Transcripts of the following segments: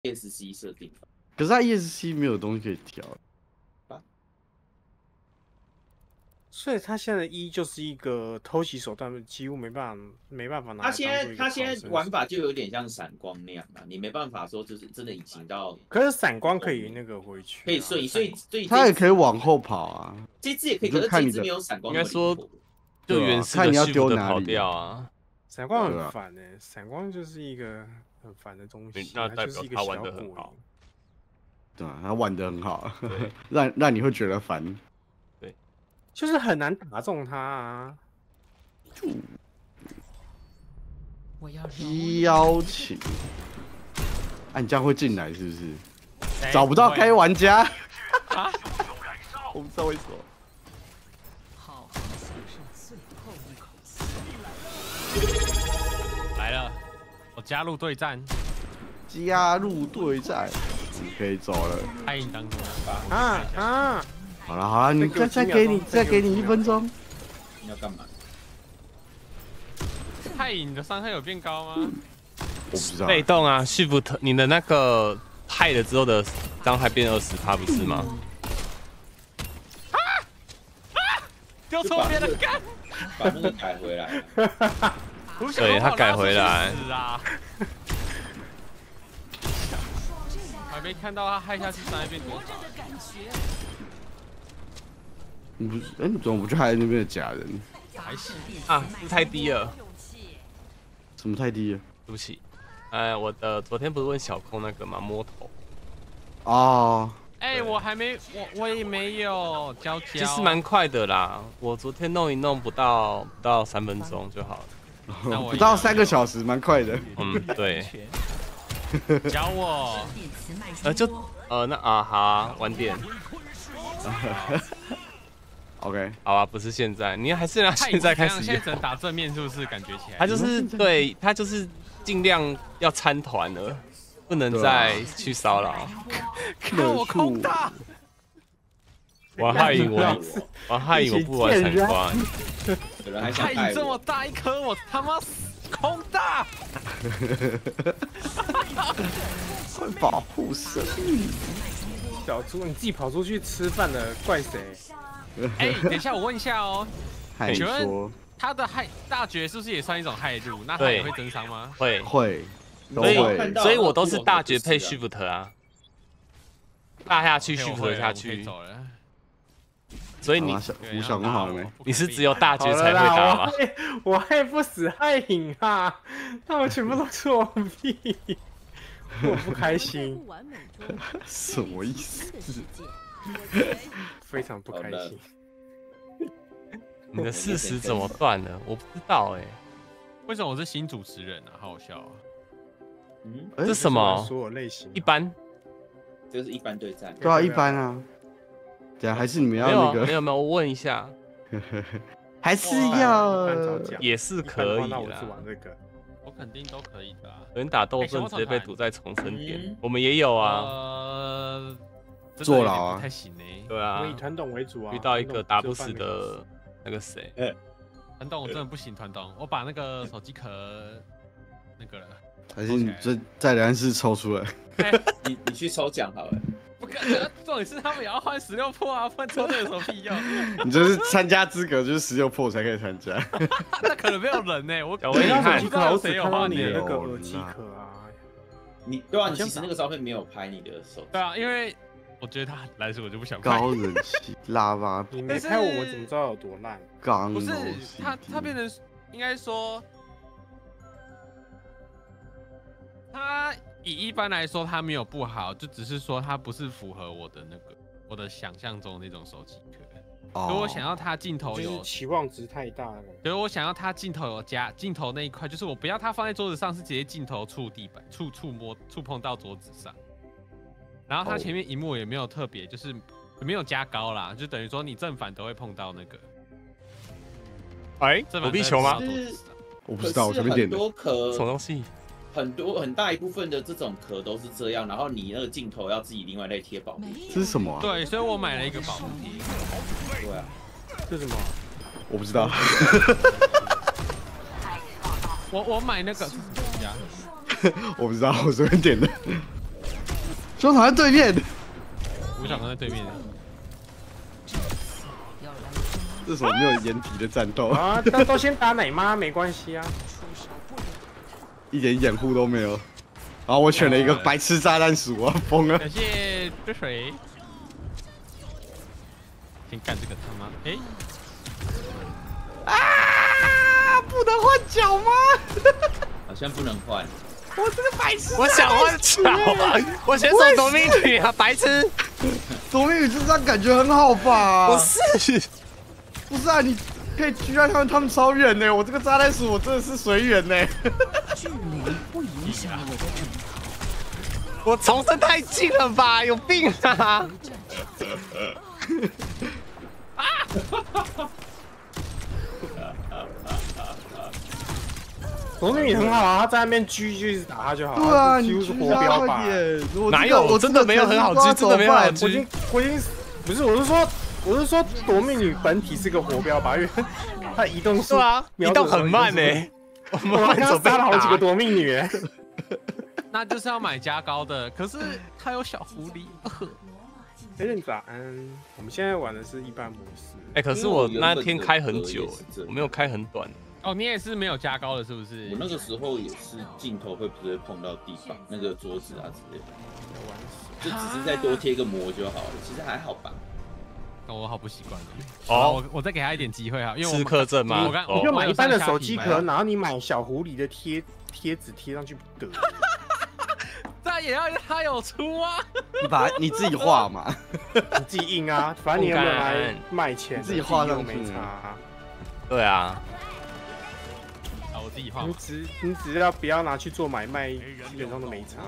ESC 设定。 可是它 ESC 没有东西可以调。 所以他现在就是一个偷袭手段，几乎没办法拿。 他现在玩法就有点像闪光那样啊，你没办法说就是真的隐形到。 可是闪光可以那个回去， 可以瞬移，所以他也可以往后跑啊。 这只也可以，可是这只没有闪光。 应该说，就原始的 shift 跑掉啊。 闪光很烦哎，闪光就是一个很烦的东西。 那代表他玩得很好。 对啊，他玩得很好，让你会觉得烦。 对， 就是很难打中他啊。 邀请，你这样会进来是不是？找不到该玩家。 啊？ 我不知道为什么。 好好享受最后一口气。 来了，我加入对战。 加入对战，你可以走了。 太硬当中啊！ 好了，你再给你1分钟。 你要干嘛？ 太硬的伤害有变高吗？ 我不知道。 被动啊 ，shift 你的那个害了之后的伤害变20%，不是吗？ 丢错边了，干！ 把那个改回来。 对他改回来。 是啊。还没看到他害下去伤害变多少。 你不是？你怎么不去害那边的假人？ 还行啊，太低了。 什么太低了？ 对不起，我昨天不是问小空那个吗？摸头。 哦。 我也没有交。 其实蛮快的啦，我昨天弄一弄不到3分钟就好了。 不到3个小时，蛮快的。 对。 教我。 好啊，晚点。 OK， 好啊，不是现在，你还是要现在开始。 现在只能打正面，是不是？感觉起来。 他就是对他就是尽量要参团了，不能再去骚扰。 看我空大。 王汉影我不玩闪光。 汉影这么大一颗，我他妈空大。 会保护生命。 小猪，你自己跑出去吃饭了，怪谁？ 等一下，我问一下哦。 请问他的大绝是不是也算一种害入？那他也会增伤吗？ 会，所以我都是大绝配 shift 啊，大下去 shift 下去。所以你吴小公好了没？ 你是只有大绝才会打吗？ 我害不死害影啊，他们全部都是我屁，我不开心。 什么意思？ 非常不开心。 你的40怎么断了？我不知道哎。 为什么我是新主持人啊？好好笑啊！ 这什么？ 所有类型一般。 这是一般对战。 对啊，一般啊。对啊，还是你们要那个？ 没有，我问一下。 还是要也是可以啦。 我肯定都可以的。 有人打斗阵直接被堵在重生点，我们也有啊。 坐牢啊， 不太行哎。 对啊， 我以团董为主啊。 遇到一个打不死的那个谁， 团董我真的不行，团董，我把那个手机壳那个了。 还是你在聊天室抽出来？ 你去抽奖好了。 不可能，重点是他们也要换16破啊，不然抽这有什么屁用？ 你就是参加资格就是16破才可以参加。 那可能没有人呢，我你看手机壳，我只看到你的那个耳机壳啊。 对啊，你其实那个照片没有拍你的手。 对啊，因为我觉得他来时我就不想拍。 高人气拉巴， 你没拍我怎么知道有多烂？ 刚不是他变成应该说，他以一般来说他没有不好，就只是说他不是符合我的想象中的那种手机壳。所以我想要他镜头有期望值太大了。 所以我想要他镜头有加镜头那一块，就是我不要他放在桌子上，是直接镜头触地板、触碰到桌子上。然后它前面萤幕也没有特别，就是没有加高啦，就等于说你正反都会碰到那个。 躲避球吗？ 我不知道，我随便点的。 什么东西？ 很大一部分的这种壳都是这样，然后你那个镜头要自己另外再贴保护贴。 这是什么啊？ 对，所以我买了一个保护贴。 对啊。 这是什么？ 我不知道。 我买那个。 我不知道，我随便点的。 中场在对面， 我想在对面。 这是我没有掩体的战斗啊！都先打奶妈没关系啊， 一点掩护都没有。然后我选了一个白痴炸弹鼠，我要疯了。 感谢追水。先干这个他妈！ 啊！不能换脚吗？ 好像不能换。 我这个白痴！ 我想换脚啊！我选手夺命女啊，白痴！ 夺命女这张感觉很好吧？ 不是， 不是啊，你可以居然他们超远呢！我这个炸弹鼠我真的是随缘呢。 距离不影响我的整个。 我重生太近了吧？有病啊！ 夺命女很好啊，他在那边狙就一直打他就好。 对啊， 几乎是活标靶。 哪有？我真的没有很好狙，真的没有很好狙。 我已经不是，我是说夺命女本体是个活标靶，因为她移动速对啊，移动很慢呢。我们慢走杀了好几个夺命女。 那就是要买加高的，可是它有小狐狸。 有点杂。我们现在玩的是一般模式。 可是我那天开很久，我没有开很短。 哦，你也是没有加高的，是不是？ 我那个时候也是镜头会不会碰到地板那个桌子啊之类的，就只是再多贴个膜就好了，其实还好吧。 我好不习惯哦。 我再给他一点机会哈，因为刺客阵吗？ 你就买一般的手机壳，然后你买小狐狸的贴纸贴上去不得。 但也要他有出啊！ 你自己画嘛， 你自己印啊，反正你有没有来卖钱， 自己画上没差。 对啊。 我自己画。 你只要不要拿去做买卖，基本上都没差。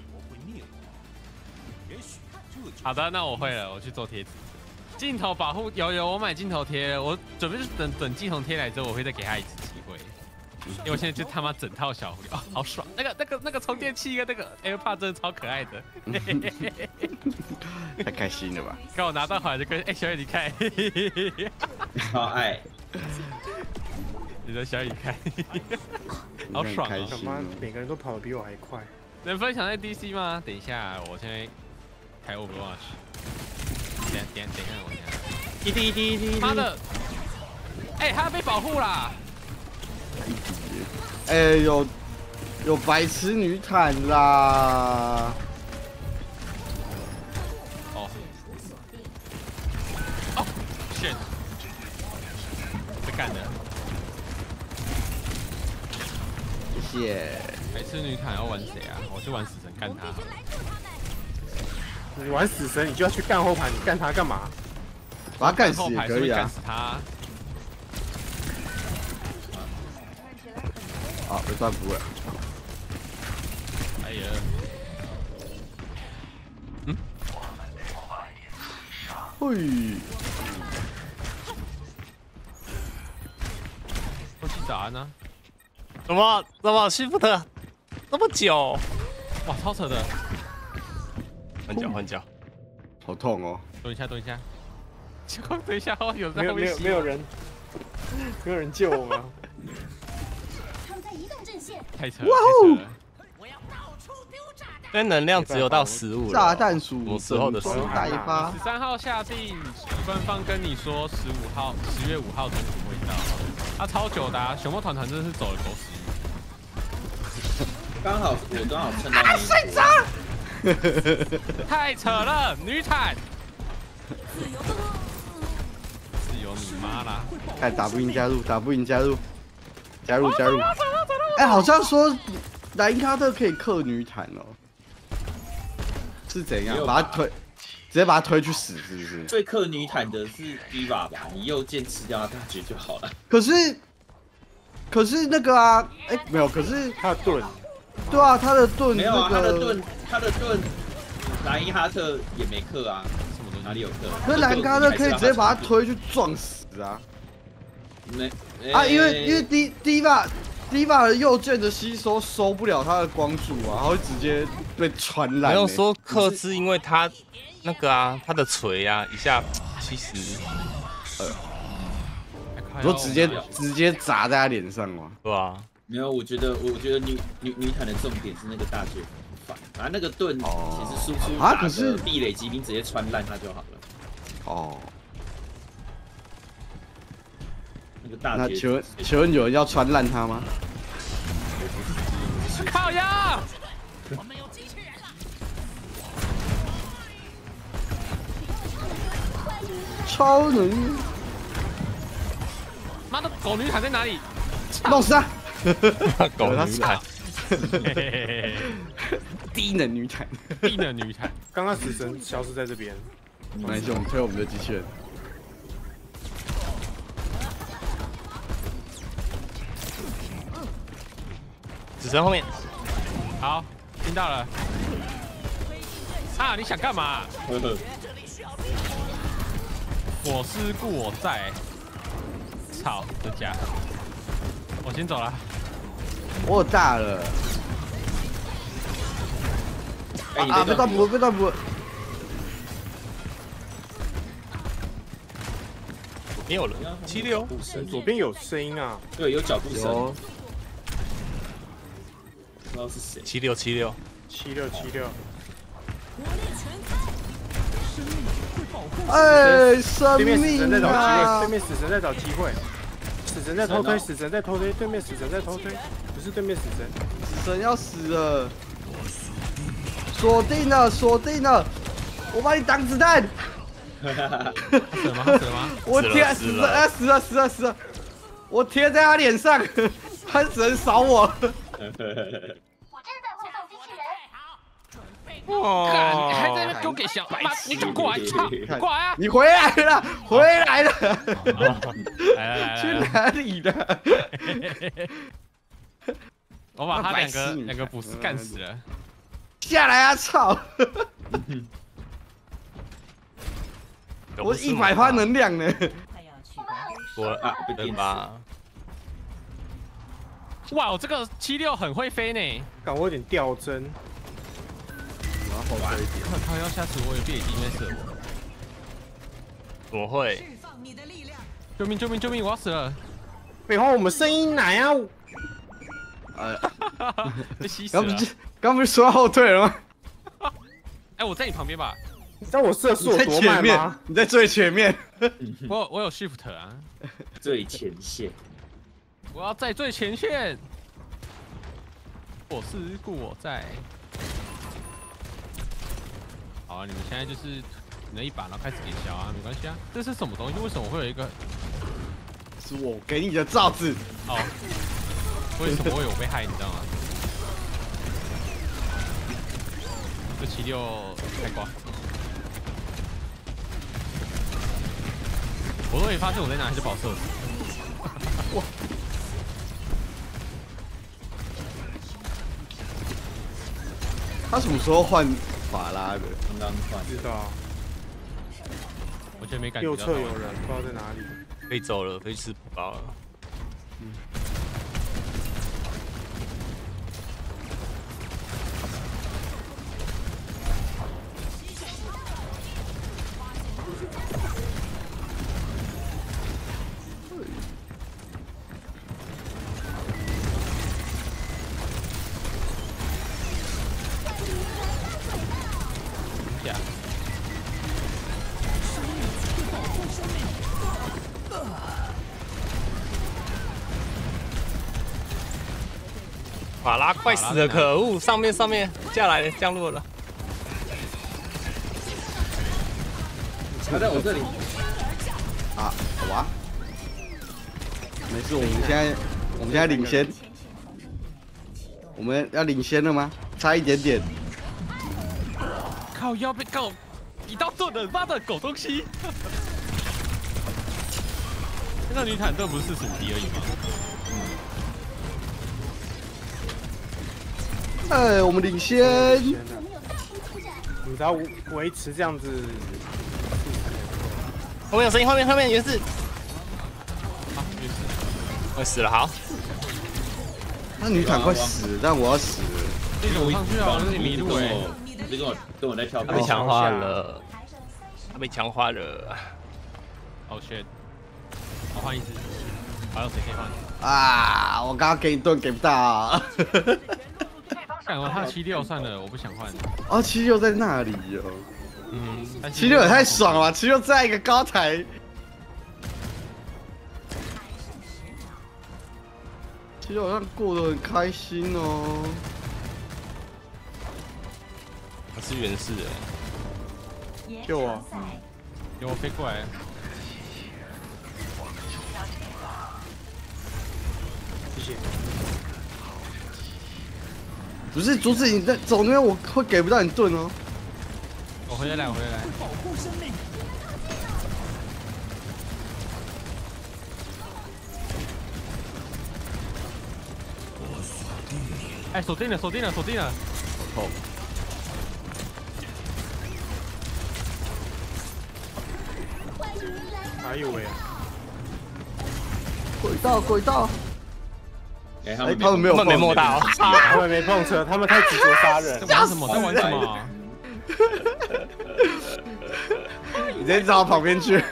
好的，那我会了，我去做贴纸。镜头保护有，我买镜头贴了，我准备等镜头贴来之后，我会再给他一次机会。因为我现在就他妈整套小狐狸，哦，好爽！那个充电器跟那个 AirPod 真的超可爱的， 太开心了吧？ 刚我拿到回来就跟小雨你看， 超爱。 你的小雨看，好爽啊！ 他妈每个人都跑得比我还快。 能分享在 DC 吗？等一下，我现在开 Overwatch。等一下，我等一下。妈的！他被保护啦！ 有白痴女坦啦！ 哦 ，shit！ 被干的。 谢谢。 白痴女坦要玩谁啊？我去玩死神干他好了。 你玩死神，你就要去干后排，你干他干嘛？ 把他干死也可以啊。 干死他。 好，被断服了。 哎呀， 嘿， 我去找安呢？ 怎么 shift 那么久？ 哇，超扯的！ 换脚， 好痛哦！ 蹲一下，等一下，有在后面没有人救我吗？ 太扯了！ 因为能量只有到15了。 炸弹鼠什么时候的事？ 代发。 13号下定，官方跟你说10月5号中午会到。他超久的啊！熊猫团真的是走了狗屎运。 我刚好蹭到你。 睡着。 太扯了，女坦。自由你妈啦！ 看打不赢加入，好像说莱因卡特可以克女坦哦，是怎样？把他推，直接把他推去死，是不是？ 最克女坦的是 Diva 吧？你右键吃掉他大绝就好了。 可是那个啊，没有，可是他的盾， 对啊，他的盾没有啊，他的盾，莱因哈特也没克啊，哪里有克？ 可是莱因哈特可以直接把他推去撞死啊！因为 Diva 的右键的吸收收不了他的光柱啊，他会直接被传染。 没有说克制，因为他那个啊，他的锤啊，一下70， 你说直接砸在他脸上吗？ 对啊。 没有，我觉得女坦的重点是那个大绝反， 啊，那个盾其实输出啊，可是壁垒骑兵直接穿烂它就好了。 哦， 那个大那铁请问有人要穿烂它吗？ 靠呀！ 我们有机器人了。 超能妈的，狗女坦在哪里？ 弄死他！ 狗女坦， 低能女坦， 低能女坦。 刚刚死神消失在这边。 没关系，我们推我们的机器人。 死神后面。 好，听到了。啊，你想干嘛？我思故我在。操，这家。我先走了。 我有大了。啊！被抓捕，被抓捕。 没有了，76。 左边有声音啊。 对，有脚步声。不知道是谁。 76。 哎，生对面死神在找机命啊！ 会，对面死神在找机会，死神在偷推，死神在偷推，对面死神在偷推，不是对面死神， 死神要死了，锁定了，锁定了，我帮你挡子弹。 死了吗？死了吗？ 我贴死了，死了！我贴在他脸上，他只能扫我。 我正在护送机器人。 干，你还在那边给我给小，妈，你给我过来，操，过来啊！ 你回来了，回来了， 来， 去哪里了？ 我把他两个捕食干死了。 下来啊！操！我100%能量呢。 我啊，被电吧。 哇，我这个76很会飞呢。 感我有点掉帧。 我要后退一点。 靠，要下次我有别已经在射我。 怎么会？ 释放你的力量。 救命！救命！救命！我要死了！ 北方我们声音奶啊！ 被吸死了。 刚不是说要后退了吗？ 哎，我在你旁边吧。 你知道我射速有多慢吗？ 你在最前面。 我有 shift 啊。 最前线。 我要在最前线。我思故我在。好啊，你们现在就是你的一把，然后开始给消啊，没关系啊。这是什么东西？为什么会有一个？ 是我给你的罩子。 哦。为什么会有被害？你知道吗？这76开挂。我都没发现我在哪里就把我射死。哇！ 他什么时候换法拉的？ 刚刚换。 知道。 完全没感觉。 右侧有人，不知道在哪里。 飞走了，飞吃葡萄了。法拉快死了，可恶！上面下来了，降落了。 他在我这里。 啊，好吧。没事，我们现在领先。我们要领先了吗？差一点点。 靠腰被告，一刀盾的，妈的狗东西！那女坦克不是40敌而已吗？ 哎，我们领先。 我们只要维持这样子。 后面有声音，后面也是。 好，也是。 我死了，好。 那女坦快死，但我要死了。 你怎么上去啊？我是迷路哎。 你跟我在跳。 他被强化了。他被强化了。 哦 shit！ 我换一只。还有谁可以换？ 啊！我刚刚给你盾给不到。 干我他76算了，我不想换。 哦，76在那里哦。 嗯 ，76也太爽了吧！76在一个高台。76好像过得很开心哦。 他是原氏哎。救我！ 有我飞过来。 谢谢。 不是阻止你在走那边，我会给不到你盾哦。 我回来，我回来。 保护生命。 哎，锁定了，锁定了，锁定了。 好痛。 哎呦喂！ 轨道，轨道。 哎， 他们没有， 他们没摸到， 他们没碰车，他们太执着杀人。 在玩什么？在玩什么？ 你直接到旁边去。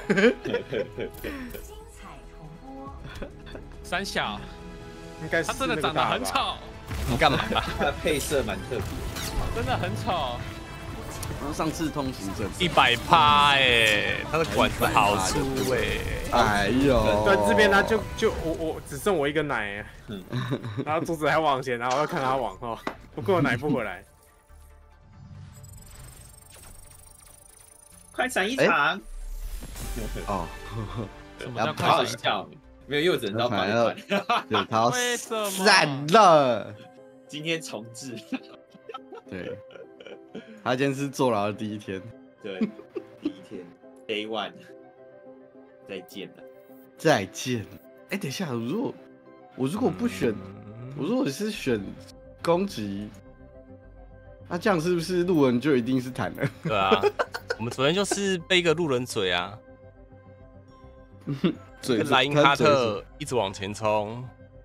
三小， 应该是他真的长得很丑。 你干嘛啦？ 他的配色蛮特别， 真的很丑。 然后上次通行证 100%哎，他的管子好粗哎。 哎呦， 对，这边他就我只剩我一个奶，然后竹子还往前，然后我要看他往后，不过我奶不回来。 快闪一场！ 哦， 什么叫快闪一场？ 没有，又只能到8点半。 对，他要为什么闪了。 今天重置。 对，他今天是坐牢的第一天。 对，第一天 Day One， 再见了。 再见。哎，等一下，我如果不选，我如果是选攻击，那这样是不是路人就一定是坦了？ 对啊，我们昨天就是被一个路人嘴啊。跟莱茵哈特一直往前冲，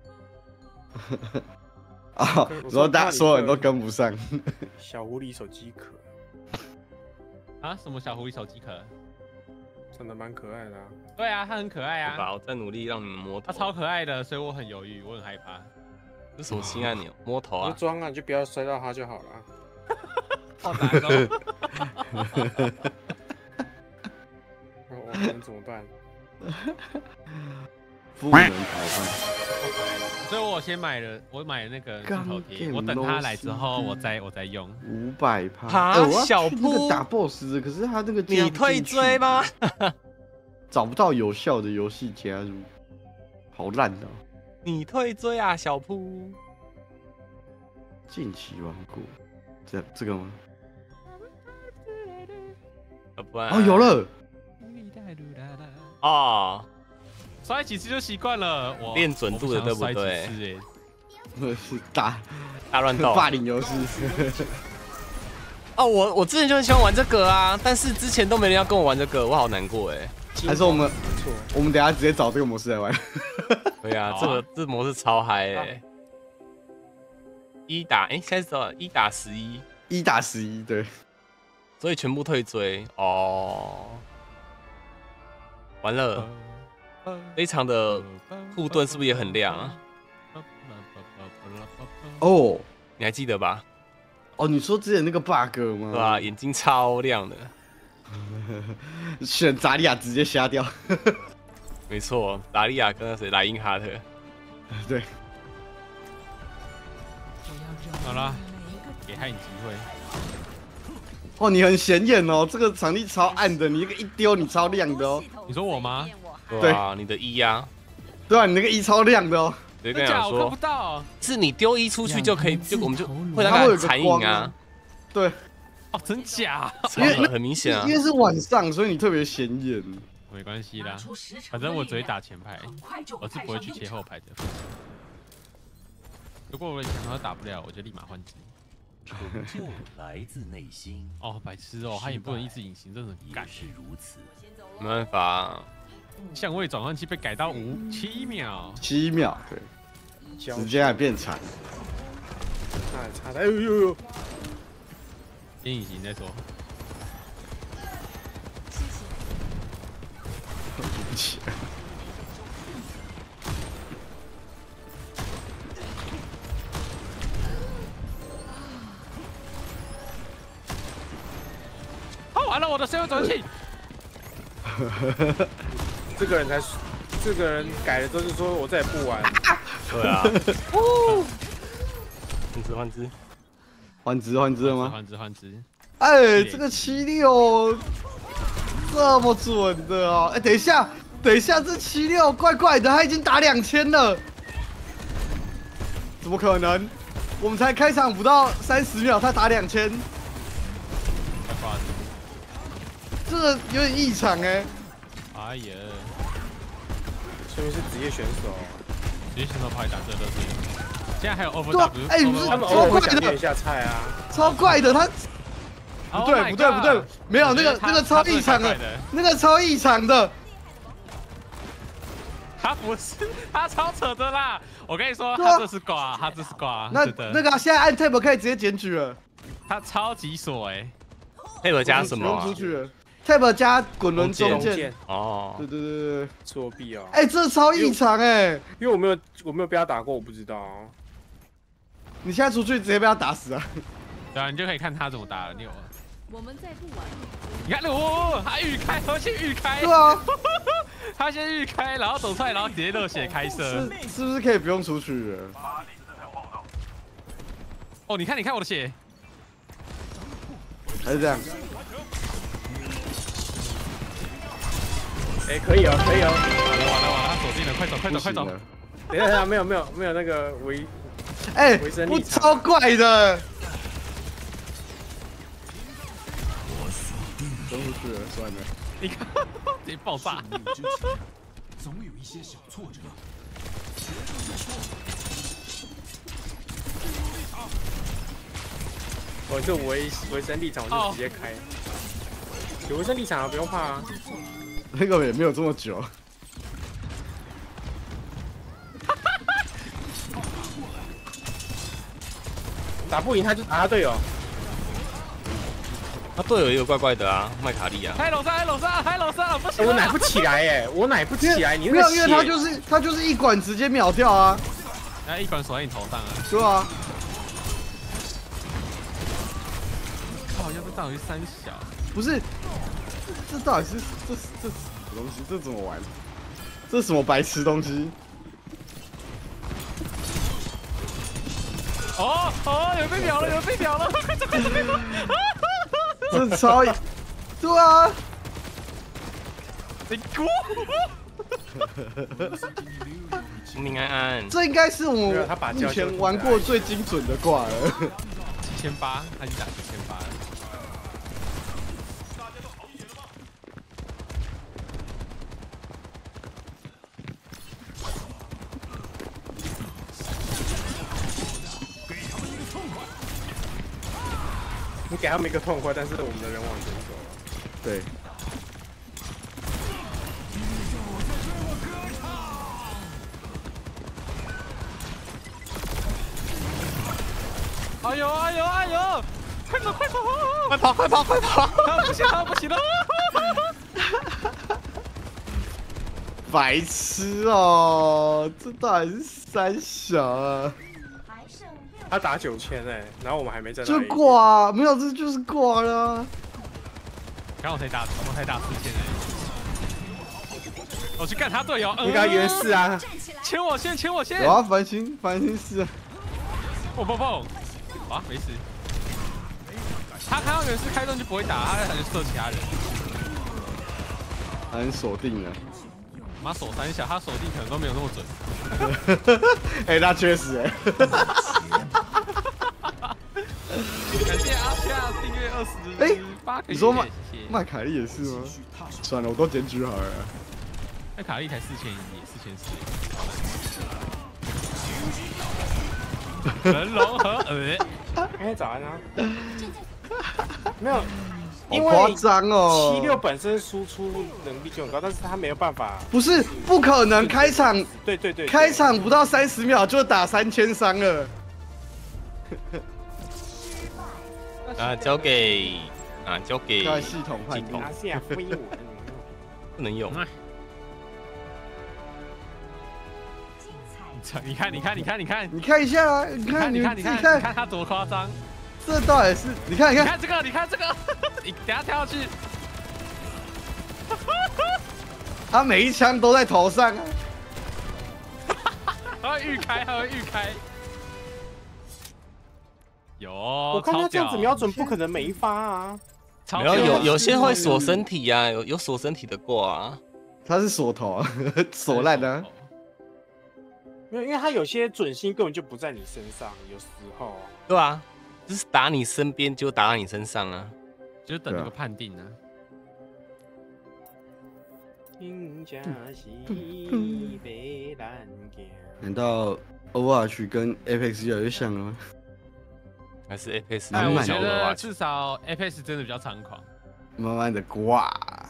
啊，然后所有人都跟不上。 小狐狸手机壳啊？什么小狐狸手机壳？ 长得蛮可爱的啊。 对啊，它很可爱啊。 我在努力让你们摸头。 它超可爱的，所以我很犹豫，我很害怕。 这是什么新按钮？摸头啊？ 装啊，你就不要摔到它就好了。 好难哦。 我能怎么办？ 富人逃犯， 所以我先买了，我买了那个镜头贴，我等他来之后，我再用。 500%。 哈，小铺打 BOSS 的，可是他那个你退追吗？ 找不到有效的游戏加入，好烂的。 你退追啊，小铺。 近期玩过，这个吗？哦，有了。 哦， 摔几次就习惯了，我练准度的对不对？ 是大乱斗霸凌游戏。 哦，我之前就很喜欢玩这个啊，但是之前都没人要跟我玩这个，我好难过哎。 还是我们等一下直接找这个模式来玩。 对啊，这模式超嗨哎！1打现在是多少？1打11，1 打11，对。 所以全部退追哦。完了，这一场的护盾是不是也很亮啊？ 哦， 你还记得吧？ 哦，你说之前那个 bug 吗？ 对啊，眼睛超亮的。 选扎利亚直接瞎掉。 没错，扎利亚跟那谁莱茵哈特。 对。 好了，给害你机会。 哦，你很显眼哦，这个场地超暗的，你那个一丢你超亮的哦。 你说我吗？ 对啊，你的1啊。 对啊，你那个1超亮的哦。 真假？我看不到。 是你丢1出去就可以，我们就会那个残影啊。 对。 哦，真假？ 因为很明显啊， 因为是晚上，所以你特别显眼。 没关系啦，反正我只会打前排，我是不会去切后排的。如果我想要打不了，我就立马换机。 成就来自内心。 哦，白痴哦，他也不能一直隐形，真的很干。 是如此。 没办法， 相位转换器被改到7秒。 7秒，对。时间还变长。 差的，哎呦！ 先隐形再说。 对不起。 完了，我的身份转器。 这个人改了之后就说我再也不玩。 对啊。换只。 换只了吗？ 换只。 哎，这个76这么准的哦！哎，等一下，这76怪怪的，他已经打2000了，怎么可能？我们才开场不到30秒，他打2000，这个有点异常哎。 哎呀， 说明是职业选手， 职业选手跑来打这乐事。现在还有 over 对啊，哎，不是， 他们超怪点一的， 下菜啊， 超怪的，他。不对，没有那个超异常的，那个超异常的。 他不是，他超扯的啦！我跟你说，他这是挂， 那个现在按 tab 可以直接检举了。 他超级锁哎 ，tab 加什么？ 出去了 ，tab 加滚轮中键。 哦， 对， 作弊哦。 哎，这超异常哎！ 因为我没有被他打过，我不知道。 你现在出去直接被他打死啊！ 对啊，你就可以看他怎么打了，你有。 我们再不玩。 你看，哦，他预开，他先预开。 对啊， 他先预开，然后走出来，然后直接热血开射。 是不是可以不用出去了？ 哦，你看我的血。 还是这样。 哎，可以哦。 完了，他锁定了，快走！ 等一下，没有那个哎， 维生力场超怪的。冲出去了，算了。 你看，直接爆炸。 总有一些小挫折。 我这维生立场我就直接开。有维生立场不用怕啊。 那个也没有这么久。 打不赢他就打他队友。 他队友也有怪怪的啊，麦卡利啊。 开楼上，不行！ 我奶不起来哎，你没有，因为他就是一管直接秒掉啊。 那一管锁在你头上啊。 对啊。 靠，要不到底是三小？ 不是，这到底是这什么东西？这怎么玩？这是什么白痴东西？ 哦，有人被秒了，快走！ 这超，对啊， 你滚！ 平平安安。 这应该是我目前玩过最精准的挂了。 7800，他已经打7800了。 你给他们一个痛快，但是我们的人往前走了。 对。 哎呦！快走！ 快跑！ 他不行了！ 白痴哦，这到底是三小啊？ 他打9000哎，然后我们还没在那就里。 挂，没有，这就是挂了。 刚我才打4000哎，我去干他队友。 你给他原4啊！ 牵我先！ 有啊，繁星4。 不，啊，没事。他看到原4开盾就不会打，他就射其他人。 他很锁定了。 妈锁3小，他锁定可能都没有那么准。 哎，那确实哎。 感谢阿夏订阅28个月。 你说麦凯莉也是吗？算了，我都检举好了。 麦卡莉才4100，人龙和哎，早安啊！没有，因为夸张哦。 76本身输出能力就很高，但是他没有办法。 不是，不可能开场。 对， 开场不到30秒就打3000了。 交给系统判定。 不能用。 你看， 你看一下啊！你看他多夸张！ 这到底是你看， 你看这个，你看这个，你等下跳下去， 他每一枪都在头上啊！ 他会预开，他会预开。有， 我看他这样子瞄准，不可能没发啊。 没有些会锁身体啊，有锁身体的过啊。 他是锁头啊，锁烂的。 没有，因为他有些准心根本就不在你身上，有时候。 对啊，就是打你身边就打到你身上啊， 就等那个判定啊。 难道 Overwatch 跟 Apex 越来越像了吗？ 还是 Apex？ 哎，我觉得至少 Apex 真的比较猖狂。 慢慢的挂。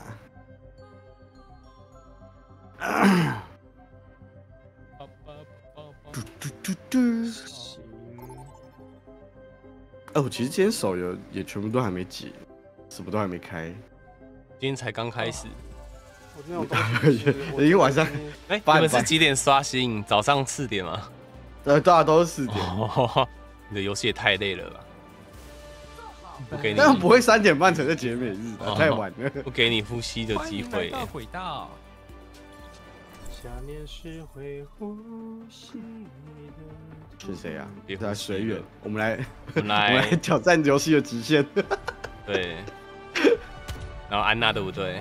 哦，其实今天手游也全部都还没解，什么都还没开。 今天才刚开始。 我那种东西， 已经晚上。 哎，你们是几点刷新？早上4点吗？ 大家都是4点。 哦，你的游戏也太累了吧？不给你， 但不会3点半才在结每日吧？太晚了， 不给你呼吸的机会。 轨道。 下面是会呼吸是谁啊？ 别在水远，我们来挑战游戏的极限。 对。然后安娜对不对？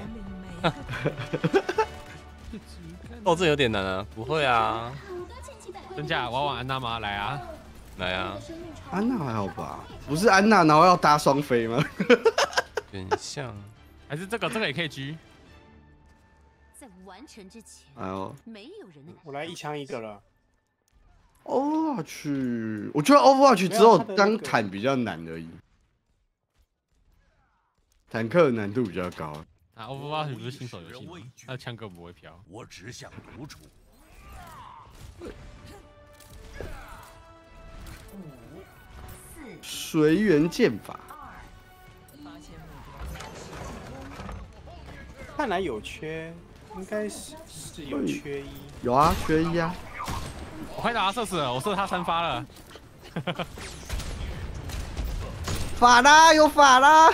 哦，这有点难啊。不会啊。 真假？我要玩安娜吗？来啊！ 来啊！ 安娜还好吧？不是安娜，然后要搭双飞吗？ 很像。 还是这个也可以狙。 在完成之前， 哎呦， 没有人能。 我来1枪1个了。 Overwatch， 我觉得 Overwatch 只有当坦比较难而已，坦克难度比较高。 啊 ，Overwatch 不是新手游戏吗？他的枪根本不会飘。 我只想独处。 随缘剑法。 看来有缺，应该是有缺1。 有啊，缺1啊。 我快打他射死了，我射他3发了。 法啦，有法啦！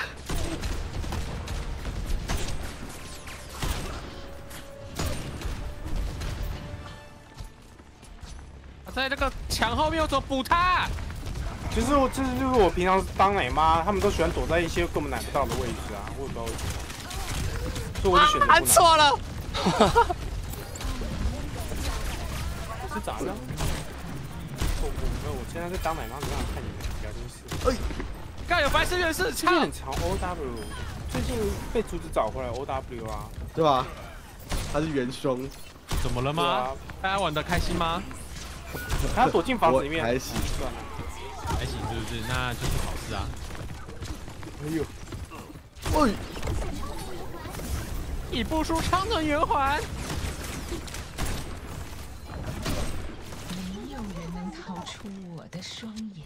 在那个墙后面，我怎么补他？ 其实就是我平常当奶妈，他们都喜欢躲在一些根本奶不到的位置啊，我也不知道为什么。所以我就选择按错了。 我是咋的？我现在在当奶妈，没办法看你们聊天室。 干有白色原士， 最近很常 OW， 最近被阻止找回来 OW 啊， 对吧？他是元凶。 怎么了吗？大家玩得开心吗？ 他躲进房子里面。 还行， 算了。 还行是不是？那就是好事啊。 哎呦， 喂， 一步输长盾圆环。 没有人能逃出我的双眼。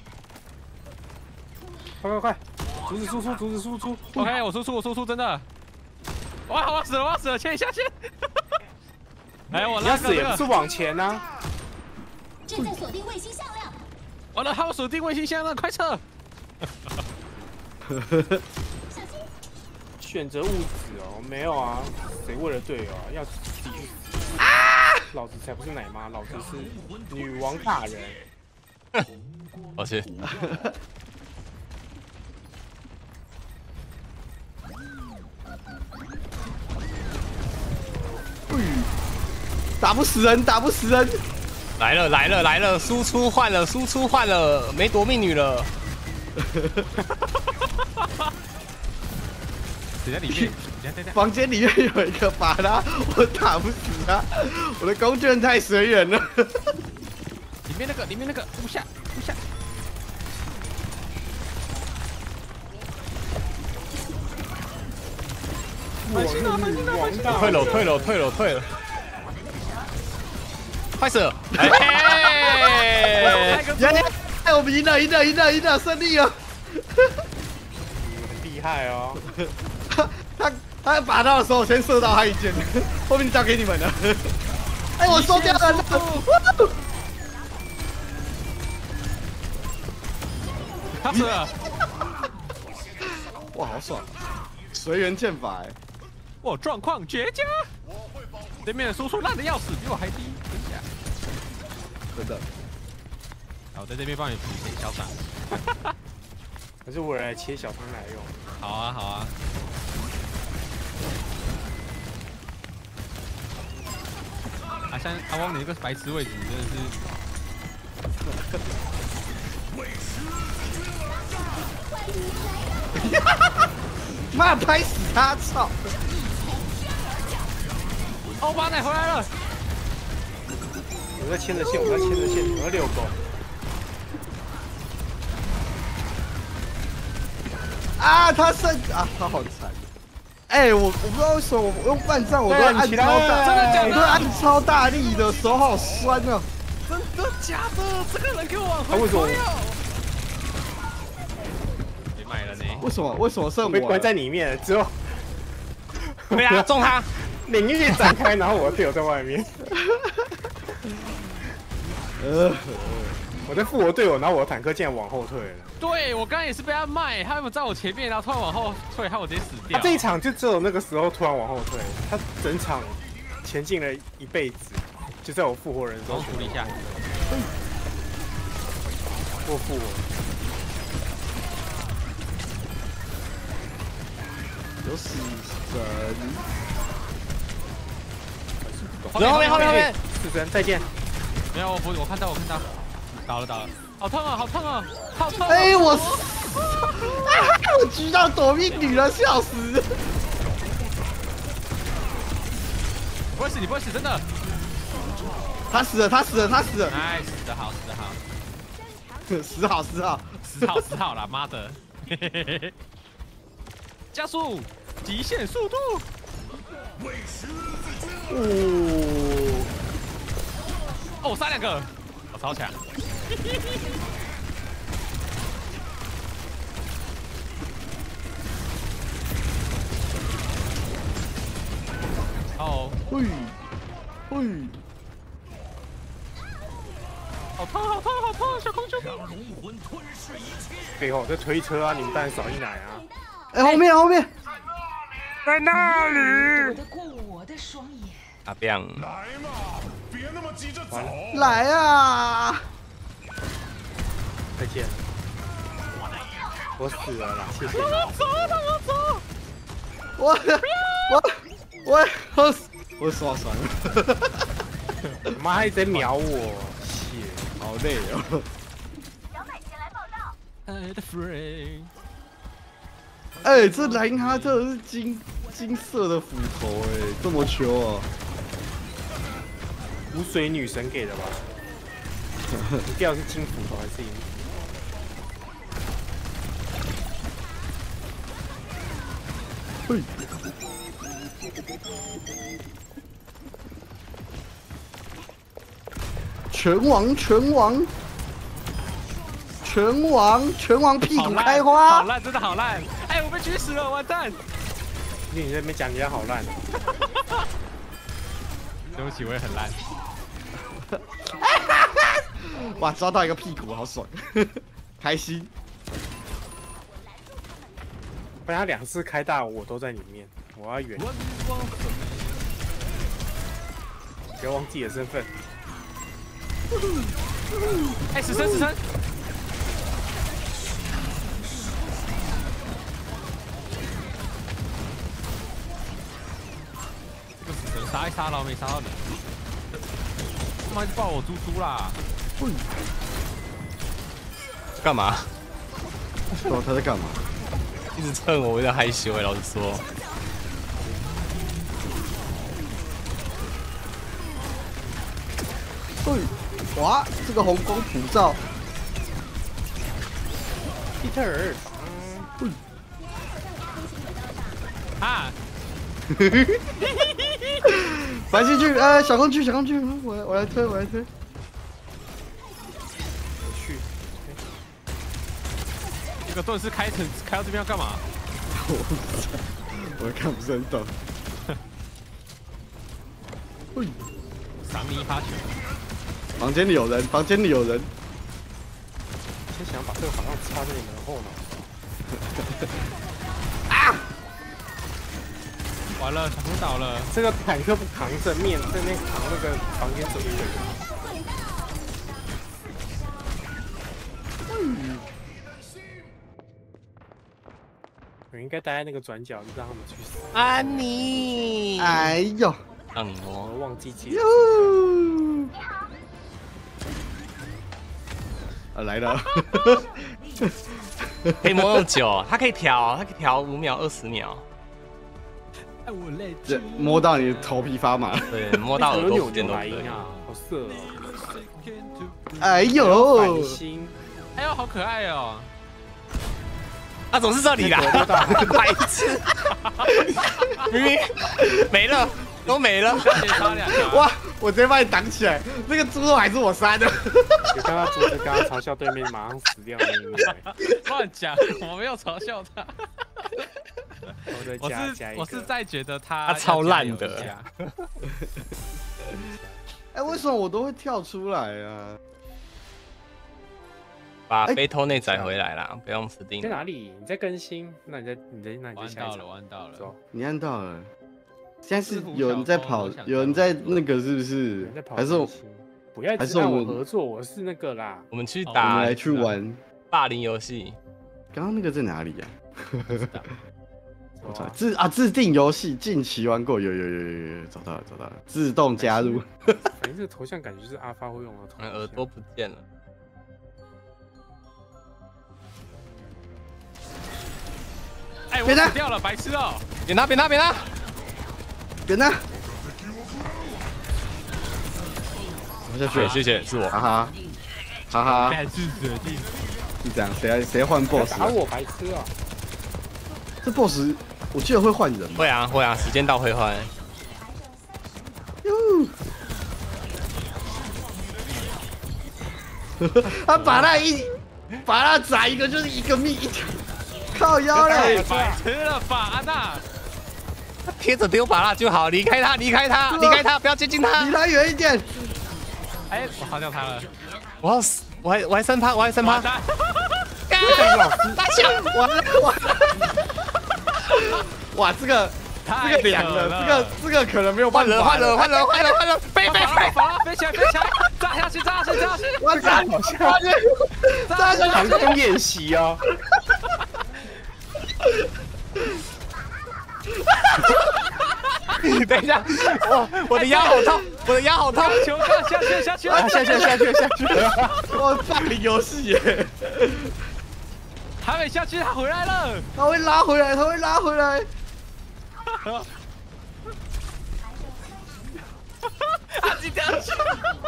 快！阻止输出，阻止输出。 OK， 我输出，真的。哇，我死了，牵一下。哎，我拉死也不是往前啊。 正在锁定卫星向量。 完了，他要锁定卫星向量，快撤！ 选择物质哦，没有啊，谁为了队友啊，要自己去死。老子才不是奶妈，老子是女王大人。 抱歉。 打不死人！ 来了！输出换了，没夺命女了。 谁在里面？ 房间里面有一个法拉，我打不死他，我的弓箭太随缘了。 里面那个不下。退了。 快射！ 我们赢了，胜利了！ 厉害哦！ 他拔到的时候，我先射到他一箭，后面交给你们了。哎，我收掉了！ 他死了！ 哇，好爽！随缘剑法哎， 哇，状况绝佳！对面的输出烂的要死，比我还低，等一下。 真的。 好，我在这边帮你补血小闪。 可是我来切小汤来用。 好啊，好啊。啊，像阿汪你那个白痴位置，你真的是。 妈，拍死他！操！ 欧巴奶回来了！ 我在牵着线，我在牵着线，我要遛狗。 啊，他剩啊，他好惨。哎，我不知道为什么我用半站我都按超大， 真的假的？ 我都按超大力的，手好酸啊！ 真的假的？这个人给我往回为什么？ 没买了呢？ 为什么？为什么剩我？ 被关在里面，之后对啊，中他！ 领域展开，然后我的队友在外面。我在复活队友，然后我的坦克竟然往后退了。 对，我刚刚也是被他卖，他们在我前面，然后突然往后退，害我直接死掉。 他这一场就只有那个时候突然往后退，他整场前进了一辈子，就在我复活人的时候处理一下。 我复活。 有死神。 后面， 死神再见。 没有，我看到，倒了，好痛啊，好痛啊，好痛！ 哎，我狙到躲命女了，笑死！ 不会死，你不会死，真的。 他死了！ 哎，死得好，死好了，妈的！加速，极限速度。哦，杀2个，我超强。哦， 嘿， 好痛，小空救命！ 背后在推车啊，你们当然少一奶啊！ 哎，后面， 在那里。 躲得过我的双眼。 阿彪， 来嘛，别那么急着走。 来啊！ 再见。我死了啦，谢谢。 我刷酸了。 妈还在瞄我，血， 好累哦。哎，这莱因哈特是金色的斧头哎，这么球啊！ 无水女神给的吧？你掉的是金斧头还是银？ 嘿，拳王屁股开花！ 好烂，真的好烂！哎，我被狙死了，完蛋！ 你在那边讲人家好烂。 对不起，我也很烂。 哇，抓到一个屁股，好爽，开心。 不然他2次开大，我都在里面，我要远。不要忘记你的身份。 哎，死神！这个死神杀一杀，然后没杀到你，他妈就爆我猪啦！ 干嘛？ 哦，他在干嘛？ 一直蹭我，我有点害羞哎，老实说。 哇，这个红光普照。 皮特尔。 啊！ 白进去，小工具，我来推。我去。 这个盾是开到这边要干嘛？ 我看不是很懂。 赏你一发球。 房间里有人。 先想把这个好像插在你们的后脑。 完了，小红倒了。 这个坦克不扛正面，正面扛那个房间走一个人。我应该待在那个转角，就让他们去死。 安妮， 哎呦， 让你摸， 我忘记接。 来了。 可以摸用久，它可以调5秒、20秒。 这摸到你的头皮发麻。 对，摸到耳朵附近都可以。 好色哦！ 哎呦， 反心， 哎呦，好可爱哦！ 啊，总是这里啦，白痴！明明没了，都没了。 哇，我直接把你挡起来，那个猪肉还是我杀的。 有刚刚猪在刚刚嘲笑对面马上死掉那一幕。 乱讲，我没有嘲笑他。我是在觉得他超烂的。 哎，为什么我都会跳出来啊？ 把飞偷内载回来啦，不用死定。 在哪里？你在更新？那你在下一场。 玩到了。 你按到了。现在是有人在跑，有人在那个是不是？还是我？ 不要只跟我合作，我是那个啦。 我们去我打， 们来去玩霸凌游戏。 刚刚那个在哪里呀？自定游戏近期玩过，有，找到了，自动加入。 反正这个头像感觉就是阿发会用的头像。 耳朵不见了。 哎，我死掉了，白痴哦！ 扁他！ 扁他！我下去， 谢谢，是我。 哈哈。是这样，谁换 BOSS？ 打我白痴啊！ 这 BOSS 我记得会换人。 会啊，时间到会换。 他把他宰一个就是一个命，靠腰嘞！ 白痴了吧，安娜！ 贴着丢把蜡就好，离开他，不要接近他， 离他远一点。 哎，我好掉他了。 我要死，我还3%， 大枪，完了！哇，这个凉了，这个可能没有办法。 换了，飞起来， 炸下去！ 我炸下去！ 航空演习哦。 等一下，哇，我的腰好痛， 球下去！ 我霸凌游戏耶！ 还没下去，他回来了， 他会拉回来。 他自己掉下去。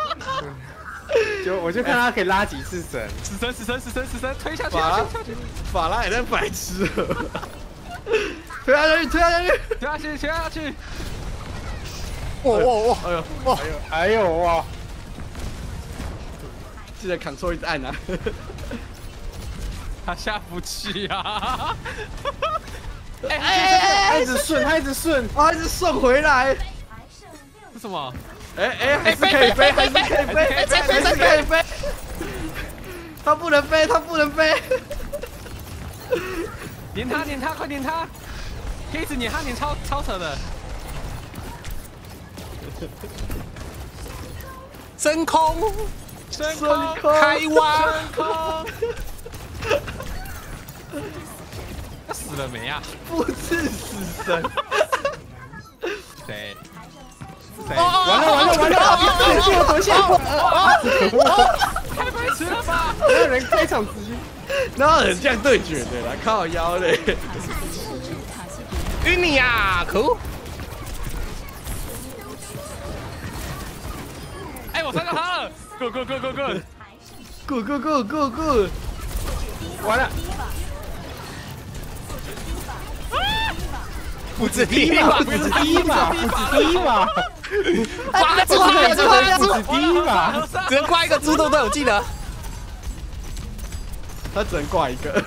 我就看他可以拉几次神， 死神，推下去！ 法拉也在白痴。推下去！ 哎呦哇！ 记得 Ctrl 一直按啊！ 他下不去啊！ 他一直顺， 他一直顺回来。 是什么？ 还是可以飞，他不能飞。 撵他，快撵他！可以一直撵他，撵超扯的。 升空，开挖， 他死了没啊？ 不是死神。 谁？ 完了！这个头像， 太白痴了吧！ 没有人开场直接， 哪有人这样对决的啦？靠腰嘞！ 晕你呀，可恶！ 哎，我杀到他了 ！Go！ 完了！ 不止第一嘛！挂猪，只能挂一个猪，对不对？我记得。 他只能挂一个。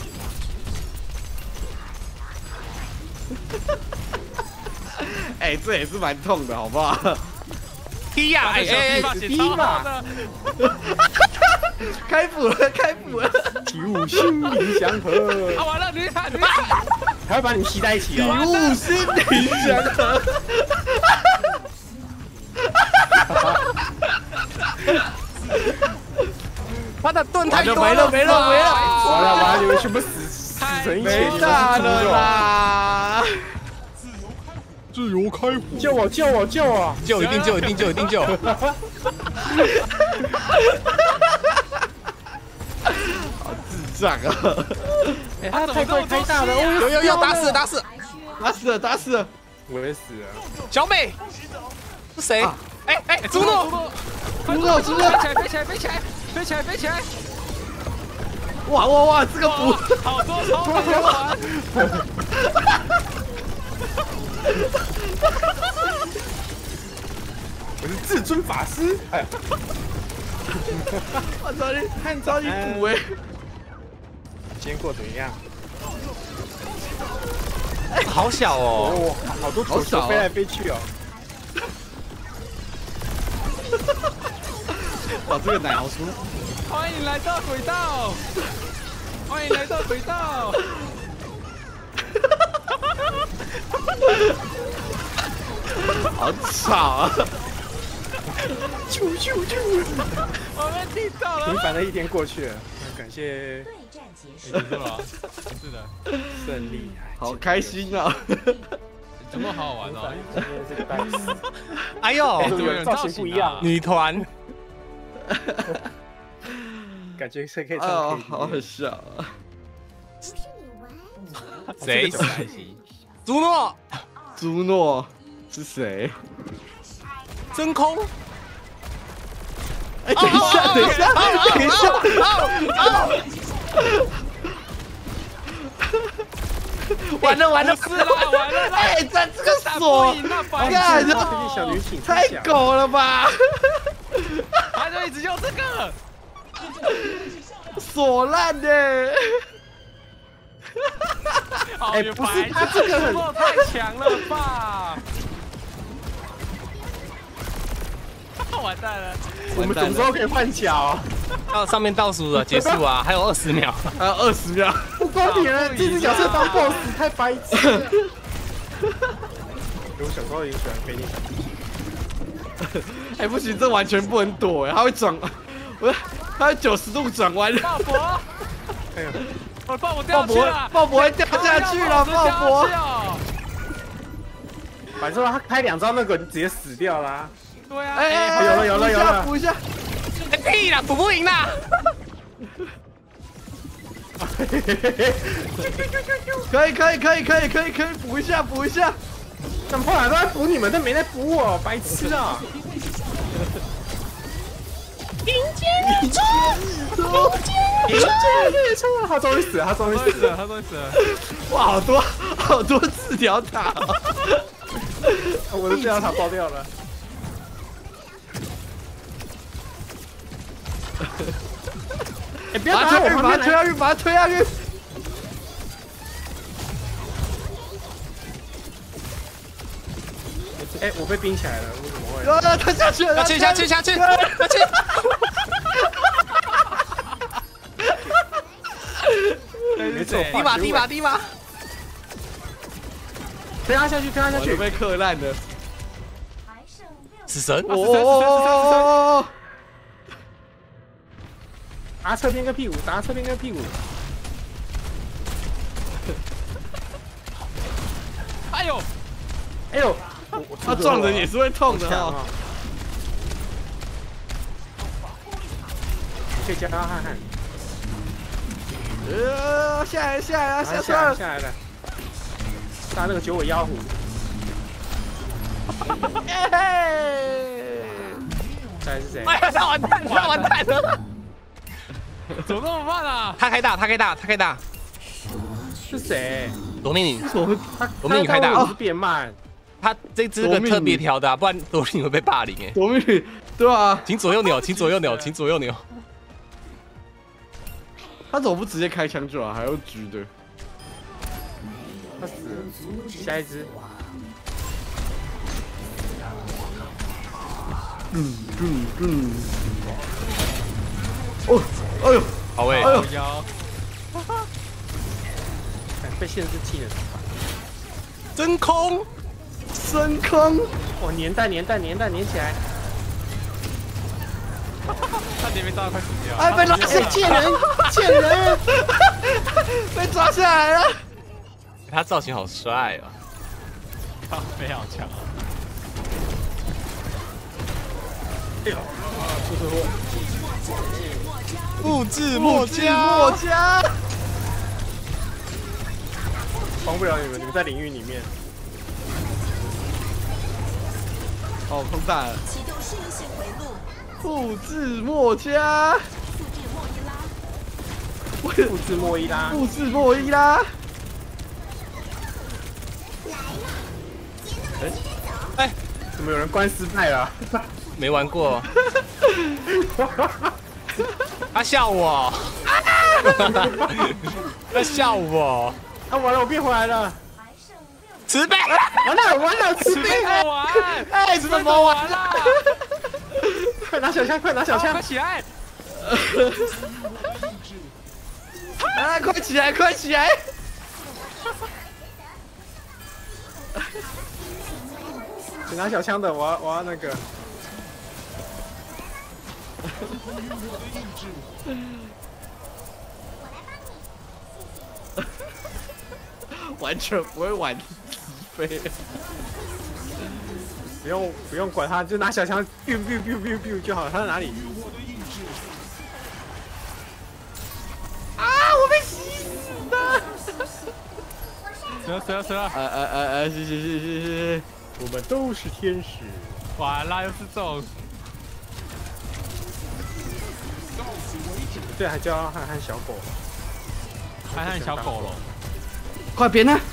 哎，这也是蛮痛的，好不好？ 踢呀！ 踢嘛！ 开补了！ 与心灵相合。 完了，女坦！ 还会把你吸在一起礼哦。 物心灵祥和。 他的盾太多没了没了没了， 完了完了，你们全部死成一群， 没大了啦！ 自由开火， 救我救我救我！ 救一定救一定救一定救！ 好智障啊！ 哎，他太快开大了， 有打死打死打死了打死了！ 我也死了。 小美是谁？哎，朱诺， 朱诺！ 飞起来飞起来飞起来飞起来！ 哇，这个补好多超多玩！ 我是至尊法师。哎， 我找你补哎！ 今天过怎么样？ 好小哦， 哦，好多球球飞来飞去哦。 哇，这个奶好酥！ 欢迎来到轨道，欢迎来到轨道。 好吵啊！ 啾！ 我们听到了。 平凡的一天过去了，感谢对战结束。 结束了，是的， 胜利。 好开心啊！ 怎么好好玩哦？ 今天是礼拜四， 哎呦， 怎么有造型不一样？ 女团， 感觉是可以啊， 唱好 K。 好笑啊！ 谁？朱诺， 朱诺是谁？ 真空。 哎，等一下！完了！ 是啦，完了！ 哎，这个锁， 干小女警太狗了吧！ 他就一直用这个锁烂的。 哎，不是他这个很太强了吧！完蛋了！ 我们什么时候可以换脚？ 到上面倒数了，结束啊，还有20秒， 还有20秒。 不公平了，这只角色当 BOSS 太白痴了。我小时候也喜欢飞天。 哎，不行，这完全不能躲哎，他会转，他会90度转弯。 鲍勃， 哎呦， 我鲍勃掉下去了， 鲍勃会掉下去了，鲍勃。 反正他开2招那个就直接死掉啦。 对啊， 哎， 有了， 补一下。 屁啦，补不赢啦！ 可以，补一下。 怎么后来都在补你们，但没在补我，白痴啊！ 迎接日出， 他终于死了！ 哇，好多字条塔， 我的字条塔爆掉了。哎，不要打我！ 把他推下去！ 哎，我被冰起来了，为什么会？ 他下去了！ 下去！ 没错， 低马！ 推他下去！ 被克烂了！ 死神！ 哦！ 打侧边跟屁股！ 哎呦！ 他撞人也是会痛的哦。 可以教他看看。下来了！杀那个9尾妖狐。再来是谁？ 哎呀，他完蛋了！ 怎么那么慢啊？ 他开大， 是谁？ 罗密女， 他开大， 是变慢。 他这只个特别调的，不然罗密女会被霸凌哎。 罗密女，对啊， 请左右扭。 他怎么不直接开枪就好，还要狙的？ 他死了，下一只。 哦， 好哎， 腰， 被限制技能。 真空， 升空， 哇，粘蛋粘起来！ 他连被抓到快死掉。 哎，被拉下，贱人，被抓下来了。 他造型好帅哦。 靠背好强。 哎呦，出车祸！ 复制墨家， 帮不了你们在领域里面。 哦，空大了。 启动适应性回路， 复制墨家， 复制莫伊拉， 复制莫伊拉， 复制莫伊拉。 哎， 怎么有人关失败了？ 没玩过。他笑我，他笑我。 啊，完了，我变回来了。 慈悲， 完了，慈悲！ 完， 哎，怎么完了？ 快拿小枪，快起来！ 啊，快起来！ 你拿小枪的，我要那个。 完全不会玩飞， 不用管他，就拿小枪 biu 就好。他在哪里？ 啊！我被吸死了！ 死了！ 谢。 我们都是天使。 完了，又是这种。 对，还叫憨憨小狗。 憨小狗了。 快别呢！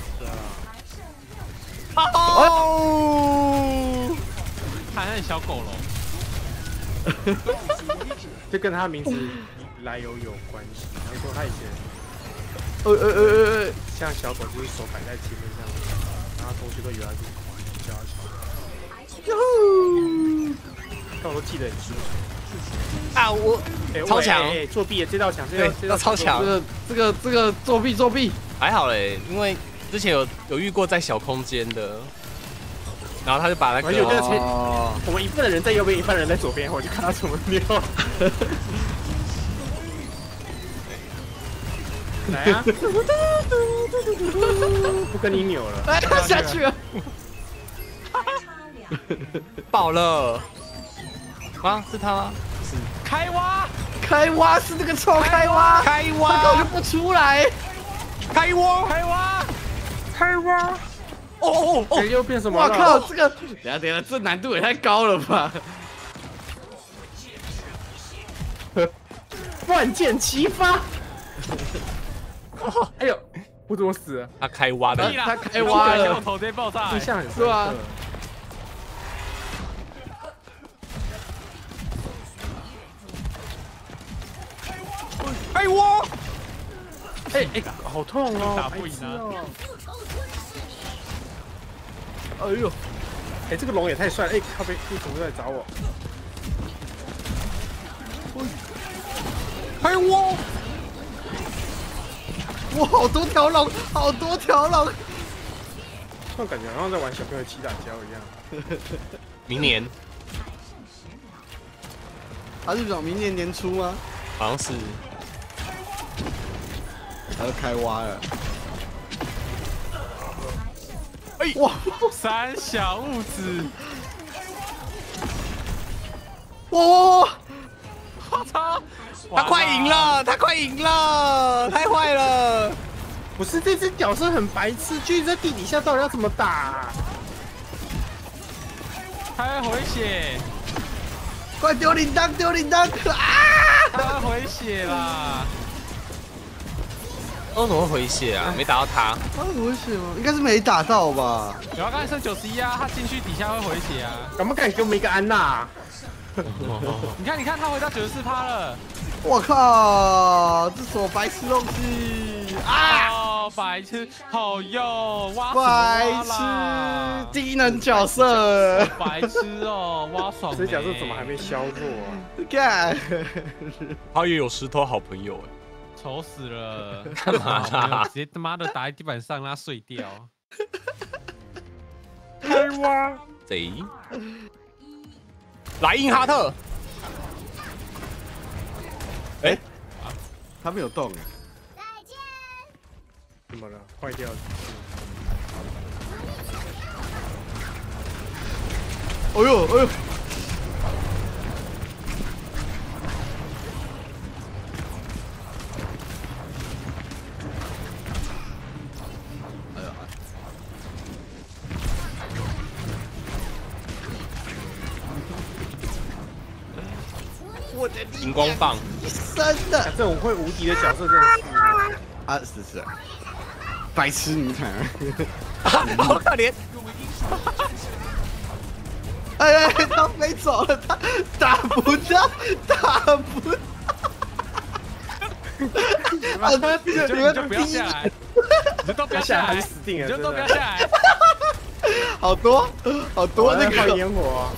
哦，憨小狗了。 这跟他名字来由有关系。然后说他以前，像小狗就是手摆在前面这样，然后同学都以为他是叫他小狗。但我都记得很清楚。 啊，我超强， 作弊的这道墙， 这道超强。 这个作弊， 还好嘞，因为之前有遇过在小空间的，然后他就把那个我们一半的人在右边，一半的人在左边，我就看他怎么溜。来啊！不跟你扭了， 哎，下去了， 爆了！啊，是他吗？是开挖是那个臭开挖，他根本就不出来， 开挖！ 哦！又变什么了？ 我靠，这个等下，这难度也太高了吧！ 万箭齐发！哎呦，我怎么死了？ 他开挖的， 他开挖了， 头直接爆炸， 印象很深是吧？ 开挖！ 哎，好痛哦！ 打不赢啊！ 哎呦， 哎，这个龙也太帅了！哎，靠背，为什么在找我？ 开挖！ 哇，好多条龙！ 突然感觉好像在玩小朋友骑打胶一样。 明年他是讲明年年初吗？ 好像是。 他要开挖了。 哎， 哇！三小物质。 哇！ 我操！ 他快赢了！太坏了！ 不是这只角色很白痴，就在地底下到底要怎么打？ 他会回血！ 快丢铃铛！啊！ 他会回血啦！ 怎么会回血啊？没打到他。 他会回血吗？应该是没打到吧？ 有啊，刚才剩91啊，他进去底下会回血啊。 敢不敢给我们一个安娜？ 你看，他回到94%了。 我靠！这什么白痴东西啊！ 哦，白痴，好用，挖白痴低能角色， 白痴哦，挖爽。 这角色怎么还没削弱啊？ 干！ 他也有石头好朋友哎， 丑死了！ 干嘛啦？ 直接他妈的打在地板上，让他碎掉。 哇！ 贼！莱茵哈特。哎， 他没有动哎。 怎么了？坏掉了。 哎呦哎呦！我的荧光棒， 真的， 这种会无敌的角色真的是啊，是，白痴女坦， 好可怜。 哎，他飞走了，他打不到，打不到。 你就不要下来，你就都不要下来， 死定了， 你就都不要下来。 好多那个烟火。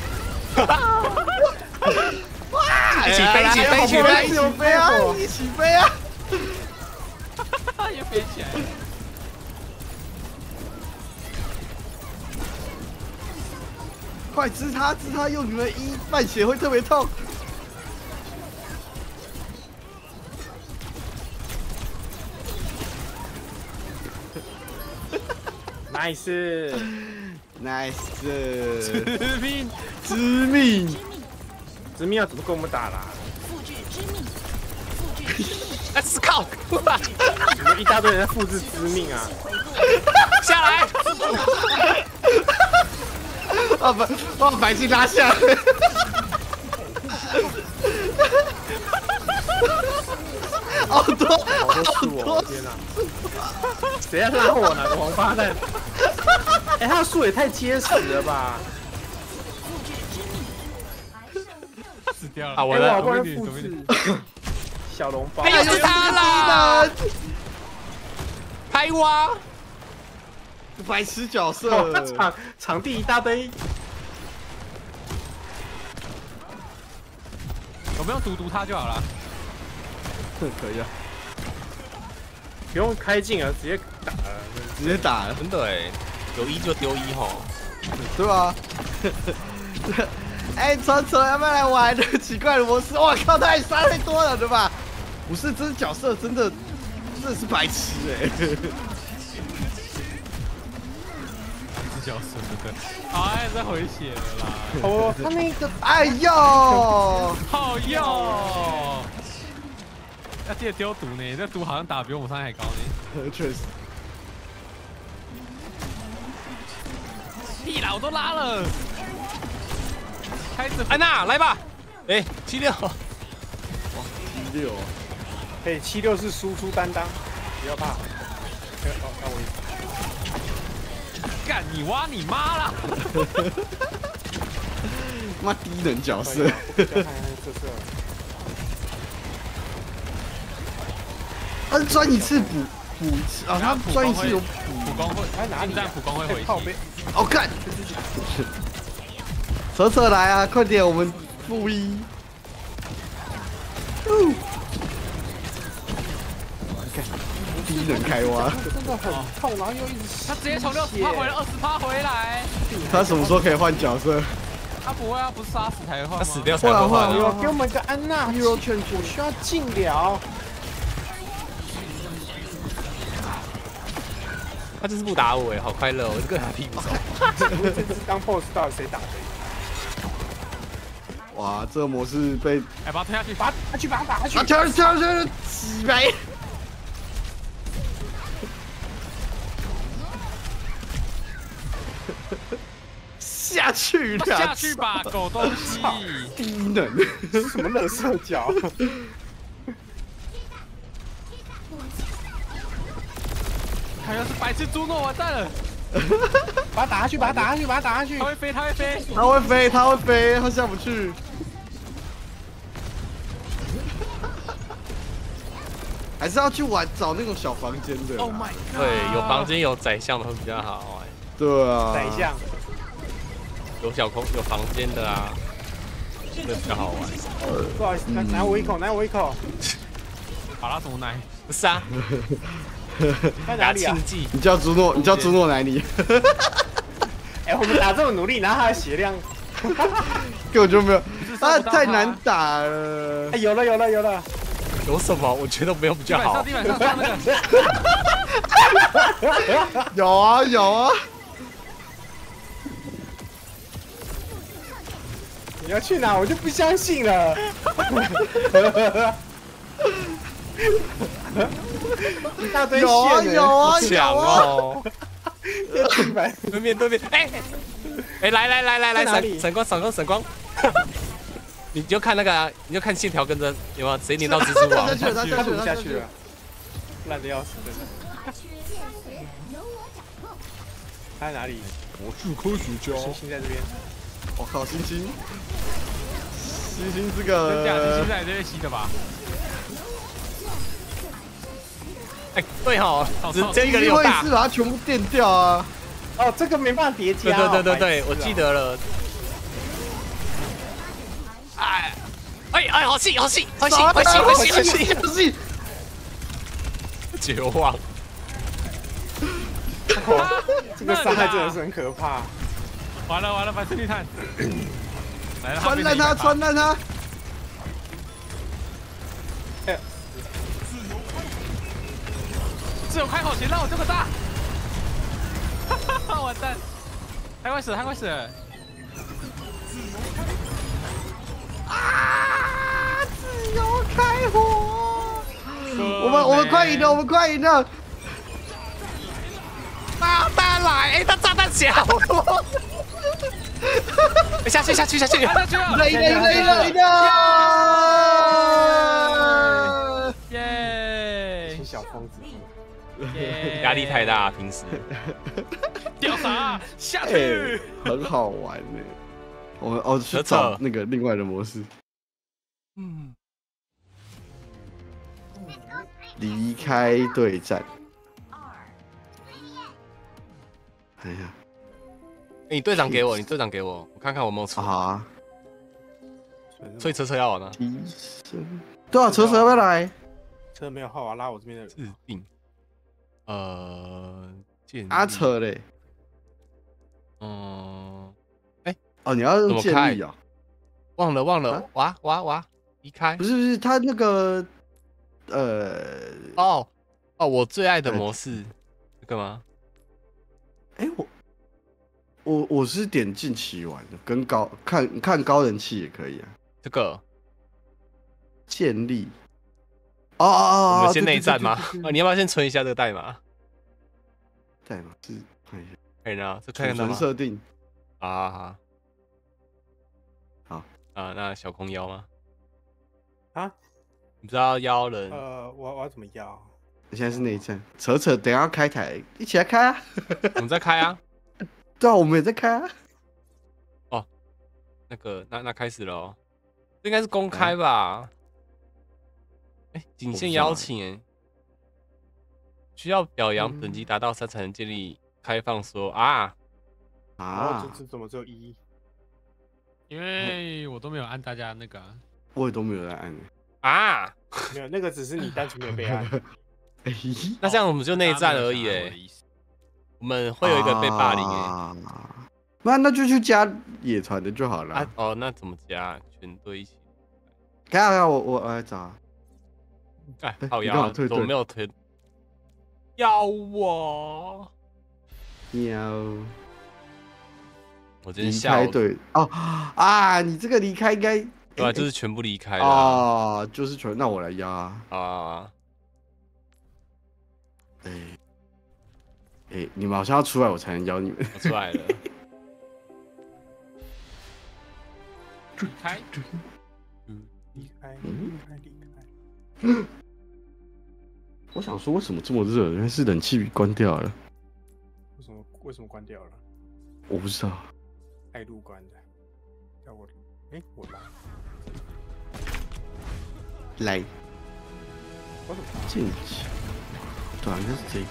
一起飞，一起飞，一起飞， 一起飞啊！一起飞啊！ 又飞起来了。 快支他用你们一半血会特别痛。 nice， 致命要怎么跟我们打啦？ 复制致命，复制致命。 啊！死靠！ 你们一大堆人在复制致命啊！ 下来！ 把白金拉下来。好多树哦！天哪！谁在拉我呢？王八蛋！哎，他的树也太结实了吧！ 死掉了！ 啊，我的不然复制小笼包。 哎呀，是他啦！开挖！ 白痴角色， 场地一大堆。 有没有毒他就好了？ 可以啊， 不用开镜啊，直接打了， 直接打了， 真的哎，有一就丢一吼， 对吧？哎，纯要不要来玩奇怪的模式？我靠，太杀太多了，对吧？不是，这角色真的是白痴哎。 这角色真的，哎，在回血了啦！ 哦，他那个， 哎呦， 好哟！要记得丢毒呢，这毒好像打比我们伤害还高呢。 确实。 屁啦，我都拉了。开始， 安娜来吧。哎，76。 哇，76。 对，76是输出担当，不要怕。哦，让我干你挖你妈啦！ 妈低能角色。他专一次补啊，他专一次有普攻会， 他哪里？ 但普攻会回血。 好看，扯来啊！快点，我们负一。低能开挖， 真的很痛，然后又一直他直接从60%回来20%回来。 他什么时候可以换角色？ 他不会啊，不是杀死才会换吗？ 他死掉才会换。 给我们个安娜 Hero 劝我需要进了。 他就是不打我哎，好快乐哦！我就跟他屁股走。 这次当 BOSS 到底谁打的？ 哇，这个模式被哎，把他推下去， 把他打下去！ 跳，几百。下去了， 下去吧，狗东西！ 低能， 什么垃圾脚？ 他要是白痴猪诺完蛋了！ 把他打下去！ 他会飞！ 他下不去。还是要去找那种小房间的。 Oh my god！ 对，有房间有宰相的会比较好哎。 对啊， 宰相有小空有房间的啊，这比较好玩。 不好意思，拿我一口。 把他什么奶？ 不是啊， 在哪里啊？ 庆忌。 你叫朱诺来你。 哎，我们打这么努力，然后他的血量根本就没有，太难打了。 哎，有了。 有什么？我觉得没有比较好。 地板上放那个。 有啊。 你要去哪？我就不相信了。一大堆线有啊。 强哦！ 地板对面，哎，来，闪光！你就看那个，你就看线条跟着有没有谁连到蜘蛛网？ 他读不下去了，烂的要死，真的。他在哪里？ 我是科学家。 星星在这边。 我靠，星星这个， 星星在这边吸的吧？ 哎，对哈，这个有大， 是把它全部电掉啊！ 哦，这个没办法叠加。 对，我记得了。哎，好细！绝望。 这个伤害真的是很可怕。 完了，把身体探。 穿烂他！ 哎，自由开口谁让我这么大？完蛋！他快死了！ 自由开火！我们快赢了！ 炸弹来！哎，他炸弹小。下去！ 累了！ 耶！ 小疯子， 压力太大，平时。 掉啥？下去！ 很好玩呢。我去找那个另外的模式。离开对战。哎呀， 你队长给我，我看看我有没有错。 啊， 所以车要玩吗？ 对啊，车要不要来？ 车没有号啊，拉我这边的人。 制定。 车嘞？你要用建立啊？ 忘了，哇，离开。 不是，他那个， 我最爱的模式，这个吗？ 哎，我是点近期玩的，跟看高人气也可以啊。 这个建立。 我们先内战吗？你要不要先存一下这个代码？ 代码是看一下。 可以呢，这看到吗？ 设定。 好。那小空邀吗？ 啊？ 你不知道邀人？ 我要怎么邀？ 现在是内战，扯，等一下要开台，一起来开啊！ 我们在开啊。 对啊，我们也在开啊。 那开始了哦。这应该是公开吧？仅限邀请需要表扬等级达到3才能建立开放说这怎么只有1？ 因为我都没有按大家那个， 我也都没有在按没有，那个只是你单纯没有被按。 那这样我们就内战而已我们会有一个被霸凌那就去加野团的就好了。 那怎么加？全队一起。 看，我来找。 好呀，我没有推。要我。 喵。 我今天离开队你这个离开应该对就是全部离开了就是全。那我来压你们好像要出来我才能邀你们。 我出来了。 离开。 我想说为什么这么热？原来是冷气关掉了。 为什么关掉了？ 我不知道。 爱路关的。要我来。 我怎么进去？对啊，应该是这个。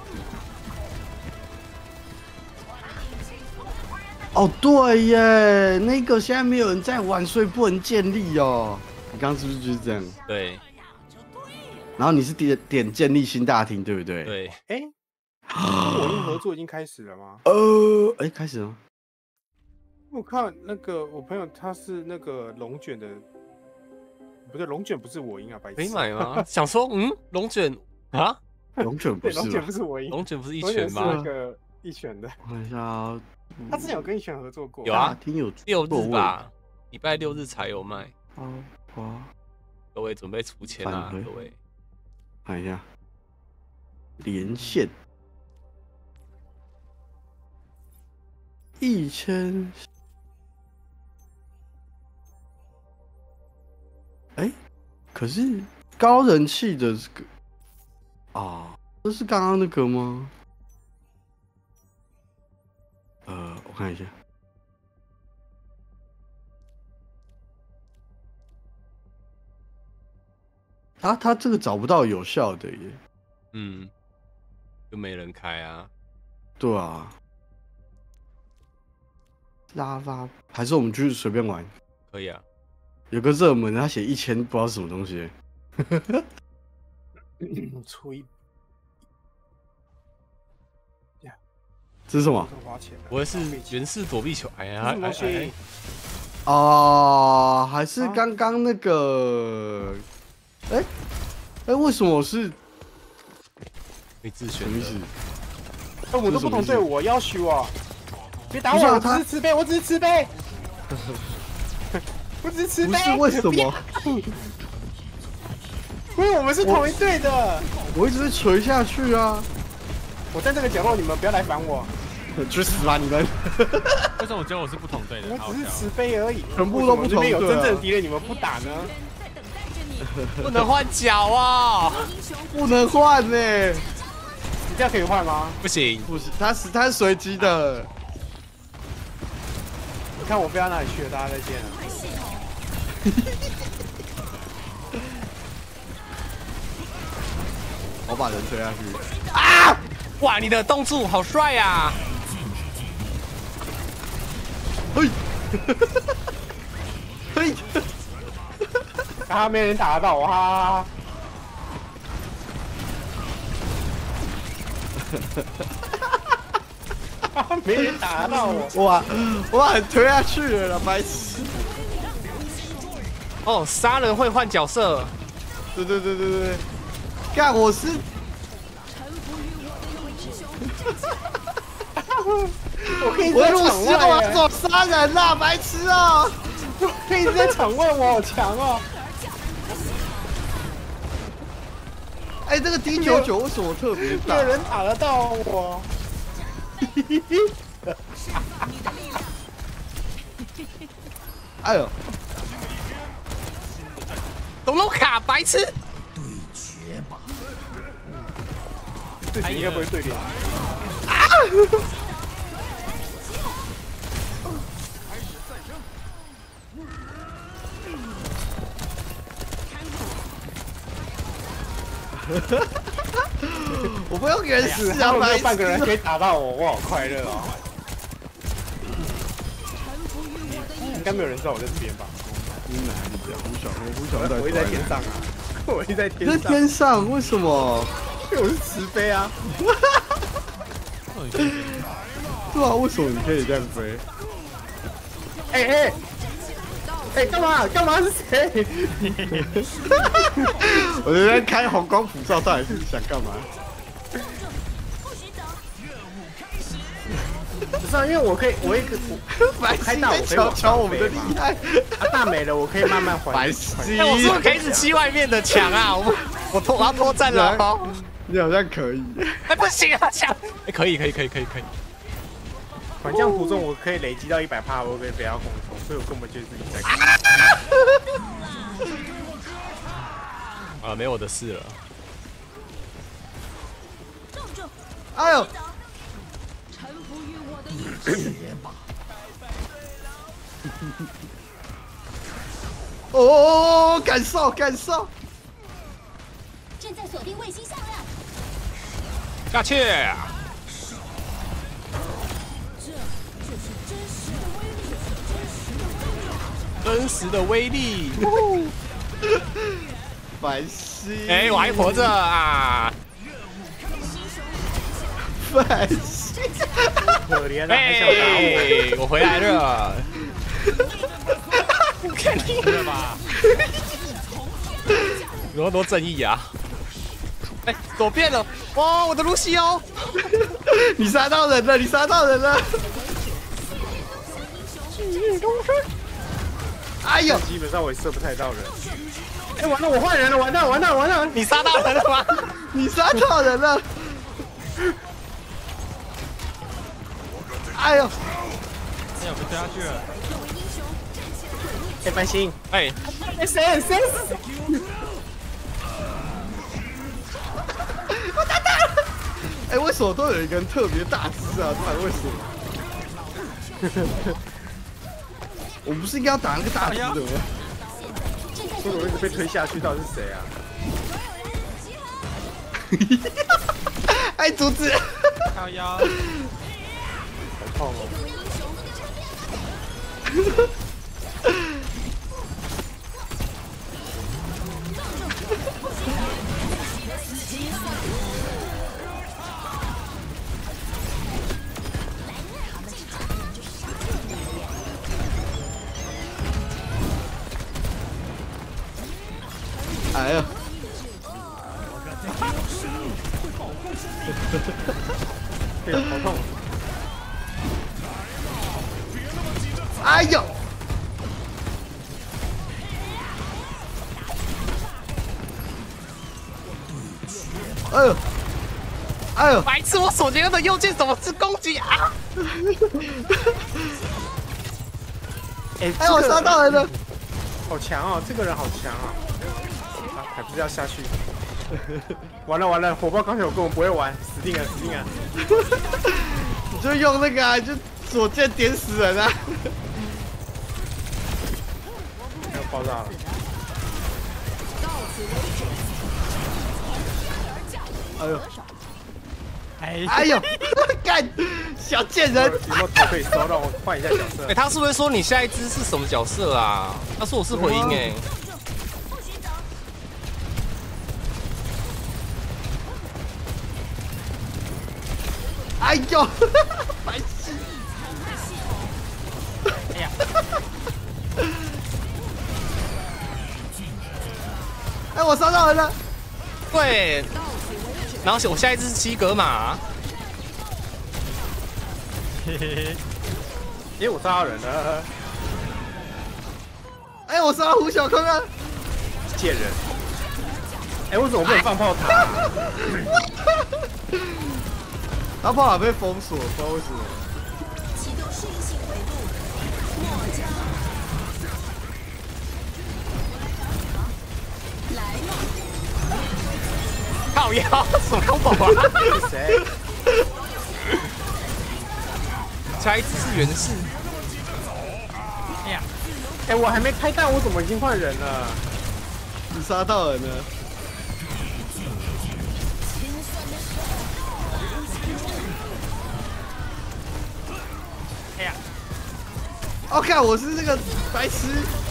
对耶，那个现在没有人在玩，所以不能建立哦。你刚刚是不是就是这样？ 对。 然后你是点建立新大厅，对不对？ 对。 我跟合作已经开始了吗？ 哎，开始了。 我看那个我朋友他是那个龙卷的，不对，龙卷不是我赢啊，白痴。 可以买吗？想说，龙卷啊， 龙卷不是， 龙卷不是我赢， 龙卷不是一拳吗？ 那个一拳的。 我看一下， 他之前有跟一拳合作过。 有啊， 听有 6日吧，礼拜6日才有卖。 哇， 各位准备出钱啦，各位。 看一下，连线1000。哎，可是高人气的这个啊，这是刚刚那个吗？我看一下。他这个找不到有效的耶。 就没人开啊。 对啊。拉拉，还是我们去随便玩？ 可以啊。 有个热门，他写1000，不知道是什么东西。 出一， 这是什么？ 不会是原式躲避球？哎呀， 哦，还是刚刚那个？哎，为什么我是？ 可以自选。 什么意思？ 我们都不同队伍，我要求啊！别打我，我只是慈悲，我只是慈悲。我只是慈悲。 不是为什么？ 因为我们是同一队的。 我一直被锤下去啊！ 我在这个角落，你们不要来烦我。 去死吧你们！ 为什么我觉得我是不同队的？ 我只是慈悲而已。 全部都不同队。 有真正的敌人，你们不打呢？ 不能换脚啊！ 不能换呢。 你这样可以换吗？ 不行， 不是，它是随机的。 你看我飞到哪里去了？大家再见了。 我把人推下去。 啊！哇，你的动作好帅呀！ 嘿，嘿， 啊，没人打得到我哈！没人打得到我！ 哇，我把人推下去了，白痴！ 哦，杀人会换角色。 对，干我是。 我可以在场外，我怎么杀人啦，白痴啊！ 我可以在场外，我好强哦！ 哎，这个 D99为什么特别大？ 没有人打得到我。 哎呦， 董龙卡，白痴！ 对决吧。这局应该不会对脸。啊！ 我不用给人死啊！ 没有半个人可以打到我，我好快乐哦！应该没有人知道我在这边吧？我一直在天上啊！我一直在天上。 在天上？为什么？ 因为我是慈悲啊！ 对啊，为什么你可以这样飞？ 哎，干嘛？是谁？ 我在开红光普照，到底是想干嘛？ 不是啊，因为我开大，我可以瞧我们的厉害。 大没了，我可以慢慢还。 白痴！ 我是不是可以一直欺外面的墙啊？我要脱战了。 你好像可以。 哎，不行啊，墙！哎，可以。 反将途中我可以累积到100%，我可以飞到空中，所以我根本就是自己在看。 啊，没我的事了。 哎呦！ 臣服于我的意志。 哦，感受！ 正在锁定卫星向量。 下去！真实的威力， 白痴！ 哎，我还活着啊！ 反省。 可怜啊，还想打我？ 我回来了。 看你了吧？ 有多正义啊！哎，左变了！哇，我的露西欧！ 你杀到人了！你杀到人了！哎呦！ 基本上我也射不太到人。哎，完了，我换人了！完蛋！ 你杀到人了吗？ 你杀到人了！哎呦！ 哎呀，被推下去了。 哎，繁星， 哎， 谁？ 我打到了！哎，为什么都有一个人特别大只啊？到底为什么？我不是应该要打那个大只的吗？ 为什么一直被推下去？到底是谁啊？ 哎，阻止！ 靠腰。 好痛哦！ 哎呀！ 对，好痛！ 哎呦！哎呦！哎呦！ 白痴！我手机的右键怎么是攻击啊？ 哎，我杀到人了！ 好强哦，这个人好强啊！啊，还不是要下去？完了，火爆钢铁我根本不会玩，死定了！ 你就用那个啊，就左键点死人啊！ 要爆炸了！ 哎呦！哎呦！干，小贱人！ 有没有头可以收？让我换一下角色。 哎，他是不是说你下一只是什么角色啊？他说我是回音哎。 哎呦！白痴！ 哎呀！ 哎，我杀到人了！ 对。然后我下一只是七格马。 嘿嘿嘿。 哎，我杀到人了！ 哎，我杀到胡小空了！ 贱人！哎，为什么不能放炮塔？ 他炮塔被封锁，不知道为什么。 启动适应性维度，末将来了。 靠腰，什么 combo 啊？ 是谁？ 下一只是袁氏。 哎呀！ 哎，我还没开弹，我怎么已经换人了？ 你杀到人了。 哎呀！ 哦，看我是那个白痴。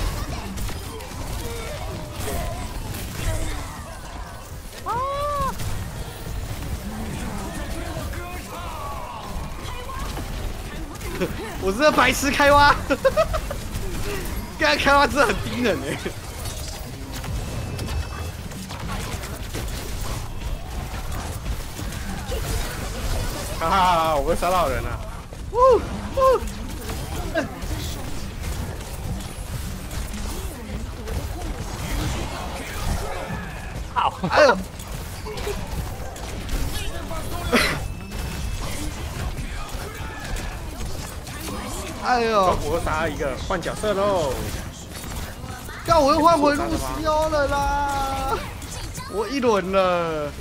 我是那白痴开挖，刚才开挖真的很低能哎。 哈哈，我被杀到人了。 好， 哎呦！哎呦！ 我杀一个，换角色喽！ 干，我又换回露西欧了啦！我一轮了。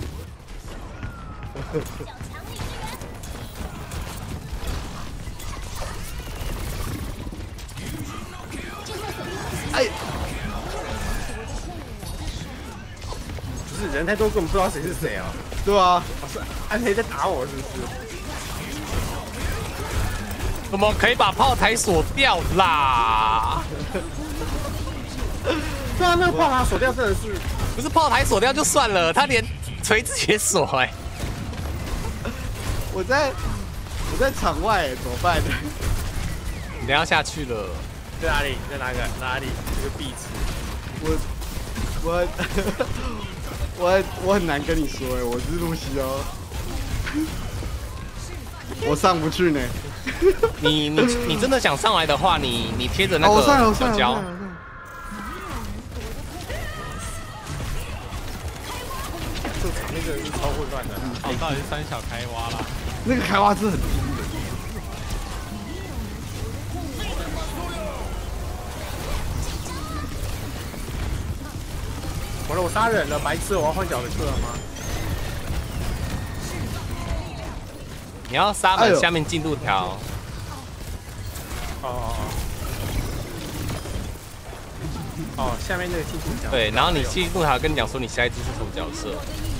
哎， 不是人太多，根本不知道谁是谁啊！ 对啊， 安培在打我是不是？ 怎么可以把炮台锁掉啦？ 对啊，那个炮塔锁掉真的是， 不是炮台锁掉就算了，他连锤子也锁哎。 我我在场外，怎么辦？ 你等下下去了。 在哪里？在哪里？这个壁纸。 我很难跟你说哎，我是露西哦，我上不去呢。 你真的想上来的话，你贴着那个小胶。 这场那个是超混乱的。 好，到底是三小开挖啦。 那个开挖是很低的。 完了，我杀人了，白痴！我要换角色了吗？ 你要杀满下面进度条。 哦，下面那个进度条。 对，然后你进度条跟你讲说你下一只是什么角色。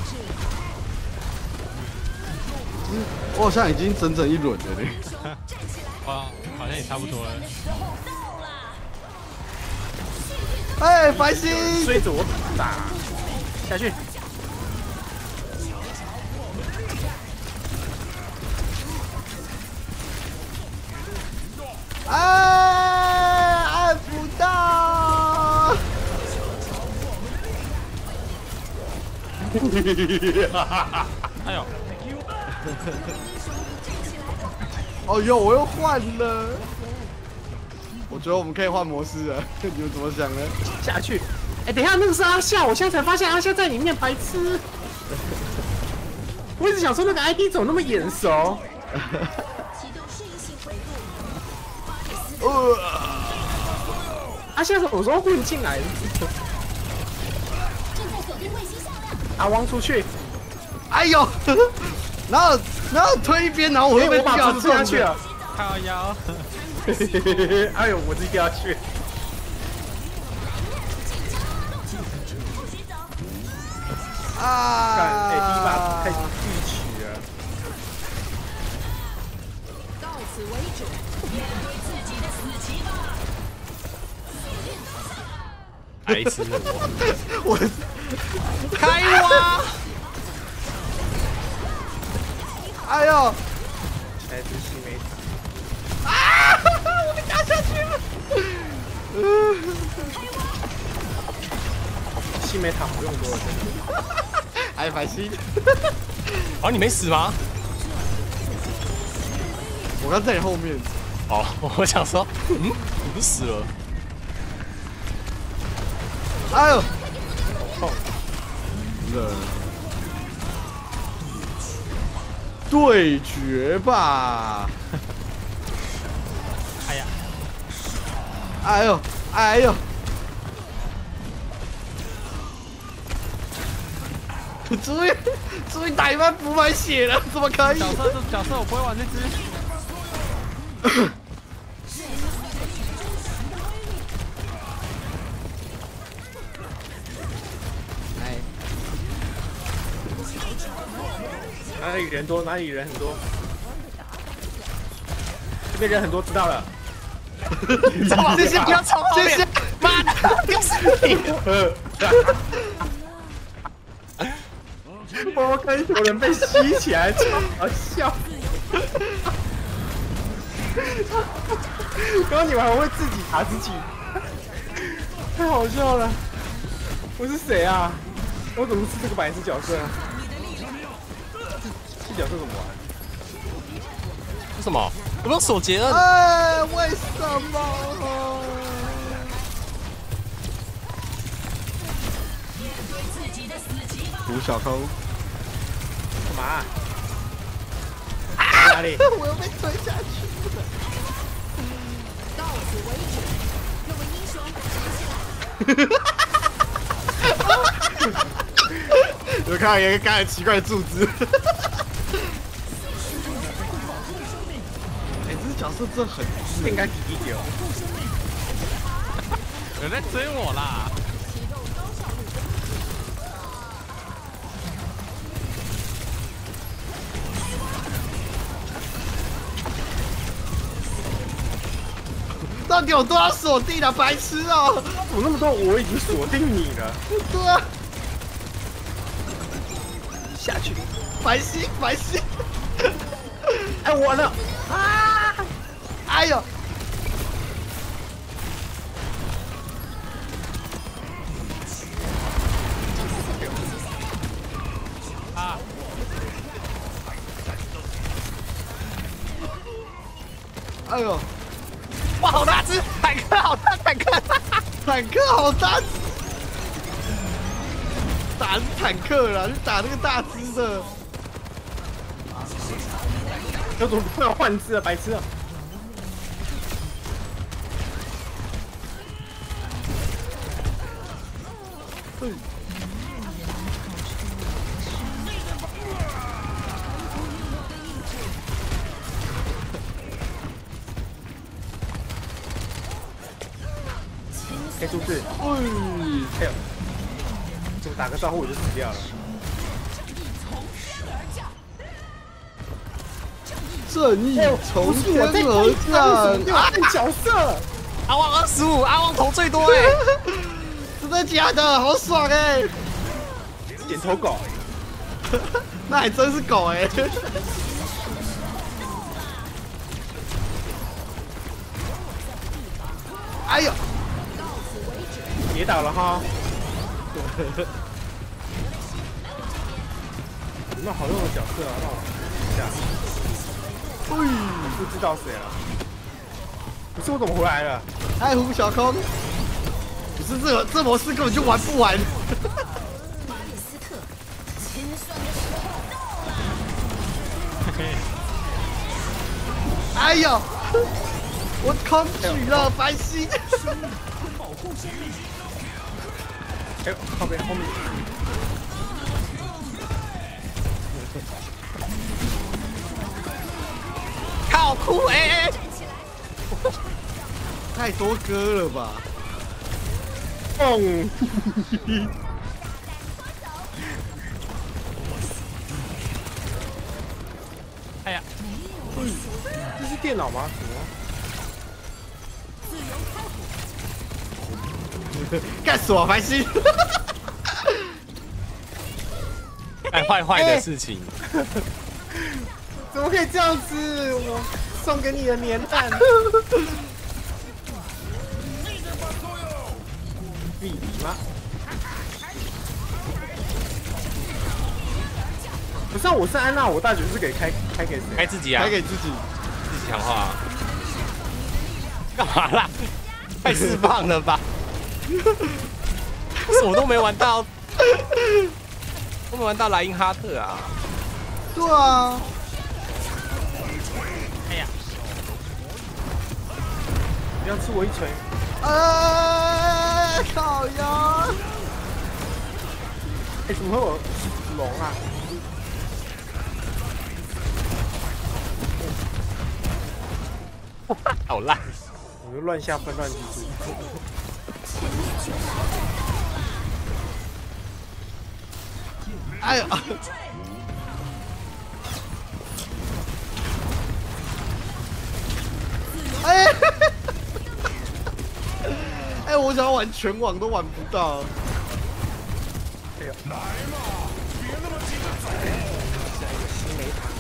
我好像已经整整一轮了嘞。 哇，好像也差不多了。 哎，白星追着我打下去。 按不到。 哎呦！ 哦哟，我又换了。我觉得我们可以换模式了，你们怎么想呢？ 下去。哎，等一下，那个是阿夏，我现在才发现阿夏在里面，白痴。我一直想说那个 ID 怎么那么眼熟。阿夏什么时候混进来的？阿汪出去。 哎呦！然后推一边，然后我又被掉下去了。 靠腰。 哎呦，我自己掉下去。哎，第一把开始预取了。 到此为止，面对自己的死期吧。 白痴我开挖。 哎呦！ 哎，这是没打。 啊！我被打下去了。 西梅塔不用多了，真的。 还白心。 哦，你没死吗？ 我刚在你后面。 哦，我想说，你不死了？ 哎呦！ 痛。 对决吧！ 哎呀！ 哎呦！哎呦！终于打一半补满血了，怎么可以？ 角色我不会玩这只。 哪里人多，哪里人很多。这边人很多，知道了。 谢谢，不要冲后面。妈的，又是你！ 我跟有人被吸起来，超好笑。刚刚你们还会自己打自己，太好笑了。我是谁啊？我怎么是这个白痴角色啊？这角色怎么玩？ 为什么？有没有手结摁？ 哎，为什么？毒小偷。 干嘛？哪里？ 我又被推下去了。 到此为止，各位英雄， 起来！有看到一个刚才奇怪的柱子。哎，这角色真的很应该低一点。 有人在追我啦！ 到底有多少锁定啊，白痴哦！ 怎么那么多？我已经锁定你了。 对啊。 下去。 白心，白心。 哎，完了！ 啊！哎呦！ 啊！ 哎呦！ 哇，好大只！坦克好大，坦克！ 坦克好大！打是坦克啦，去打那个大只的。 有种突然换只了，白痴啊！哎，是不是？哎呦，怎么打个招呼我就死掉了？ 正义从天而降！ 啊，角色！ 阿旺25，阿旺头最多哎！ 真的假的？好爽哎！ 点头狗， 那还真是狗哎！哎呦！ 跌倒了哈！有没有好用的角色啊？让我看一下。不知道谁了。可是我怎么回来了？ 爱狐小空，不是这模式根本就玩不完。 巴里斯特，清算的时候到了。 哎呦！我空取了繁星。 哎，后面。 靠哭哎！ 太多歌了吧？ 蹦！ 哎呀， 这是电脑吗？什么？干死我繁星！ 干坏的事情。 怎么可以这样子？我送给你的年蛋。必比吗？不是啊，我是安娜，我大绝是给开给谁？ 开自己啊！ 开给自己强化啊！干嘛啦？太释放了吧！我都没玩到，都没玩到莱茵哈特啊！ 对啊。 哎呀！ 不要吃我一锤！ 靠腰！ 哎，怎么会有龙啊？ 好烂！ 我就乱下分乱击出。 哎呦！哎！哎，我想要玩全网都玩不到。 哎呦！ 来嘛，别那么急着走。 下一个新雷塔。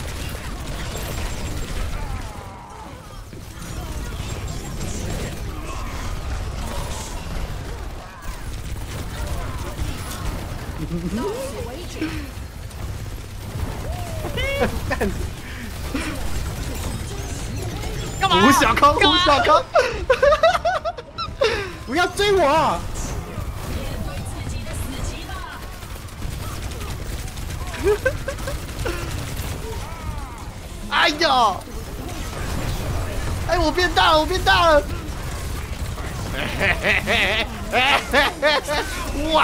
干嘛？ 胡小康，胡小康， 不要追我！ 哎呦！哎，我变大了，我变大了！哇！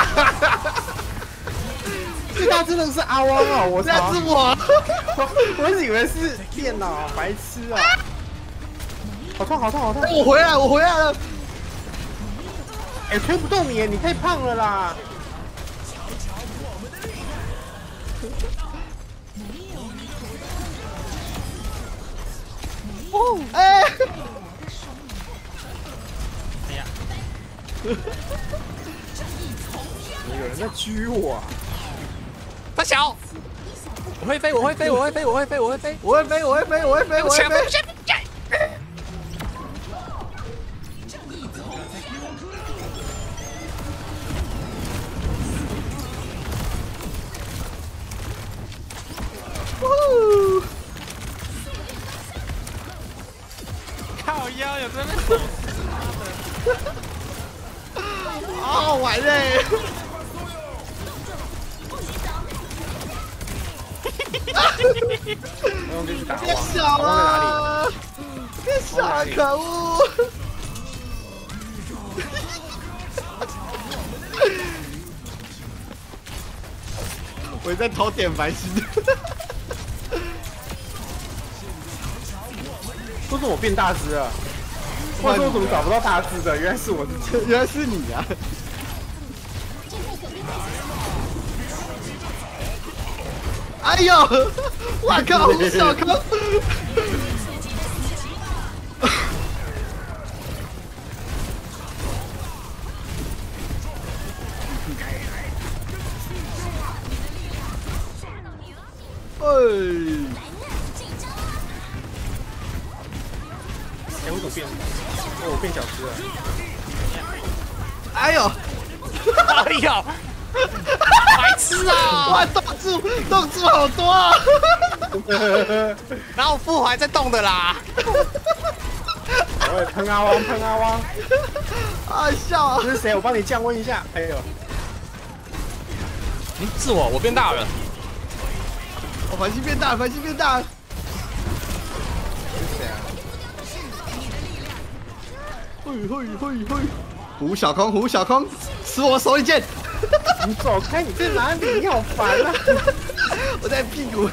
最大真的是阿汪啊！我操！ 那是我， 我以为是电脑，白痴啊！好痛，好痛，好痛！ 我回来，我回来了！ 哎，推不动你，你太胖了啦！ 哦，哎！ 哎呀！ 有人在狙我啊！ 他小， 我会飞，我会飞，我会飞，我会飞，我会飞， 我会飞，我会飞，我会飞，我会飞。 靠腰有在那边好好玩嘞！变小了，变小了，可恶！我在偷点繁星。 为什么我变大只了？或者说我怎么找不到大只的？原来是我， 原来是你啊！哎呦！我靠，胡小康！ 哎，我怎么变？哦，我变小只了。 哎呦！ 哎呦！白痴啊！ 哇，动作好多啊！ 然后副还在动的啦。 我喷阿汪，喷阿汪！ 啊笑啊！ 这是谁？我帮你降温一下。哎呦！ 是我变大了。 我繁星变大，繁星变大。嘿！胡小空，胡小空，吃我手里剑！ 你走开！你在哪里？你好烦啊！ 我在屁股。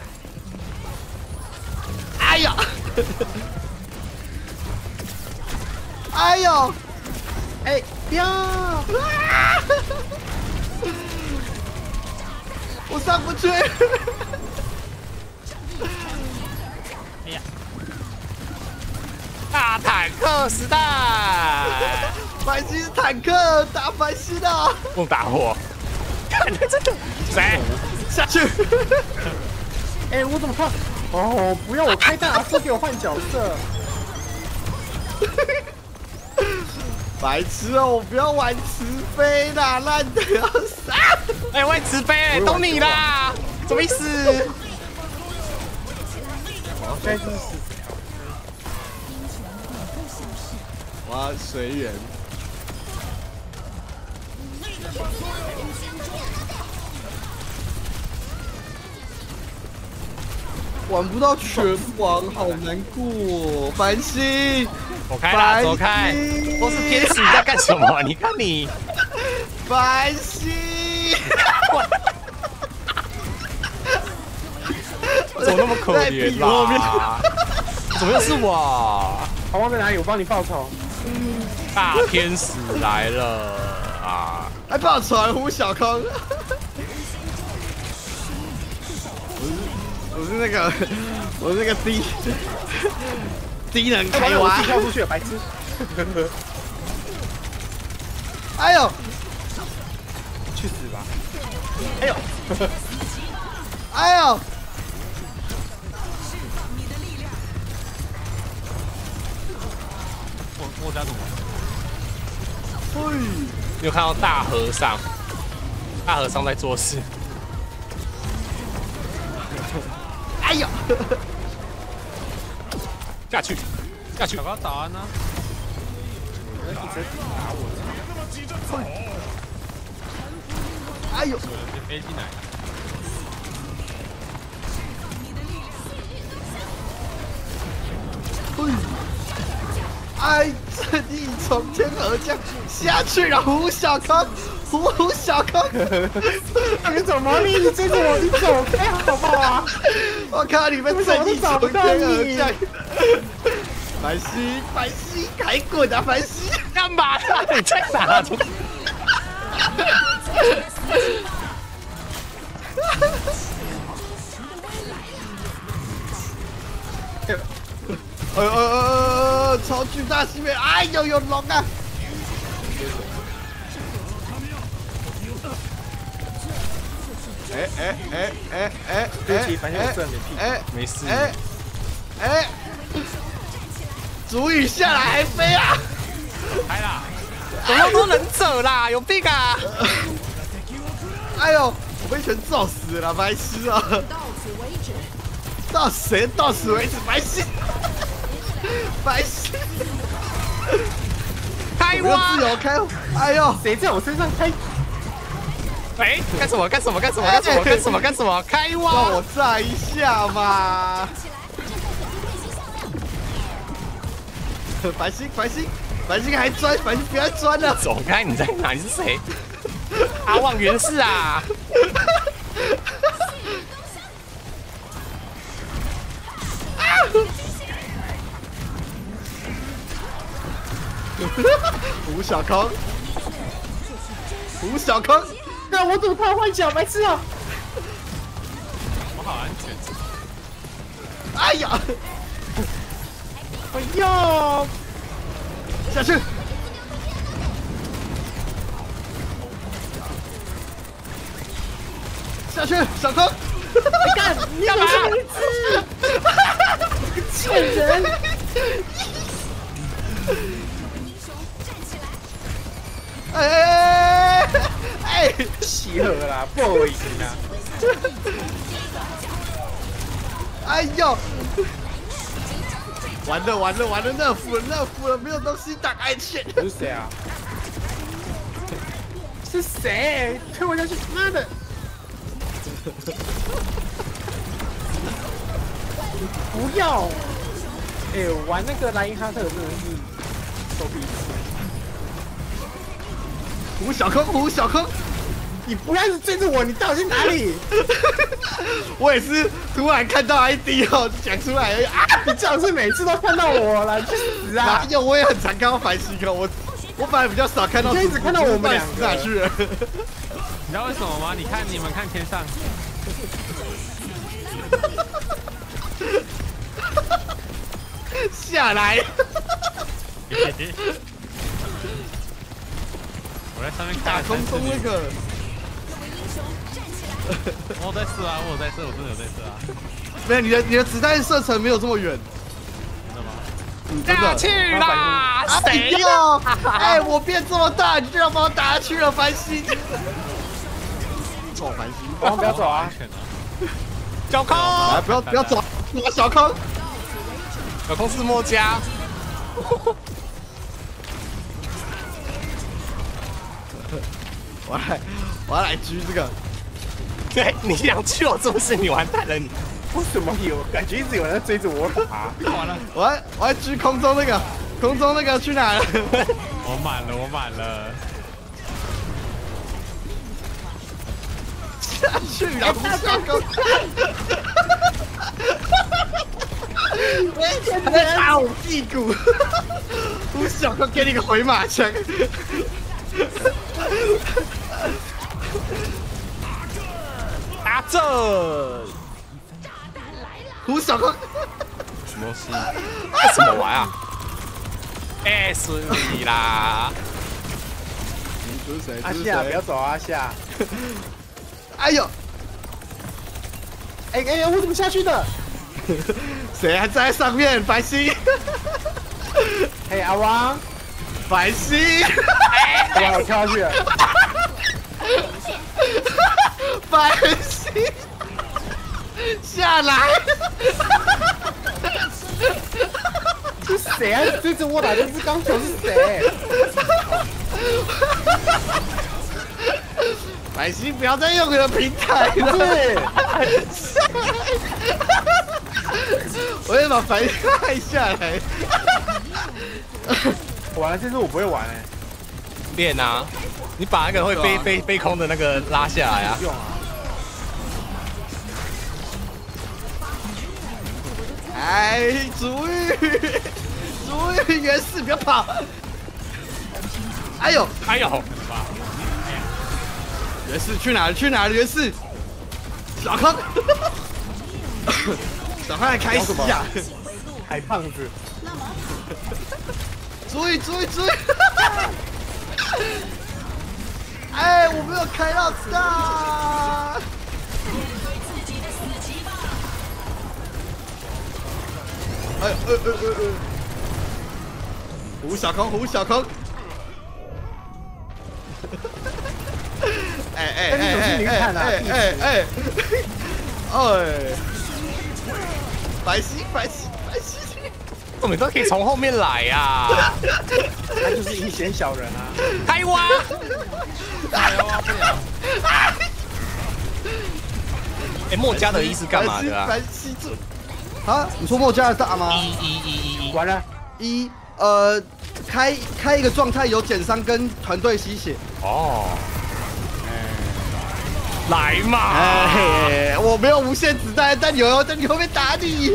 哎呀！哎呦！ 哎呀！ 我上不去。 哎呀！ 大坦克时代， 繁星是坦克打繁星的， 不打我，看他真的谁下去？ 哎，我怎么看？哦，不要我开大，是给我换角色。 白痴哦，我不要玩慈飞啦，烂的要死！ 哎，我慈悲，懂你啦，什么意思？ 我现在就是死。 我要随缘。玩不到拳王，好难过。繁星， 走开啦，走开！都是天使，你在干什么？你看你， 繁星， 怎么那么可怜啦？怎么又是我？ 好望在哪里？我帮你报仇。 大天使来了啊！ 还报仇，胡小康。我是那个低能开挖， 跳出去了，白痴！ 哎呦， 去死吧！哎呦， 哎呦！ 我家怎么？ 你有看到大和尚？大和尚在做事。 哎呦！ 下去，下去！ 小高早安呢？ 一直打我！ 哎呦！ 别飞进来！ 哎，正义从天而降，下去了，胡小康，胡小康！ 你怎么你一直追着我？你走开好不好啊？ 我靠，你们正义从天而降！白皙，白皙，还滚啊，白皙！ 干嘛呢？你在哪？ 超巨大西北，哎呦，有龙啊！ 对不起，反正我赚点屁。 没事。 主语下来还飞啊！ 开啦！ 怎么都能走啦？有病啊！ 哎呦，我被一拳揍死了，白痴啊！ 到此为止。 到谁？到此为止，白痴！白痴！ 开挖！ 自由开！哎呦， 谁在我身上开？ 哎，干什么？干什么？干什么？干什么？干什么？干什么？开挖！ 让我炸一下嘛！白星，白星，白星还钻，白星不要钻了！ 走开！你在哪？你是谁？阿旺元氏啊！ 胡小康，胡小康， 那我怎么他换小白痴啊？ 我好安全。 哎呀！ 哎呦！ 下去！下去，小康！ 你干！你干嘛？贱人！ 哎！ 集合啦，不好意思啦。 哎呦！完了完了完了！热服了热服了，没有东西打安全。 是谁啊？是谁？推我下去！妈的！不要！哎、玩那个莱茵哈特真的是手臂。 胡小康，胡小康， 你不要一直追着我，你到底去哪里？ 我也是突然看到 ID 哦，讲出来而已啊！ 你最好是每次都看到我了，你去死啊！ 哪有？我也很常看到繁星哥，我反而比较少看到， 你就一直看到我们两个哪去了？ 你知道为什么吗？你们看天上， 下来！ 我在上面打空中那个， 我有在射啊，我有在射，我真的有在射啊。 没有，你的子弹射程没有这么远。 真的吗？ 真的。 下去啦！谁呀？ 哎，我变这么大，你居然把我打下去了，繁星！臭繁星！ 不要走啊！ 小康， 来，不要走，我小康。 小康是墨家。 我要来狙这个。 对，你想去我是不是？你完蛋了你！ 为什么有感觉一直有人在追着我打？ 完了， 我要狙空中那个，空中那个去哪了？ 我满了，我满了。 下去了，胡小康！还打我屁股！胡小康给你个回马枪！ 打正！ 胡小康！ 什么东西？这什么玩啊？哎，顺利啦！ 这是谁？ 阿夏，不要走啊，阿夏！ 哎呦！ 哎，我怎么下去的？ 谁还在上面？白星！ 嘿，阿王！ 白星！ 阿王，我跳下去了。 白星！下来！ 是谁啊？追着我打这只钢球是谁？ 白星，不要再用你的平台了！ 是。 我要把白星拍下来。 完了，这次我不会玩哎。 练啊！你把那个会飞空的那个拉下来啊！ 用啊！ 哎，主语元氏，不要跑！哎呦， 哎呦！ 元氏去哪了？去哪了？元氏，小康，小康还开心呀！ 海胖子， 注意！哎，我没有开到大。 胡小空，胡小空。白皙， 我们都可以从后面来呀。 他就是阴险小人啊！ 开挖， 加油啊！不了。 哎，墨家的一是干嘛的啊？ 白皙住。啊，你说墨家的大吗？ 完了， 开一个状态有减伤跟团队吸血。 哦。来嘛！ 哎，我没有无限子弹，但有在你后面打你。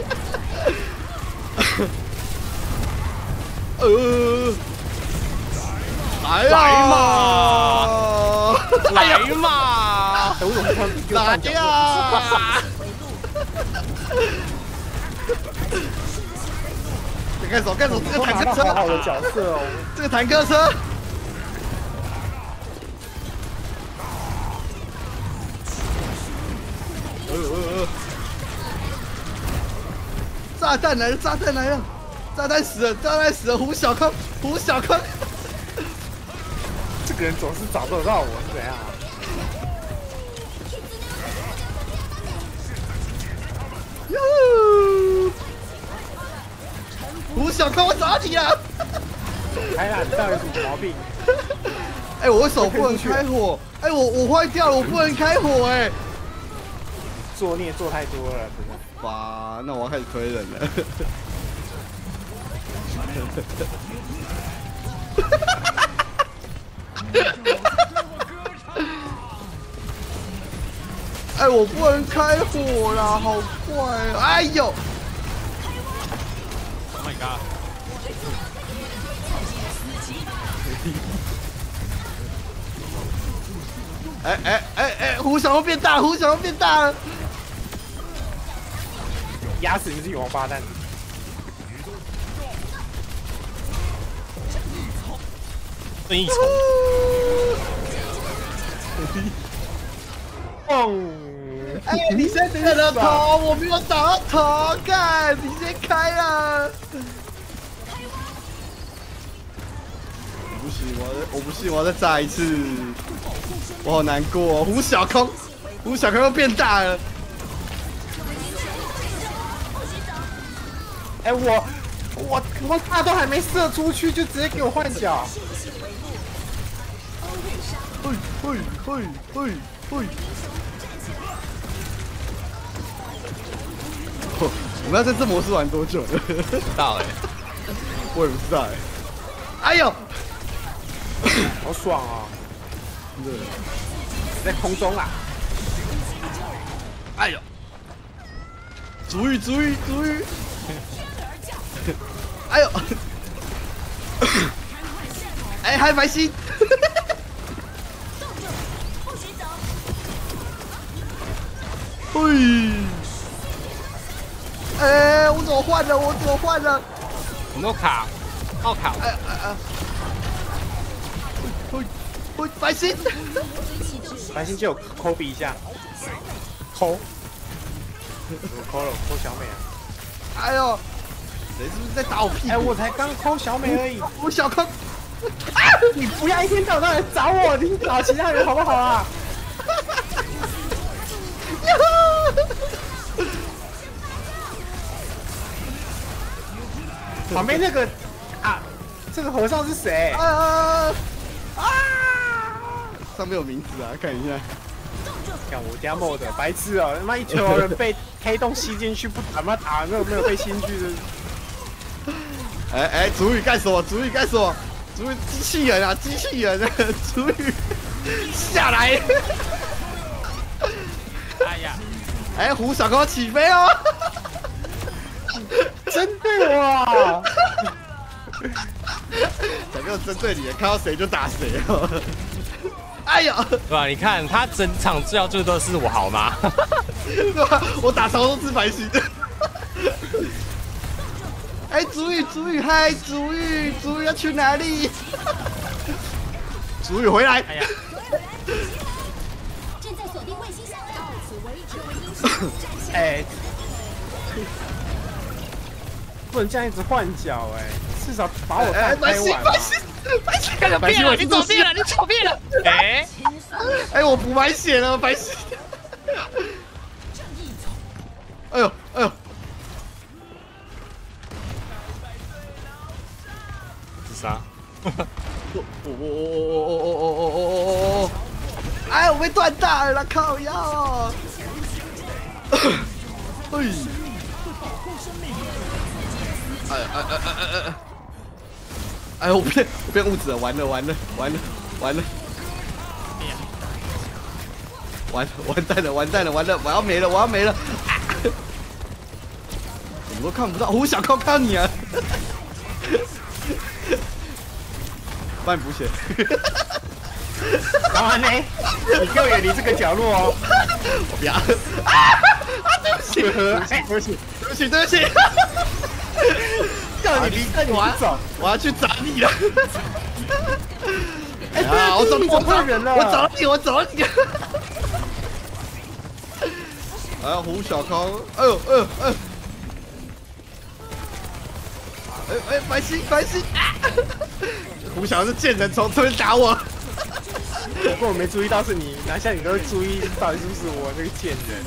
来嘛！来嘛！ 打呀！干手，这个坦克车， 好的角色哦， 这个坦克车。炸弹来了！炸弹死了！胡小康， 这个人总是找得到我，是怎样啊？ 胡小康，我找你了！ 哎呀，你到底有什么毛病？ 哎，我手不能开火！哎，我坏掉了，我不能开火！哎， 作孽做太多了，真的。 哇，那我要开始推人了。哎，我不能开火啦，好快啊！哎呦 ！Oh my god！ 哎，胡小龙变大了！ 压死你们这王八蛋！ 正义虫。 哎，你先等着头，我没有打到头，干！你先开啊！我不信，我要再炸一次！我好难过哦，胡小空又变大了。 哎，我大都还没射出去，就直接给我换脚。 嘿！我们要在这模式玩多久了？ 不知道哎， 我也不知道哎。哎呦， 好爽啊！ 对， 在空中啦！ 哎呦，注意！哎呦，哎，还白心。嘿，哎，我怎么换的？ 我没有卡，爆卡。 嘿，白心， 就有抠鼻一下，抠小美啊！ 哎呦，谁是不是在打我屁股？ 哎，我才刚抠小美而已。 我小康， 啊！你不要一天到晚来找我，你找其他人好不好啊？旁边那个啊，这个和尚是谁？ 上面有名字啊，看一下。 看我家 mod 白痴哦，他妈一群人被黑洞吸进去，不他妈打没有被吸进去的。 哎，主语干什么？主语机器人啊！主语下来。 哎呀！ 哎，胡小高起飞哦！ 针对我啊！ 才没有针对你，看到谁就打谁哦。哎呀， 对吧？你看他整场最要最多的是我，好吗？ 对吧？我打超多次白心的。哎，主语，嗨，主语要去哪里？主语回来。哎呀！ 正在锁定卫星上，到此为止。 哎， 不能这样一直换脚哎，至少把我开完吧。 白皙， 干什么变了？你走变了，你走变了。 哎，我补满血了，白皙。哎呦，哎呦， 自杀。 哎，我被断大了，靠腰。哎，我变物质了，完了，完蛋了，我要没了，怎么都看不到，我想看你啊！帮你补血。 然后呢？你给我远离这个角落哦！ 我不要！对不起！叫你离开，你走！我要去找你了！哎呀，我找人了！我找你！哎呀，胡小康！哎呦！哎，白皙！胡小康是贱人，从这边打我。 不过我没注意到是你，哪像你都会注意到底是不是我这个贱人。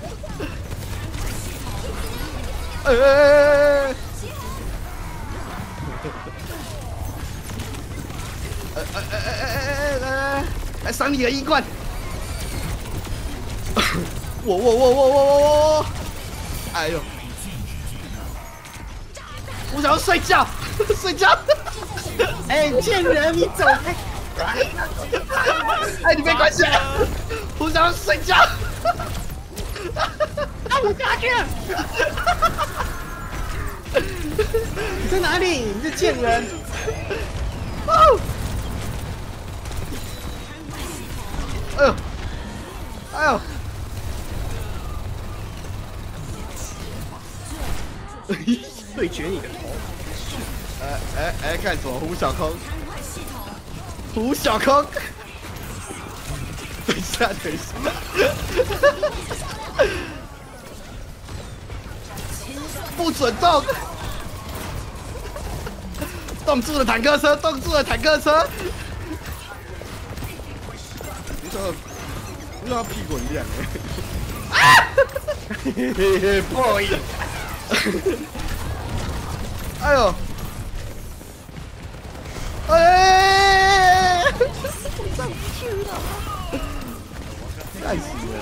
来赏你个一冠！我！哎呦！我想要睡觉！ 哎，贱人，你走开！ 哎，你没关系，我想要睡觉。 我下去！你在哪里？你这贱人！ 哎呦！ 对决你的头！ 哎，干什么？胡小康！等一下！不准动！冻住了坦克车！不知道屁股很亮不好意思。 哎呦！上不去了！太死了！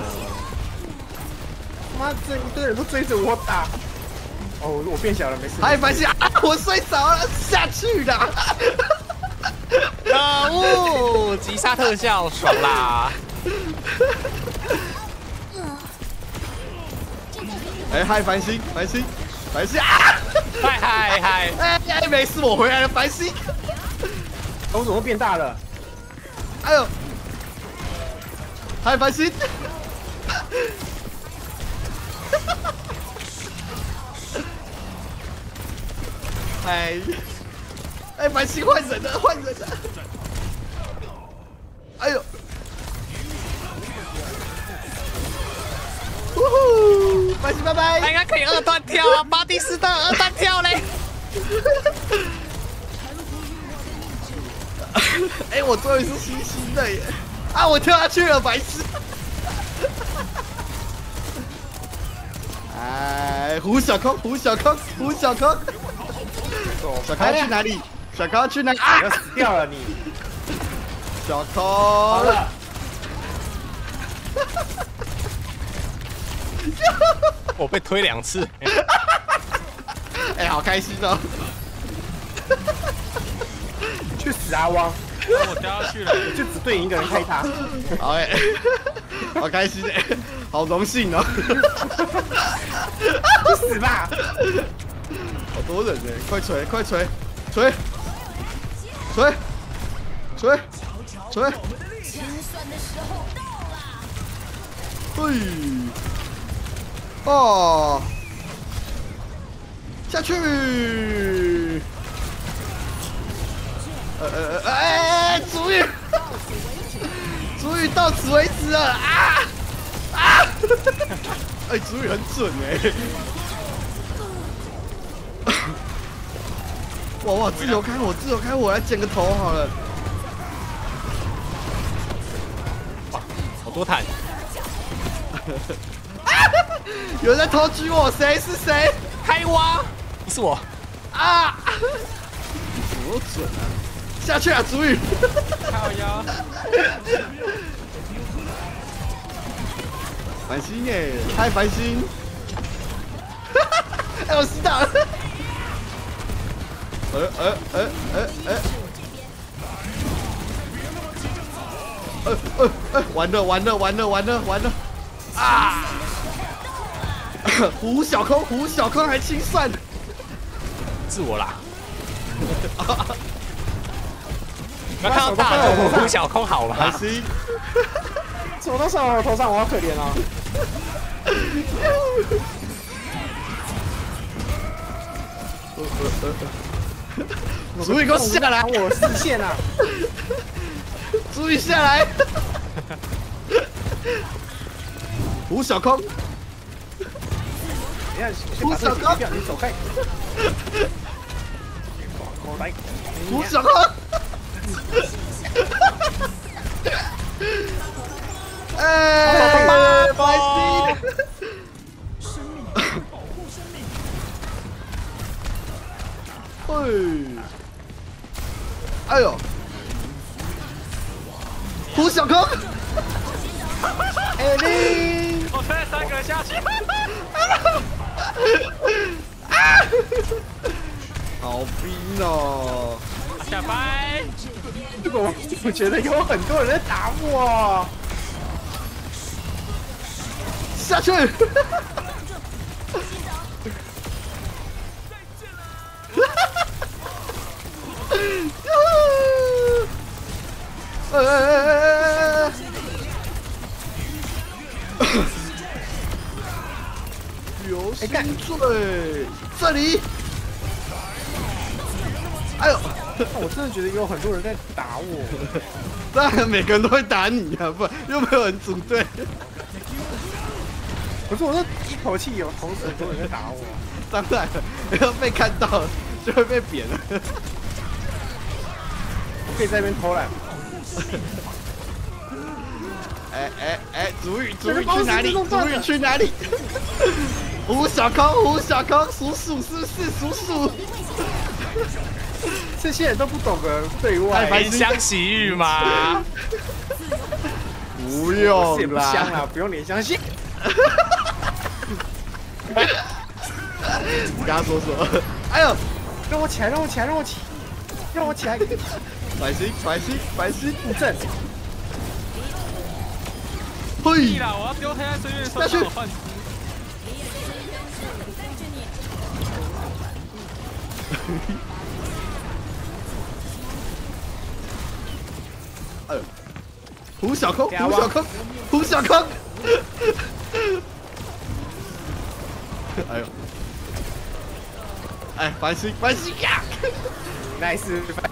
妈，这一堆人都追着我打。哦，我变小了，没事。 还白皙啊！我睡着了，下去了。 可恶！击杀特效，爽啦！ 哎，嗨，繁星啊！ 嗨！ 哎，没事，我回来了，繁星。 我怎么变大了？ 哎呦！嗨，繁星！哎，繁星换人了！哎呦！呜呼！繁星拜拜！ 应该可以2段跳啊，巴蒂斯特2段跳嘞！ 哎，我终于是星星的耶！啊，我跳下去了，白痴！哎，胡小康！小康去哪里？啊！ 要死掉了你！ 小康！ 好了。 我被推2次。 哎，好开心哦！ 去死啊，汪！ 我掉下去了， 就只对你一个人开塔。 好哎，好开心哎，好荣幸哦！ 去死吧！ 好多人哎，快锤！嘿！哦！下去！哎，主语到此为止了啊！哎，主语很准哎！ 哇，自由开火，自由开火，来剪个头好了。 哇，好多坦！ 有人在偷狙我，谁是谁？ 开挖，不是我啊！多准啊！下去啊，主语！ 靠腰。 繁星耶，嗨繁星！哎，我死打了！完了！啊！胡小空还清算， 是我啦。不要看到大的胡小空好吗？ 繁星， 怎么都上我头上，我好可怜啊！ 主语给我下来！ 我视线啊！ 主语下来！胡小空，胡小空， 你走开！ 胡小空！哎，白心！哎呦！胡小空！哎你！ 我推了3个下去。 好冰哦！ 下班。 我觉得有很多人在打我。 下去！流星坠，这里！哎呦！ 我真的觉得有很多人在打我。 当然每个人都会打你啊，不又没有人组队。 可是我这一口气有同时很多人在打我。 当然了，要被看到了就会被扁了。 我可以在那边偷懒。 哎，主语去哪里？主语去哪里？胡小空，数数是不是数数？ 这些人都不懂得对外怜香惜玉吗？ 不用不香啦，不用怜香惜。 你跟他说说，哎呦， 让我起来！ 白心， 布阵。 嘿啦！我要丢黑暗深渊下去。哎呦，胡小空！哎呦，哎，繁星呀 ，nice，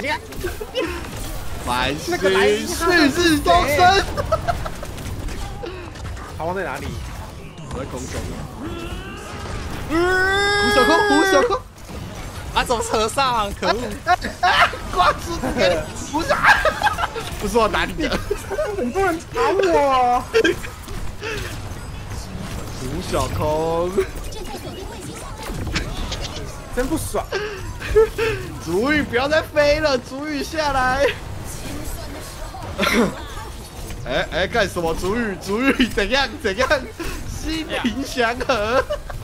繁星，旭日东升。 逃亡在哪里？ 我在空中。胡小空！ 啊，怎么车上？可恶！ 挂住给不是我打你的， 很多人打我。 胡小空， 真不爽。 主语不要再飞了，主语下来。哎，干什么？主语怎样？心平祥和。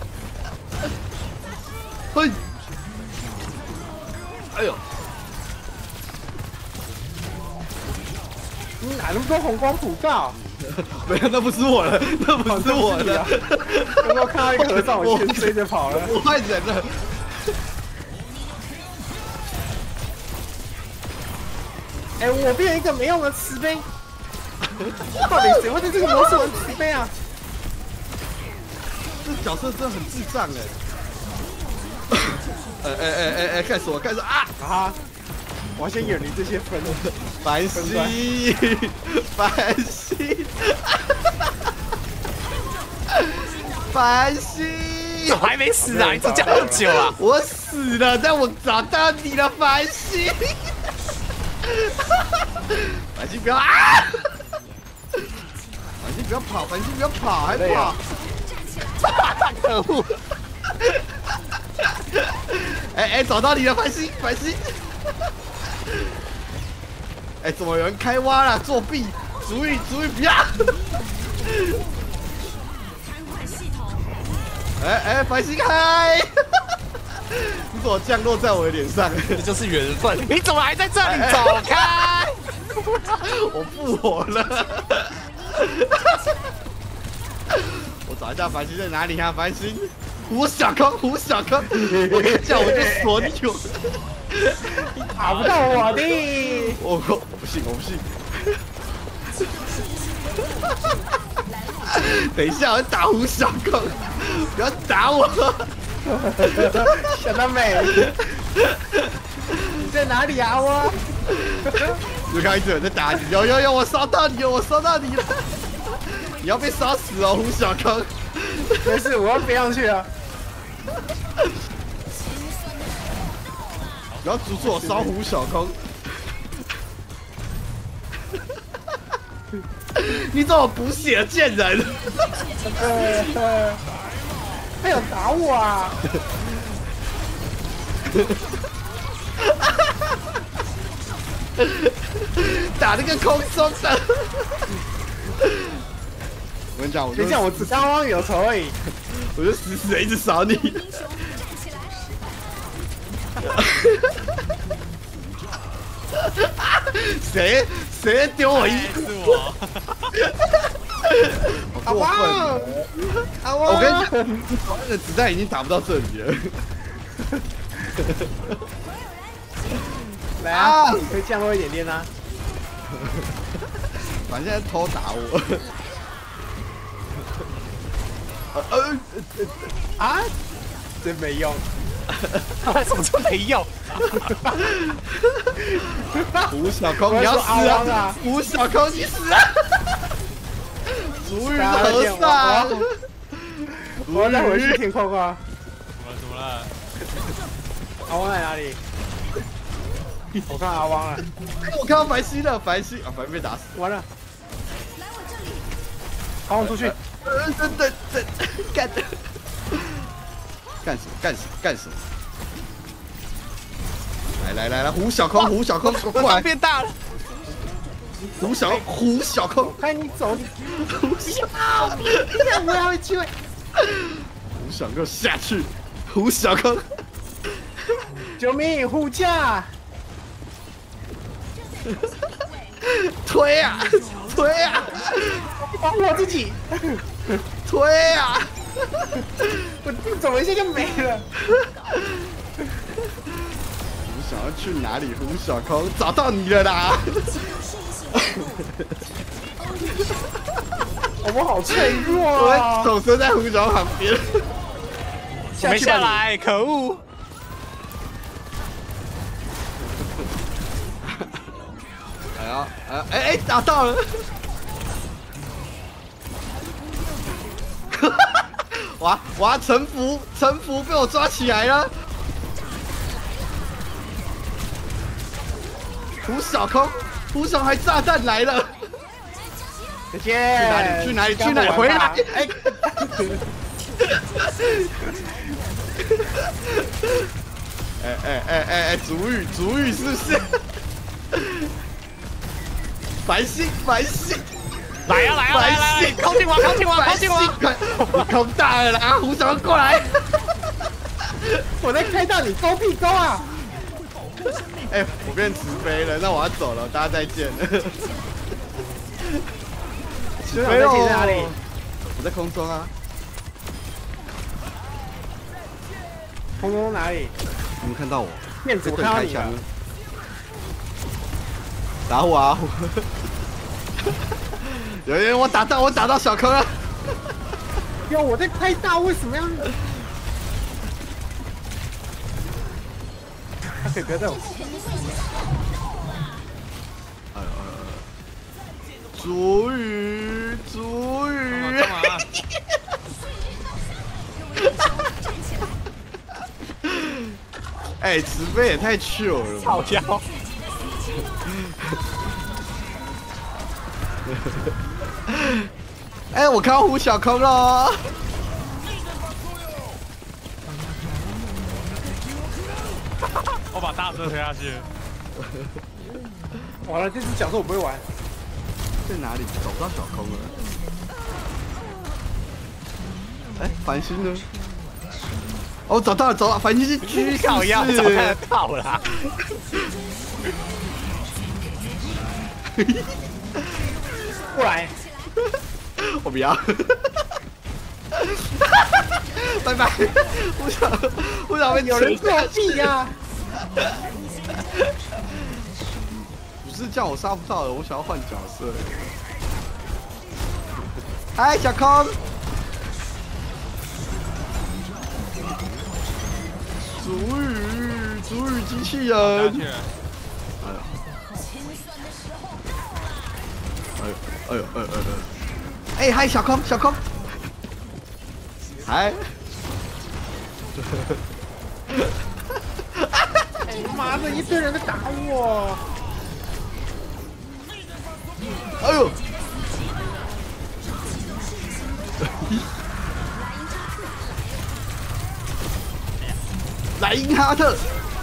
嘿，哎呦， 你哪那么多红光普照？ 没有，那不是我了，那不是我了。 刚刚看到一个和尚，我先追着跑了。 我害人了。 哎，我变成一个没用的慈悲。到底谁会对这个魔术很慈悲啊？ 这角色真的很智障哎！干什么啊！ 啊！我要先远离这些分。 繁星，繁星， 我还没死啊！你这讲那么久啊！ 我死死了，但我找到你了，繁星。繁星不要啊！繁星不要跑，繁星不要跑，还跑！可恶！哎，找到你了，繁星，繁星！哎，怎么有人开挖了？作弊！主意不要！哎，繁星嗨！你怎么降落在我的脸上？ 这就是缘分。你怎么还在这里？走开！ 我复活了。我找一下繁星在哪里啊？繁星，胡小空，我叫我就锁你我。 你打不到我的。 我不信。等一下，我打胡小空，不要打我。 想得美！你在哪里啊？我就看一直有人在打你，有，我烧到你了，你要被烧死哦，胡小空。 没事，我要飞上去了。 不要阻止我烧胡小空。你怎么补血了，贱人？ 他想打我啊！ 打那个空中的。我跟你讲， 别讲，我只刚刚有仇而已。 我就死的一直扫你。谁丢我一？ 是我。 阿汪，我跟你讲，那个子弹已经打不到这里了。 来啊，可以降落一点点啊。 反正在偷打我。 真没用。 什么都没用。 胡小空，你要死啊！胡小空，你死啊！主语和尚， 我要再回去天空啊！ 怎么了？ 阿汪在哪里？我看阿汪了。 我看到繁星了，繁星被打死。 完了。阿汪出去。 对，干什么？来，胡小空，过来！ 变大了。 胡小空， 看你走，胡小空，我要去。 胡小空下去，胡小空， 救命！护驾！ 推啊！ 帮我自己！ 推啊！ 我走一下就没了。 你想要去哪里？胡小空，找到你了啦！ 我好脆弱啊！ 我手伸在胡小空旁边。 我没下来，可恶！ 哎，打到了！哇，臣服被我抓起来了！胡小空还炸弹来了！ 再见！ 去哪里？回来！哎！主语是不是？繁星！ 来！靠近我！ 你空大了啦！胡小空过来！ 我在开到你勾屁勾啊！ 哎，我变直飞了，那我要走了，大家再见。 学长在哪里？ 我在空中啊。 空中哪里？ 你们看到我？ 面子，我看到你了。 打我啊！有人我打到小空了。 哟，我在开大，为什么要？他可以不要在我。 主语。 干嘛？ 哎，慈悲也太 chill 了。 好笑。 哎，我看到胡小空了。 我把大车推下去。 完了，这只角色我不会玩。 在哪里？找不到小空了。哎，繁星呢？哦，找到了，找到了，繁星是狙靠腰，找得到啦。过来， 我不要。拜拜，不想被有人作弊呀！ 不是这样，我杀不到的，我想要换角色。嗨，小空。主语机器人。哎，嗨，小空，小空。嗨。 哎妈的，一堆人在打我！ 哎呦！莱因哈特。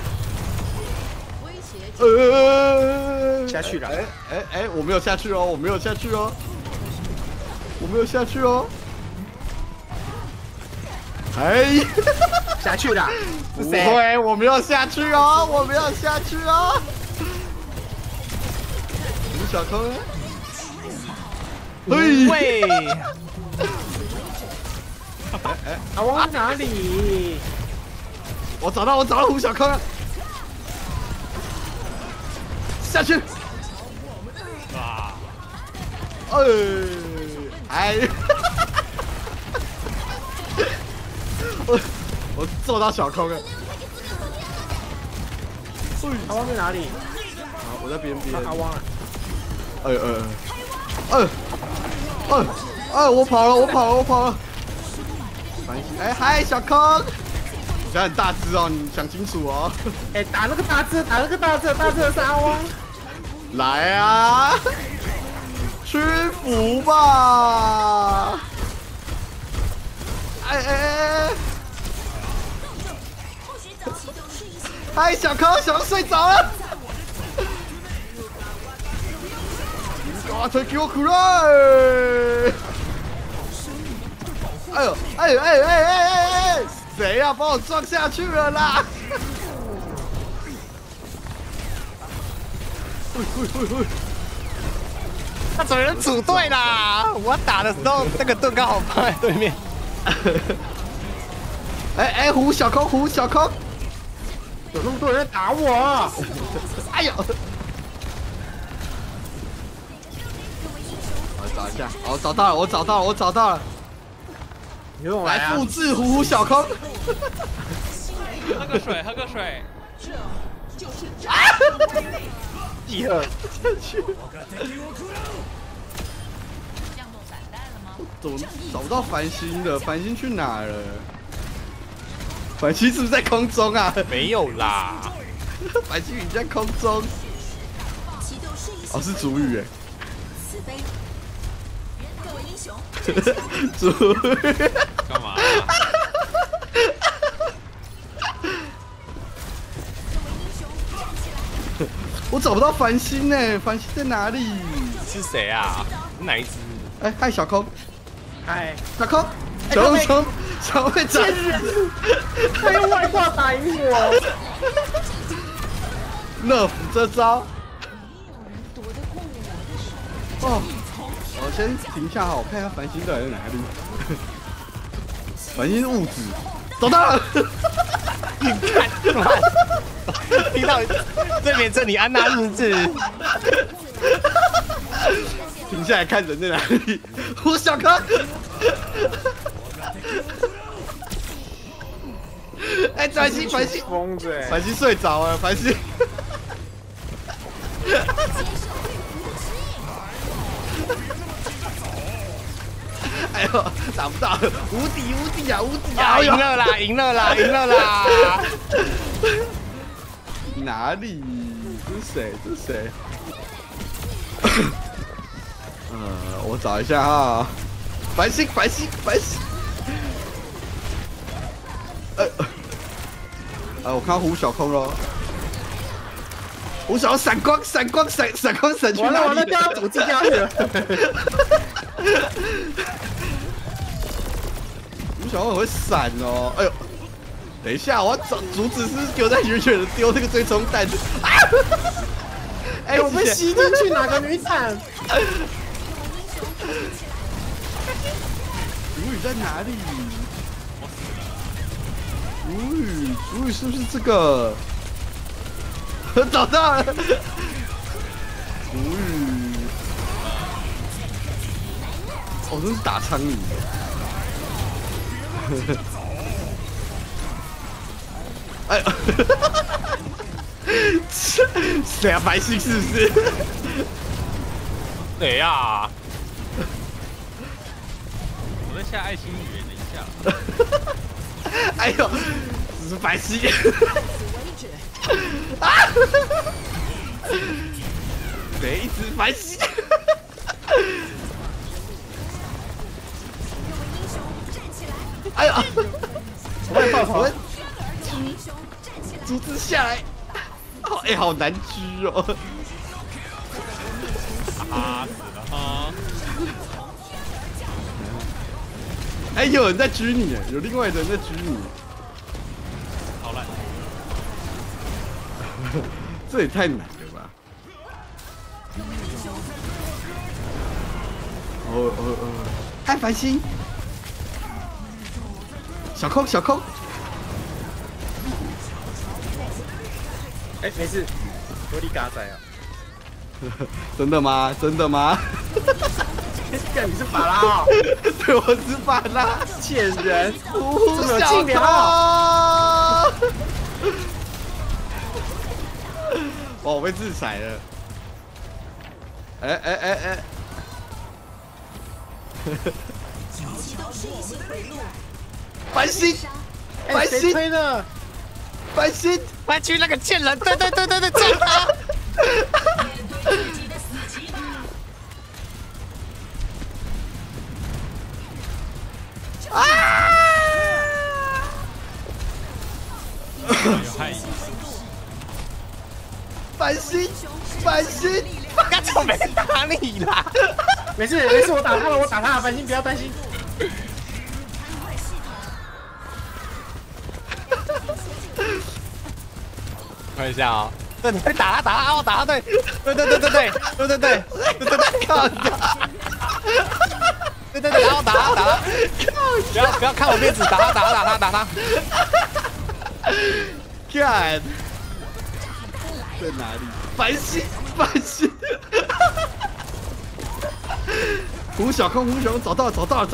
下去了。 哎，我没有下去哦，我没有下去哦，我没有下去哦。哎， 下去了。 不会，我没有下去哦，我没有下去哦。吴小空。 喂。阿汪在哪里？ 我找到胡小空了。下去！啊！哎！我揍到小空了。 阿汪在哪里？ 我在边边。 阿汪。 我跑了！哎，嗨，小空！你家很大只哦，你想清楚哦。 哎，打那个大只，大只是阿汪。 来啊！屈服吧！哎！嗨，小空睡着了。把腿给我苦了！哎！谁呀？把我撞下去了啦！ 他整人组队啦！我打的时候，那个盾刚好放在对面。 哎，胡小空， 有那么多人在打我！ 哎呦！我找一下，我找到了！ 你跟我来啊！ 复制胡小空。 喝个水。 这就是集合。 怎么找不到繁星的？繁星去哪了？繁星是不是在空中啊？ 没有啦， 繁星你在空中。哦，是主语哎。 慈悲，各位英雄。 主语。 干嘛？ 我找不到繁星呢，繁星在哪里？ 是谁啊？哪一只？ 哎，嗨，小空。 嗨， 小空。小会长。 他用外挂打赢我。 nerf 这招。哦，我先停下哈，我看一下繁星到底在哪里。繁星物质，找到了。 你看，听到对面这里安娜日志。 停下来看人在哪里？胡小空。哎，繁星， 疯子， 繁星睡着了，繁星。哎呦，打不到，无敌啊！ 赢了啦！ 哪里？这是谁？这是谁？我找一下哈。繁星。我看到胡小空了。胡小空闪光闪去哪里？ 完了，掉到主机掉去了。 胡小空很会闪哦。哎呦，等一下，我要找阻止是给我在远远的丢那个追踪弹。 我被吸进去哪个女产？ 主语在哪里？主语是不是这个？找到了。主语，这是打苍蝇。哎呦，谁啊？白星是不是？ 谁呀？ 我在下爱心语言，等一下。 哎呦，这是白星。啊！谁一直白星？哎呦！ 我帮你报仇。 阻止下来。好难狙哦。 啊，死了哈！ 有人在狙你，有另外一人在狙你。 好烂！ 这也太难了吧！看繁星，小空。 没事，我你嘎仔啊！ 真的吗？ 干你是法拉哦？ 对，我是法拉， 贱人！ 胡小空。哇，我被制裁了！繁星， 谁推的？ 繁星， 快去那个贱人！对，撞他！ 啊！繁星， 干怎么没打你啦？ 没事，我打他了，繁星不要担心。 看一下啊，对，打他，对， 靠！ 对，然后打他，不要看我面子，打他。 干，在哪里？繁星，胡小空，找到了。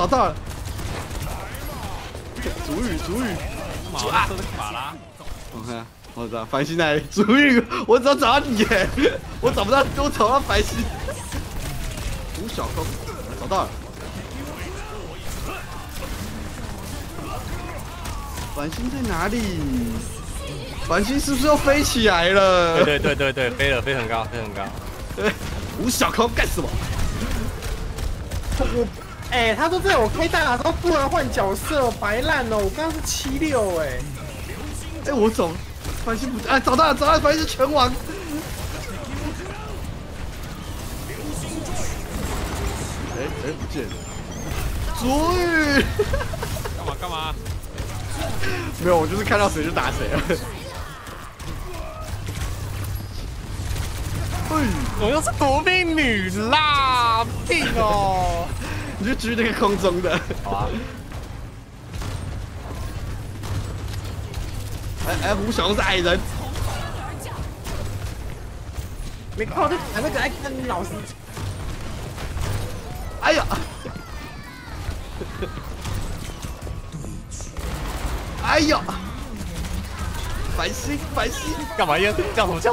主语， 马拉，马拉。 我看，我知道繁星在哪里。主语，我只要找到你耶，我找不到，我找到繁星。胡小空，找到了。繁星在哪里？繁星是不是又飞起来了？ 对，飞很高。 对，胡小空干什么？ 他说在我开大的时候不能换角色，白烂哦！我刚刚是76 我走，繁星不找到了，繁星是拳王。不见了。主语。 干嘛？ 没有，我就是看到谁就打谁了。 我又是夺命女啦，病哦！ 你就狙那个空中的。 好啊。 胡小空是矮人。 没靠，就打那个跟你老师。 哎呀！哎呀！繁星， 干嘛要叫什么？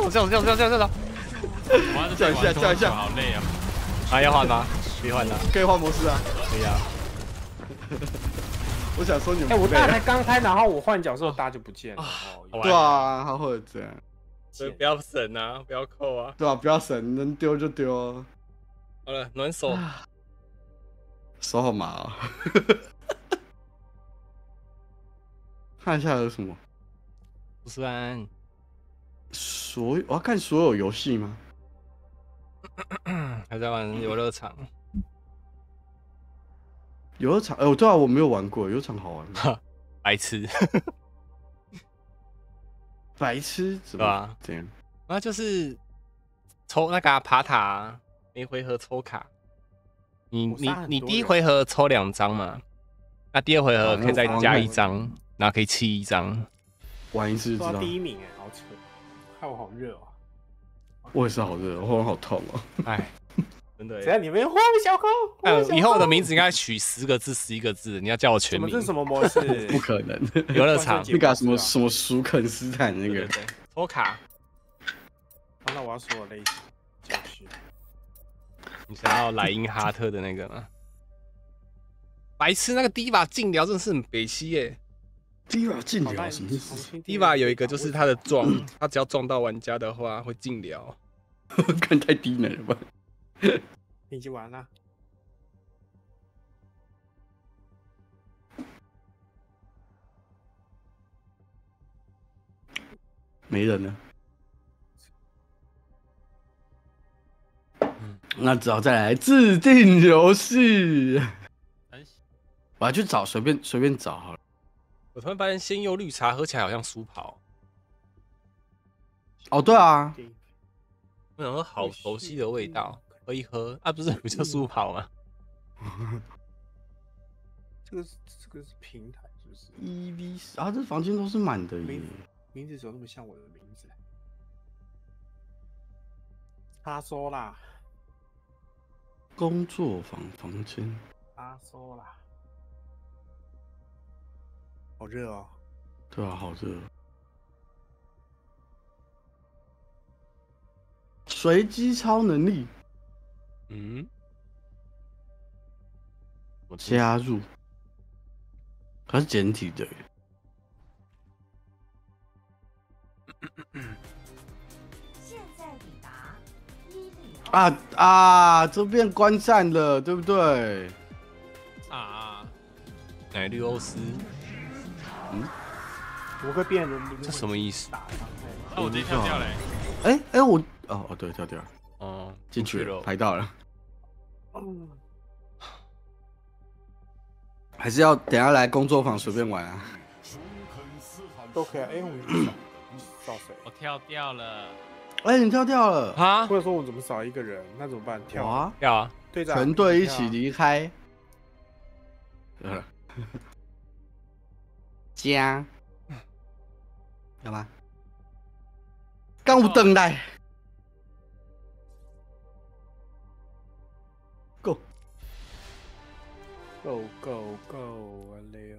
叫一下， 好累啊！ 要换吗？可以换的， 可以换模式啊。 可以啊。 我想说你们， 我大才刚开，然后我换角色，大就不见了。 对啊，他会这样。 贱。 不要省啊，不要扣啊。 对吧？不要省，能丢就丢啊。 好了，暖手。 手好麻啊！看一下有什么。 不是安。 我要看所有游戏吗？ 还在玩游乐场。 游乐场，对啊，我没有玩过，游乐场好玩吗？ 白痴。 白痴， 对吧？ 这样？ 然后就是抽那个爬塔，每回合抽卡。你第一回合抽2张嘛，那第二回合可以再加1张，然后可以弃1张。 玩一次就知道。 第1名哎，好扯，害我好热哦。 我也是好热，我喉咙好痛哦。 哎，真的。 只要你们荒小高， 以后我的名字应该取10个字、11个字，你要叫我全名。 这是什么模式？ 不可能。 游乐场那个什么舒肯斯坦那个抽卡。 那我要说我类型就是。 你想要莱茵哈特的那个吗？白痴，那个第一把禁疗真的是很北七耶。 第一把禁疗什么意思？ 第一把有一个就是他的撞，他只要撞到玩家的话会禁疗。 看太低能了吧？ 已经完了。 没人了。那只好再来制定游戏。我要去找，随便找好了。 我突然发现鲜柚绿茶喝起来好像舒跑。 哦，对啊。 我想说好熟悉的味道，喝一喝啊，不就舒跑吗？ 这个是平台，是不是 ？EV 啊，这房间都是满的耶。 名字怎么那么像我的名字？他说啦。 工作房间。 他说啦。好热哦。 对啊，好热。随机超能力。加入。它是简体的。 现在抵达这边观战了，对不对？ 奶绿欧斯。 怎么会变人？ 这什么意思？ 我直接跳掉嘞。 我对，跳掉了。 哦， 进去了，排到了。还是要等下来工作坊随便玩啊？ 都可以啊。我们少谁？ 我跳掉了。 你跳掉了啊？ 或者说我怎么少一个人？那怎么办？跳啊！ 跳啊！ 队长， 全队一起离开。加，要吗？刚有等来 ，Go Go Go Go！ 累。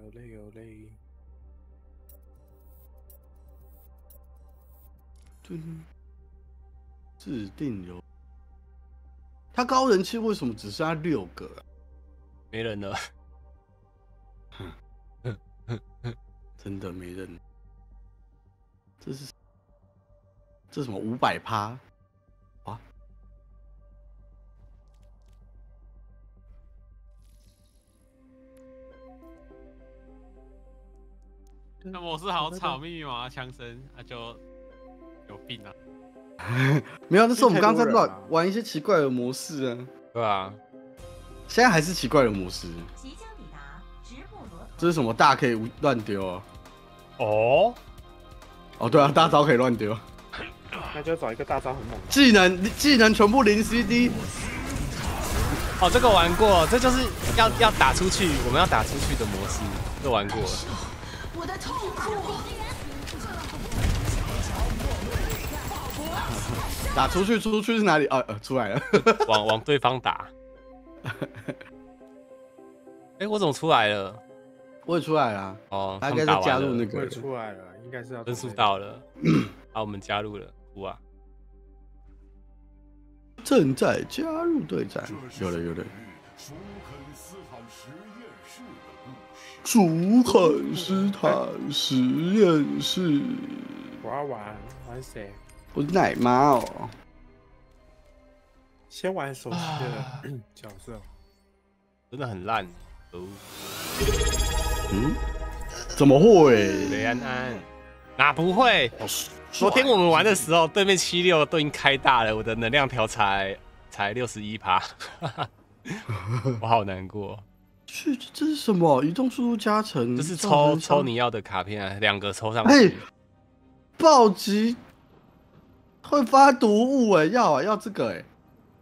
制定游，他高人气为什么只剩下6个？ 没人了。 真的没人。这是什么500%？啊！ 那模式好吵，密密麻麻枪声，就有病啊！ 没有，那是我们刚才在玩一些奇怪的模式啊。 对啊， 现在还是奇怪的模式。 即将抵达直布罗。 这是什么？大可以乱丢啊！ 哦， 对啊，大招可以乱丢。 那就要找一个大招很猛的。 技能全部零 CD。 这个玩过，这就是要打出去，我们要打出去的模式，这玩过了。 我的痛苦。 打出去是哪里？出来了。 往对方打。我怎么出来了？ 我也出来了。他应该是加入那个。 我也出来了，应该是要分数到了。好，我们加入了。哇！ 正在加入对战。有了。朱肯斯坦实验室。 我要玩谁？ 我是奶妈哦。 先玩熟悉的角色， 真的很烂。 怎么会？ 雷安安哪不会？昨天我们玩的时候，对面76都已经开大了，我的能量条才61%，我好难过。 这是什么？移动速度加成， 就是抽你要的卡片啊，2个抽上去。 暴击会发毒物哎，要这个哎。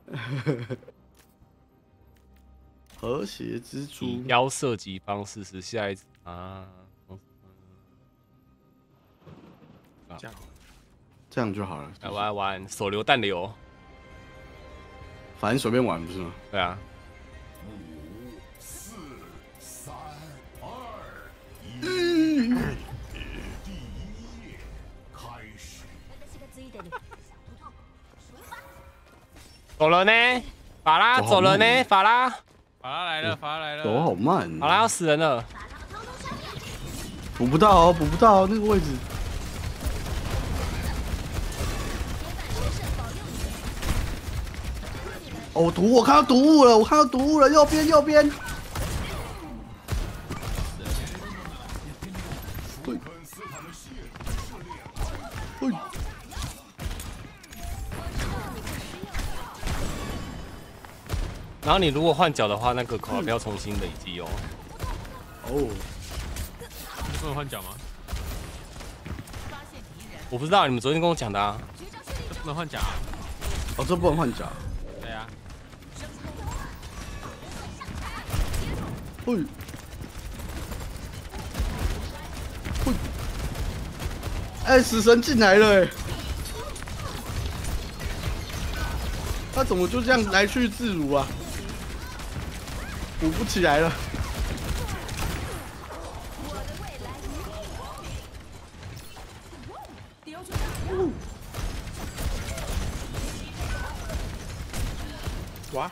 和谐蜘蛛妖射击方式是下一次啊。 这样就好了。 来玩手榴弹流， 反正随便玩不是吗？ 对啊。 5、4、3、2、1，第1页开始。 走了呢，法拉走了呢，法拉来了，法拉来了。 走好慢， 法拉要死人了。 补不到哦，补不到那个位置。哦，我看到毒物了，右边。 然后你如果换角的话，那个口不要重新累积哦。 不能换角吗？ 我不知道，你们昨天跟我讲的啊。 这不能换角。 哦，这不能换角。 对啊。 哎，死神进来了哎！他怎么就这样来去自如啊？补不起来了。 哇！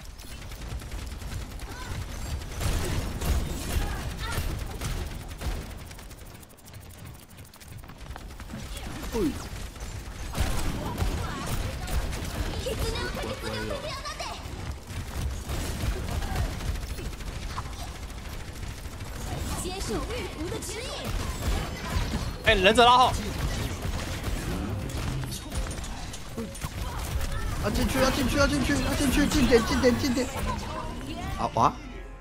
接受日服的指引。 哎，忍者拉后。 进去，进点。啊哇！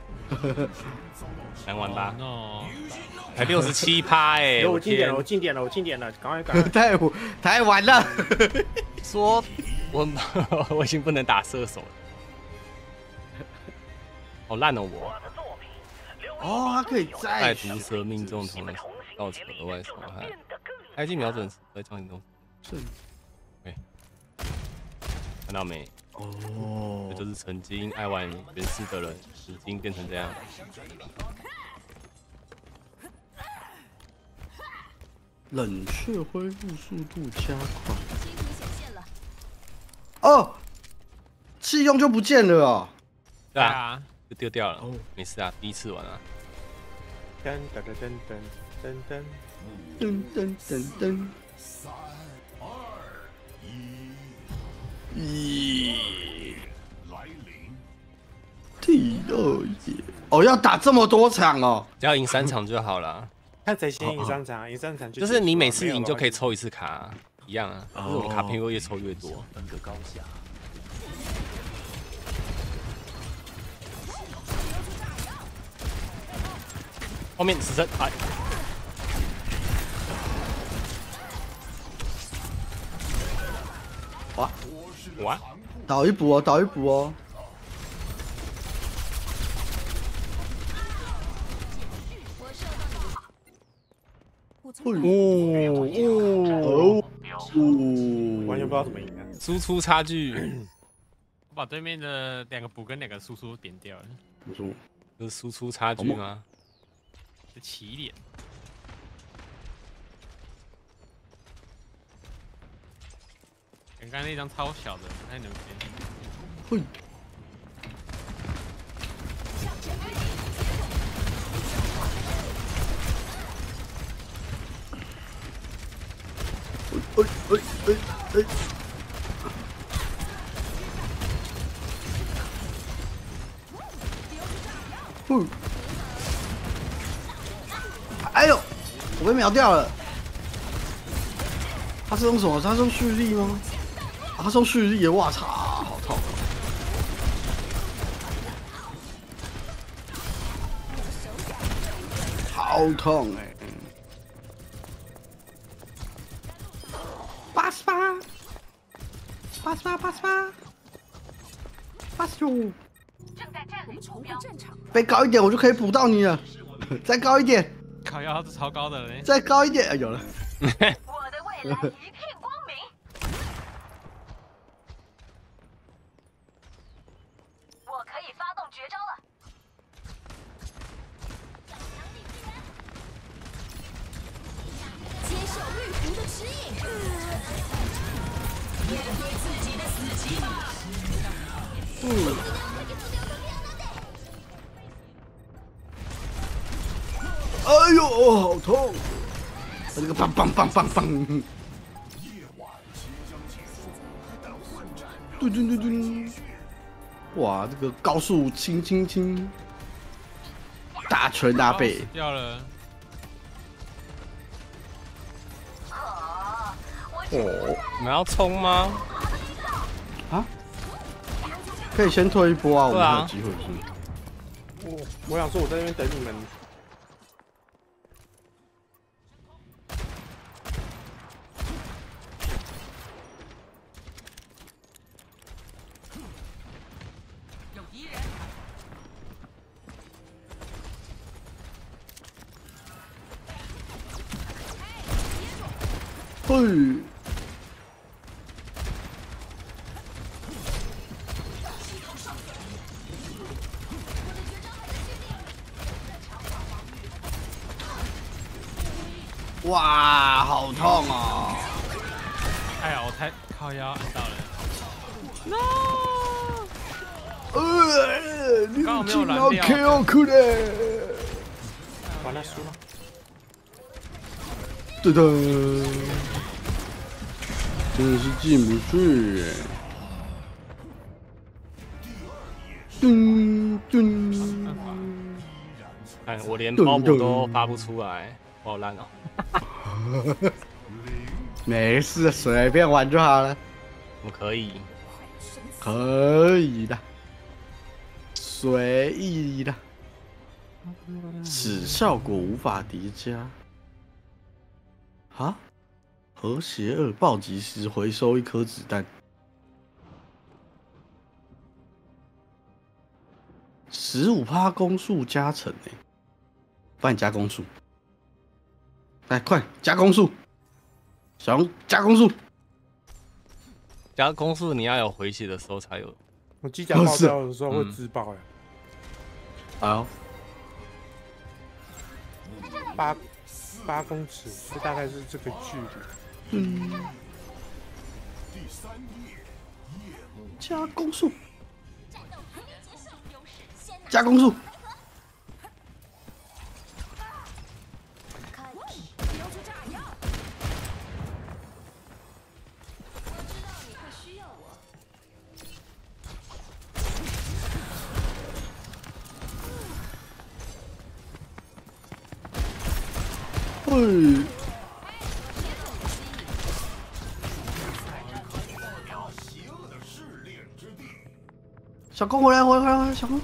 难玩吧？ 哦， 才67%哎！ 我进点了，赶快！ 太晚了。 说我已经不能打射手了，好烂哦我。 哦，他可以在毒蛇命中同时造成额外伤害，开机瞄准时在将行动。对，看到没？哦，这就是曾经爱玩原始的人，已经变成这样。 冷却恢复速度加快。哦，弃用就不见了哦。 对啊，就丢掉了。没事啊，第一次玩啊。 噔。 3、2、1，来临。 第2页哦，要打这么多场哦， 只要赢3场就好了。 看谁先赢3场，赢3场就是你每次赢就可以抽1次卡，一样啊。就是我们卡片会越抽越多。 分个高下。 后面死神来。哇！ 倒一补哦。 完全不知道怎么赢啊！ 输出差距， 我把对面的2个补跟2个输出点掉了。 就是输出差距吗？ 是起点。刚刚那张超小的，不太能接。 会。 哎呦，我被秒掉了。他是用什么？他是用蓄力吗？啊，他是用蓄力的，哇操，好痛！好痛哎！88，飞高一点，我就可以补到你了。再高一点， 靠腰是超高的嘞。 再高一点，有了。 我的未来一片光明。我可以发动绝招了。接受玉壶的指引。面对自己的死期吧。 哎呦，好痛！那个棒棒棒棒棒！对对对对！哇，这个高速轻轻轻，大拳大背掉了。 哦，你们要冲吗？ 啊？可以先退一波啊，我们还有机会。 我想说我在那边等你们。 嘿，哇，好痛哦！ 哎呀，我太靠腰按到了。No！ 你刚好没有蓝掉。 KO 哭的。 完了，输了。 噔噔，真的是进不去。噔噔。 看我连包补都发不出来，我好烂哦。 没事，随便玩就好了。 我可以。 可以的，随意的。此效果无法叠加。啊！和谐2暴击时回收1颗子弹，15%攻速加成诶，帮你加攻速，来快加攻速，小龙加攻速， 加攻速你要有回血的时候才有。 我机甲爆掉的时候会自爆呀。 好 ，8公尺，这大概是这个距离。 加攻速，加攻速。小公回来，小公。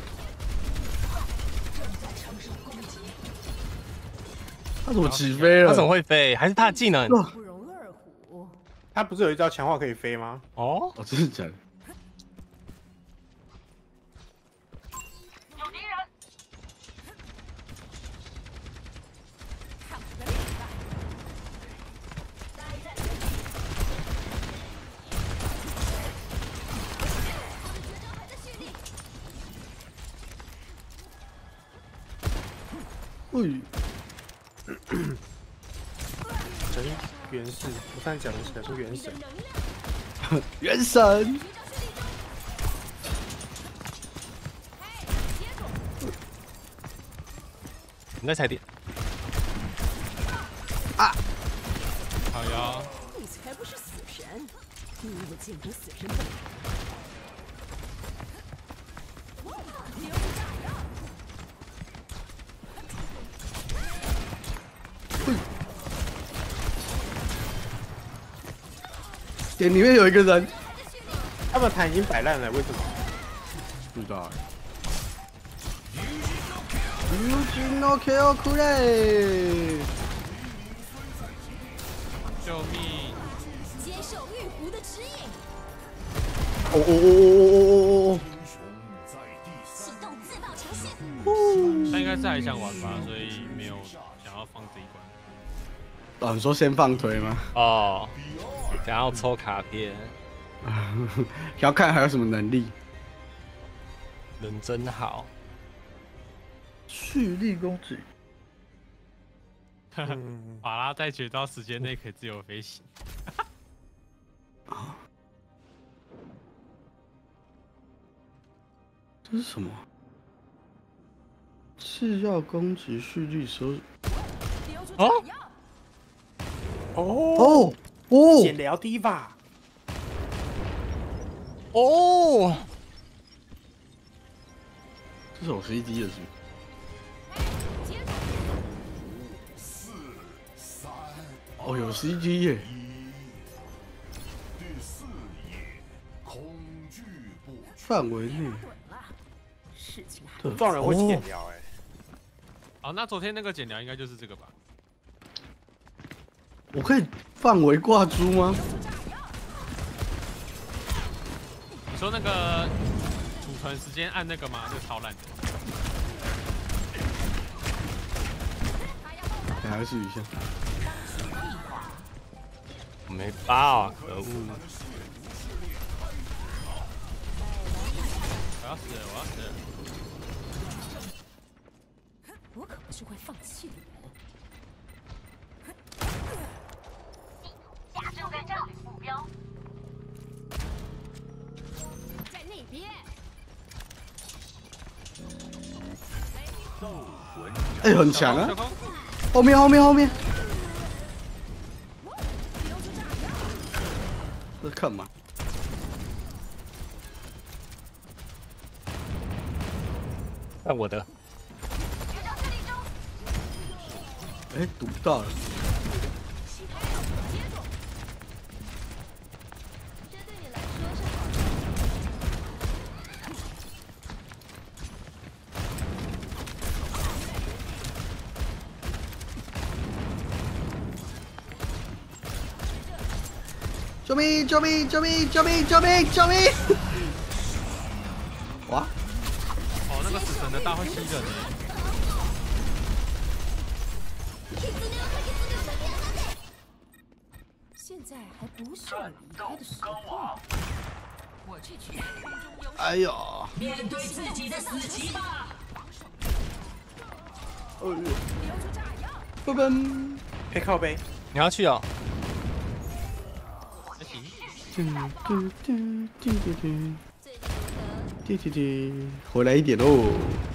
他怎么起飞了？ 他怎么会飞？还是他的技能？ 不容二虎。 他不是有一招强化可以飞吗？ 哦， 真的假的？ 有敌人。 真原始，我刚才讲的是原神。 原神。 你在踩点。 啊！ 好呀。 你才不是你我见过死神本。 点里面有一个人， 他们盘已经摆烂了，为什么？ 不知道。Yuji kill 酷嘞！ 救命！ 接受玉壶的指引。 哦！ 启动自爆呈现。 他应该是还想玩吧，所以没有想要放这一关。 哦，你说先放推吗？ 哦，想要抽卡片， 要看还有什么能力。 人真好。 蓄力公主。 法拉在决斗时间内可以自由飞行。 这是什么？次要攻击蓄力收。 哦哦哦！ 减疗低吧。 哦， 这是我 CD 的是吗？哦，有 CG 耶！ 第4页，恐惧不范围内。 事情还撞人会减疗哎。 好，那昨天那个减疗应该就是这个吧？ 我可以范围挂珠吗？ 你说那个储存时间按那个吗？那个超烂的。 等下试一下。 我没包啊，可恶！ 我要死了！我要死了！ 我可不是会放弃的人。正在这里，目标在那边。 哎，很强啊！后面！这干嘛？ 那我的。 哎，堵到了。救命！哇！ 哦，那个死神的大会吸人呢。 现在还不是我离开的时候。我去取空中优势。 哎呦！ 面对自己的死期吧。 哎呦！奔！ 可以靠背。 你要去哦？ 回来一点喽！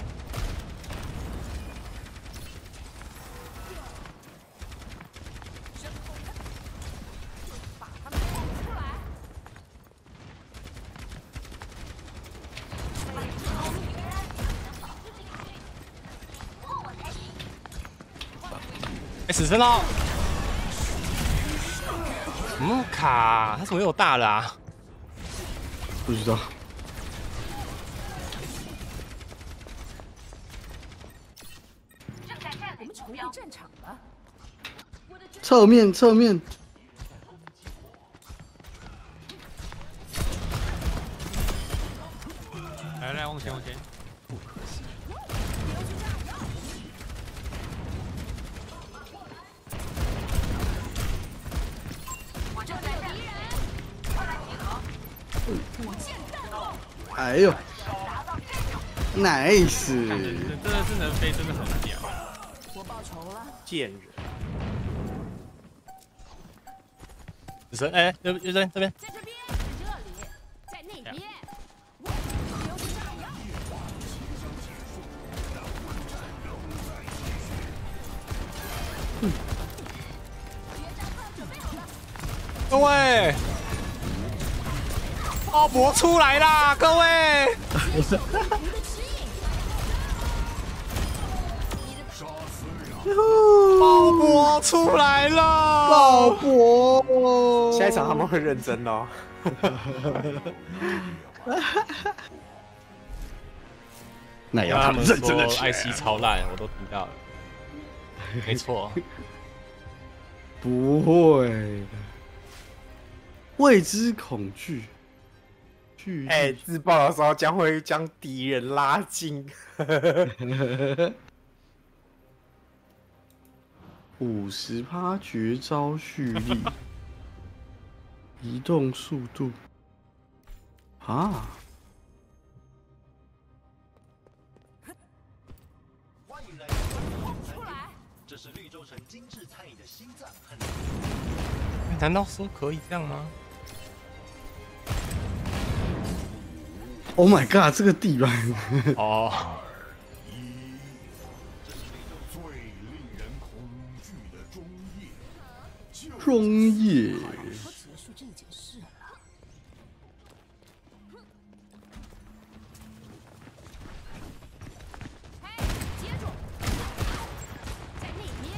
哎，死神了！什么卡？他怎么有大的啊？ 不知道。 我们重回战场了。 侧面。 来，往前。 哎呦 ，nice！ 真的是能飞，真的很屌。 我报仇了。 贱人。 死神，哎，这边。 在这边，这里，在那边。 各位， 鲍勃出来啦，各位！鲍勃出来了！ 鲍勃， 下一场他们会认真哦。 那要他们认真的起来。 艾希超烂，我都听到了。没错， 不会，未知恐惧。 哎，自爆的时候将会将敌人拉近。 50%绝招蓄力，移动速度啊！ 欢迎来出来，这是绿洲城精致餐饮的心脏和。 难道说可以这样吗 ？Oh my god， 这个地板哦。 中叶， 结束这件事了。嘿，接住！在那边。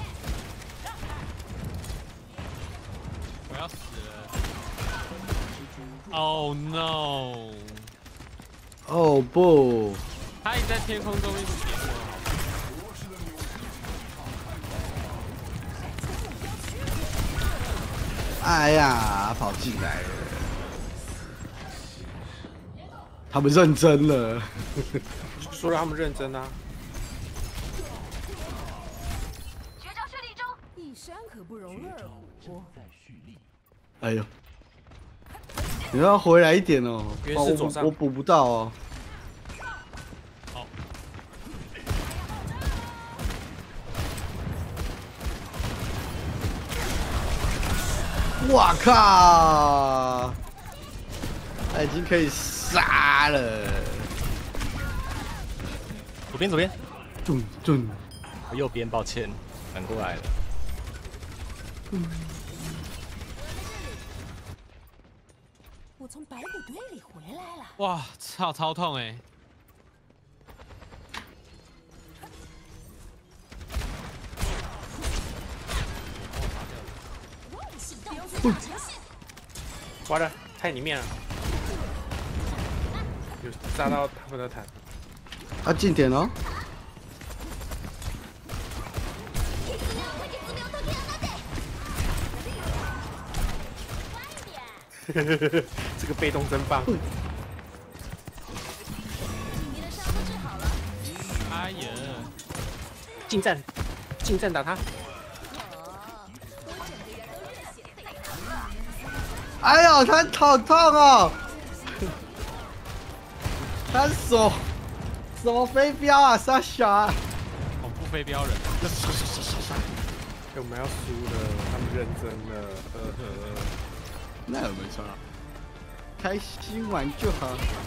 我要死了 ！Oh no！ 哦不， 他一直在天空中一直点我。 哎呀，跑进来了，他们认真了， 说让他们认真啊！ 绝招蓄力中，一山可不容二虎。 哎呦，你要回来一点哦，我补不到哦。哇靠！他已经可以杀了。 左边， 准， 我右边，抱歉，反过来了。 我从白骨堆里回来了。 哇，超痛哎！ 完了，太里面了，有炸到他们的坦。 啊，近点哦。 这个被动真棒。 哎呀， 近战打他。 哎呦，他好痛哦！他手什么飞镖啊，傻小啊！ 恐怖飞镖人。 我们要输了，他们认真了， 那有没错，开心玩就好。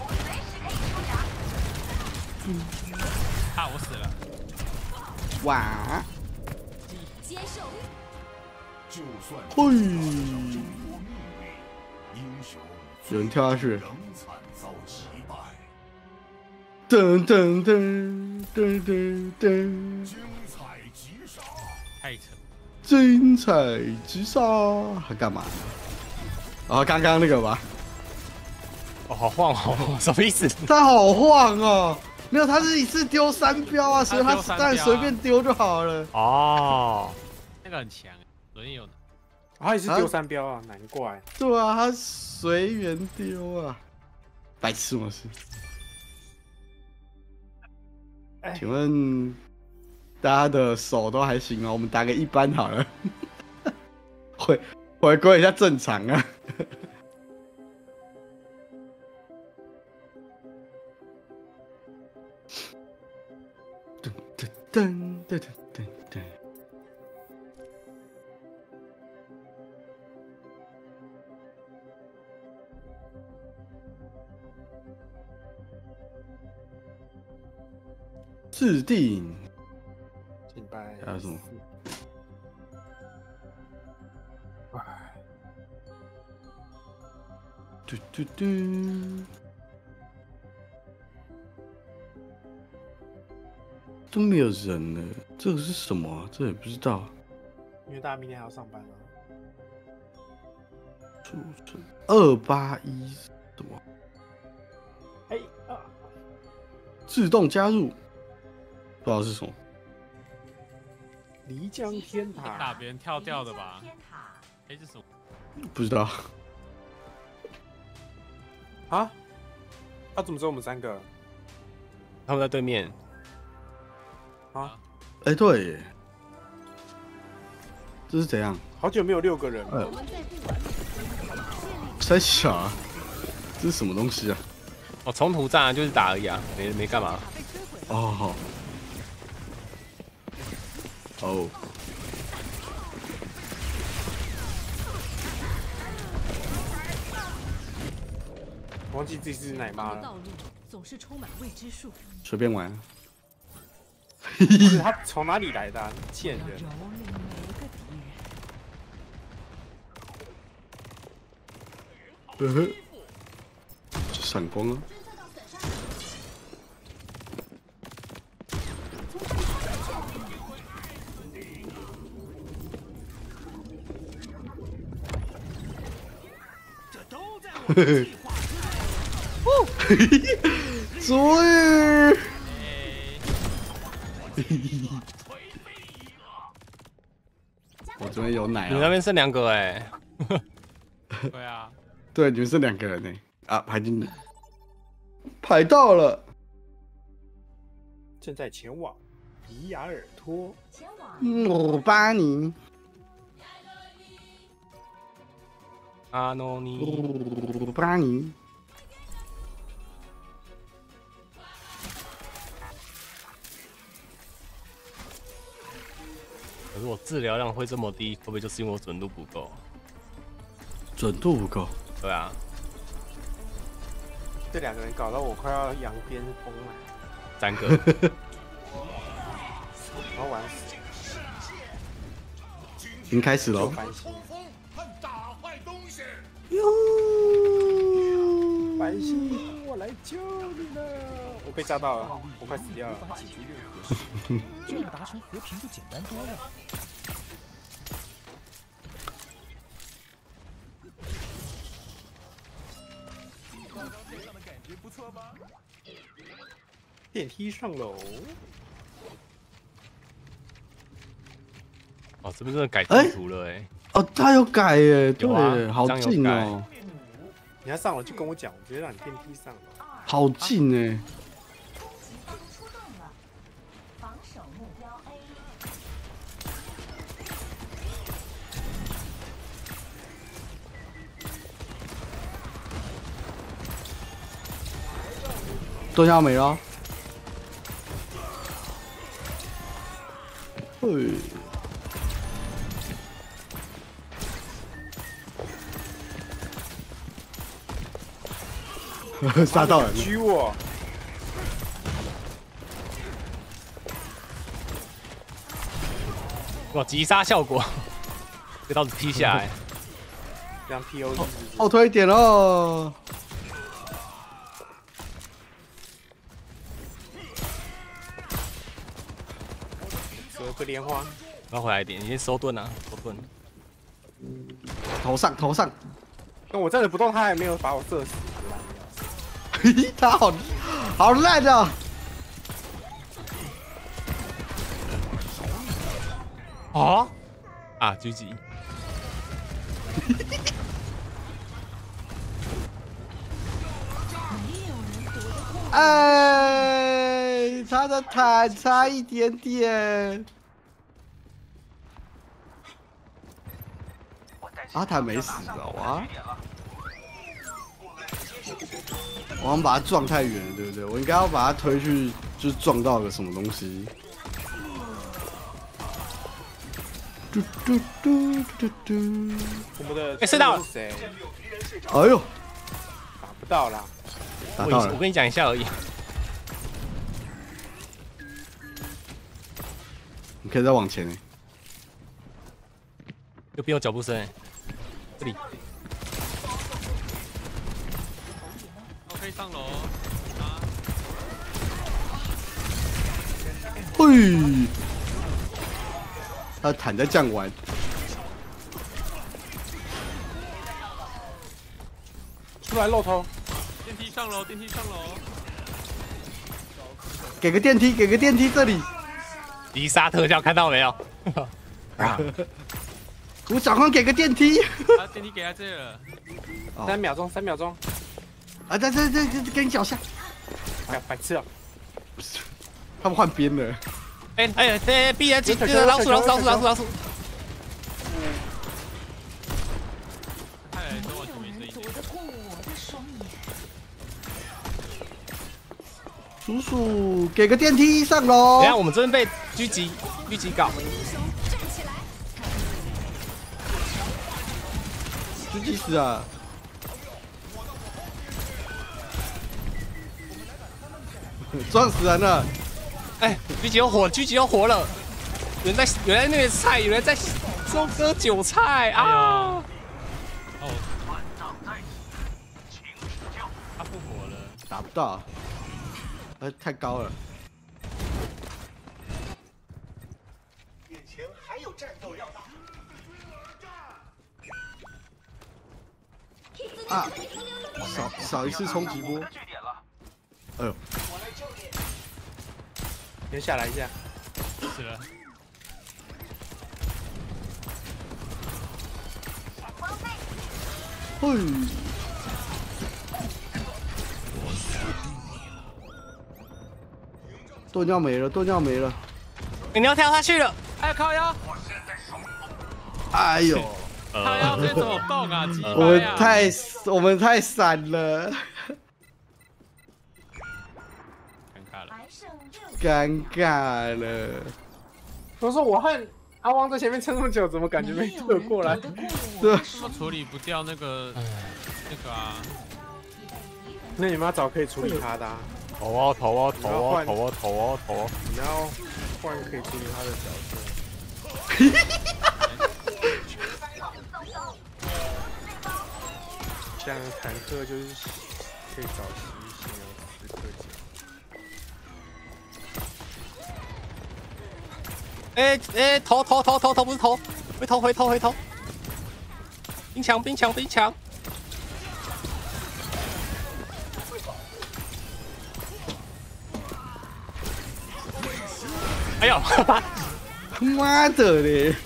啊，我死了。 哇！ 接受。 就算嘿， 英雄有人跳下去。 仍惨遭击败。 噔噔噔噔噔噔！ 精彩极杀！ 太扯！ 精彩击杀！还干嘛？哦，刚刚那个吧。 哦，好晃哦，什么意思？ 他好晃哦！没有，他是一次丢3标啊，所以他当然随便丢就好了。 哦， 那个很强，昨天有。 他也是丢3标啊，难怪。 对啊，他随缘丢啊，白痴模式。请问大家的手都还行吗？我们打个一般好了，回归一下正常啊。噔噔噔噔噔噔。制定， 敬拜。 还有什么？ 嘟嘟嘟，都没有人了，这个是什么啊？这也不知道。 因为大家明天还要上班啊。 储存281什么？ 哎啊！ 自动加入，不知道是什么。 漓江天塔打别人跳掉的吧？哎，这什么？ 不知道。 啊？他怎么只有我们3个？ 他们在对面。 啊？ 哎，对耶，这是怎样？ 好久没有6个人了。 三小啊，这是什么东西啊？ 哦，冲突战就是打而已啊，没干嘛。 哦，哦， 忘记自己是奶妈了。 道路总是充满未知数。 随便玩。 不是他从哪里来的、啊？贱人！ 蹂躏每一个敌人。 闪光啊！嘿嘿，哦，嘿嘿，终于，我这边有奶啊！ 你那边剩2个哎。 对啊， 对，你们是2个人呢。啊，排到了， 正在前往比亚尔托。 姆巴尼， 阿诺尼， 姆巴尼。 可是我治疗量会这么低，会不会就是因为我准度不够？ 准度不够。 对啊。 这2个人搞到我快要扬边疯了。 3个。 我要玩死。 已经开始了。 繁星，我来救你了！我被炸到了，我快死掉了。 这样达成和平就简单多了。 电梯上楼。 哦，这边真的改地图了哎。 哦，他有改耶，对， 啊、 好近哦。 你要上楼就跟我讲，我直接让你电梯上楼。 好近哎。 防守目标 A。 蹲下没了。嘿。杀到人！ 狙我！ 哇，击杀效果，这刀子劈下来， 这样 POE 后退一点喽。 折个莲花， 拉回来一点，你先收盾啊，收盾。 头上，头上。 那我站着不动，他还没有把我射死。 嘿，他好烂的。 啊啊，狙击。 哎，他的坦差一点点。阿坦没死哦啊！我好像把他撞太远了，对不对？我应该要把他推去，就是撞到个什么东西。嘟嘟嘟嘟嘟。 我们的哎，射到了！ 谁？ 哎呦， 打不到啦！ 打到了。 我跟你讲一下而已。 你可以再往前哎。 右边有脚步声哎，这里。 嘿，他坦在酱玩， 出来露头， 电梯上楼，电梯上楼。 给个电梯，给个电梯这里。 离杀特效看到没有？啊！ 我小光给个电梯。 啊，电梯给他这了。 3秒钟，3秒钟。 啊，这，给你脚下。 哎呀，白痴啊！ 他们换边了。 哎，闭眼睛，老鼠。 哎，都完全没声音。 躲得过我的双眼。 叔叔，给个电梯上楼。 等下我们这边被狙击搞。 狙击死啊！撞死人了！ 哎，狙击又活了！有人在那边菜，有人在收割韭菜啊！ 哦，他复活了， 打不到，太高了。 眼前还有战斗要打。 啊！少一次冲击波。哎呦！ 先下来一下。 死了。 嘿！盾要没了，盾要没了。 你要跳下去了！ 哎，靠腰！ 哎呦！ 靠腰，这怎么动啊？鸡我们太散了。尴尬了。 我说我和阿汪在前面撑那么久，怎么感觉没退过来？ 对， 说处理不掉那个啊。 那你们要找可以处理他的啊。 头啊！ 你要换可以处理他的角色。像坦克就是可以找奇异性的刺客剑。 哎，头不是头，回头！冰墙！哎呦！ 妈的嘞！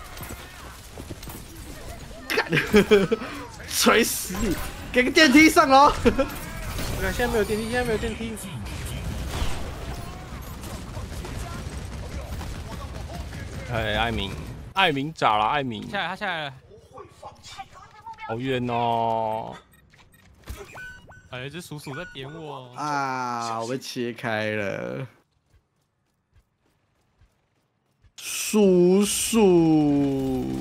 干！锤死你！给个电梯上楼！ 现在没有电梯， 哎，艾明咋了？艾明他下来了。 好远哦！ 哎，这鼠鼠在点我啊！我被切开了。叔叔。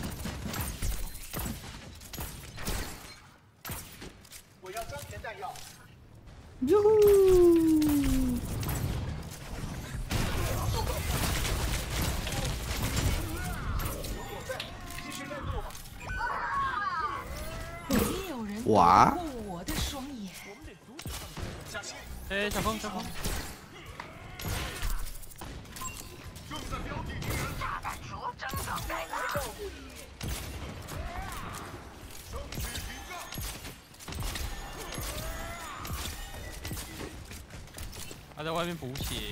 我要装填弹药。 哟呼！哇！ 我的双眼。 哎，小风。他在外面补血。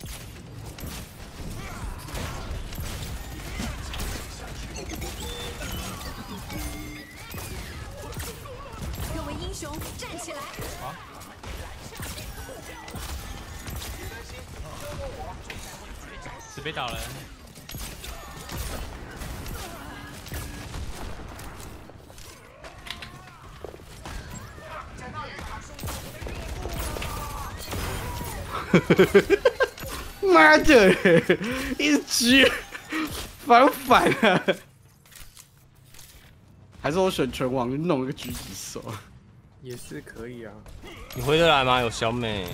各位英雄站起来！ 好。死被倒了。 妈的，一直狙，反了。还是我选拳王弄一个狙击手， 也是可以啊。 你回得来吗？有小美，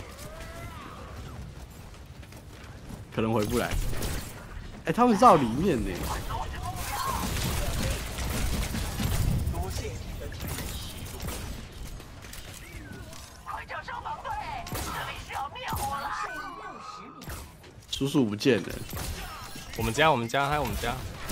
可能回不来。哎，他们绕里面呢。 叔叔不见了。 我们家，还有我们家。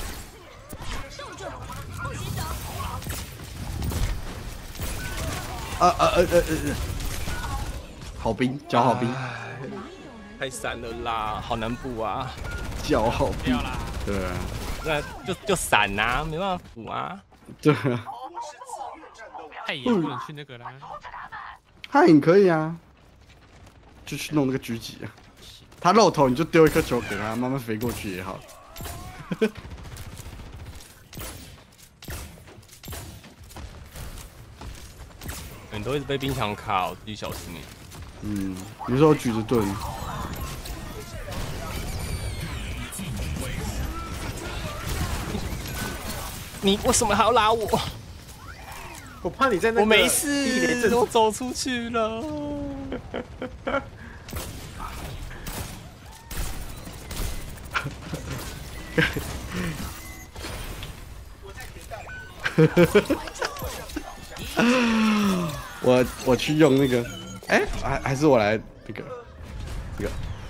好兵，脚好兵， 太闪了啦，好难补啊！ 脚好兵，对啊， 那就闪啊，没办法补啊。 对啊， 太也不能去那个啦。 他也可以啊，就去弄那个狙击啊。他露头，你就丢一颗球给他，慢慢飞过去也好。 你都一直被冰墙卡，自己小心点。 嗯，你说我举着盾。 你为什么还要拉我？ 我怕你在那个。 我没事，我走出去了。 我去用那个，哎，还是我来那个，这个。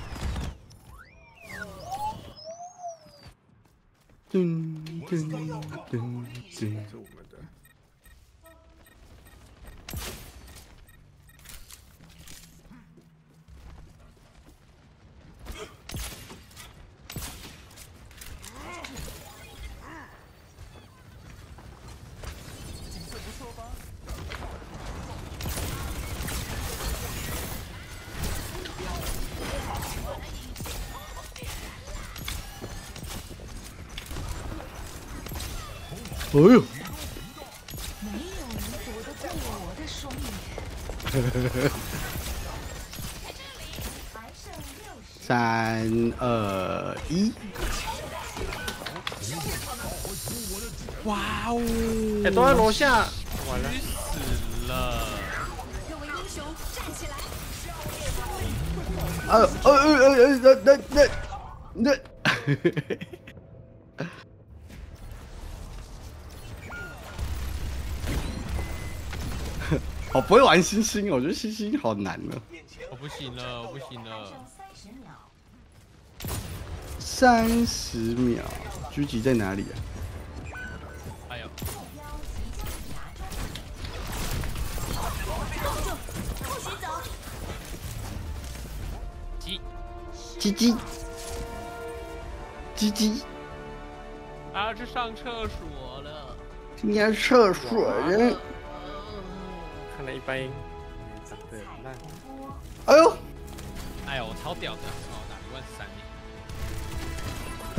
噔噔噔噔，是我们的。哎呦！ 没有人躲得过我的双眼。 3、2、1。 哇哦！ 哎，都在楼下，完了， 死了！ 各位英雄站起来！ 那。我不会玩星星，我觉得星星好难哦。 我不行了，我不行了。 30秒，狙击在哪里啊？ 哎呦！ 鸡， 啊，去上厕所了。 今天厕所人。 看了一般长得很烂。 哎呦！ 哎呦，我超屌的，哦，打13000。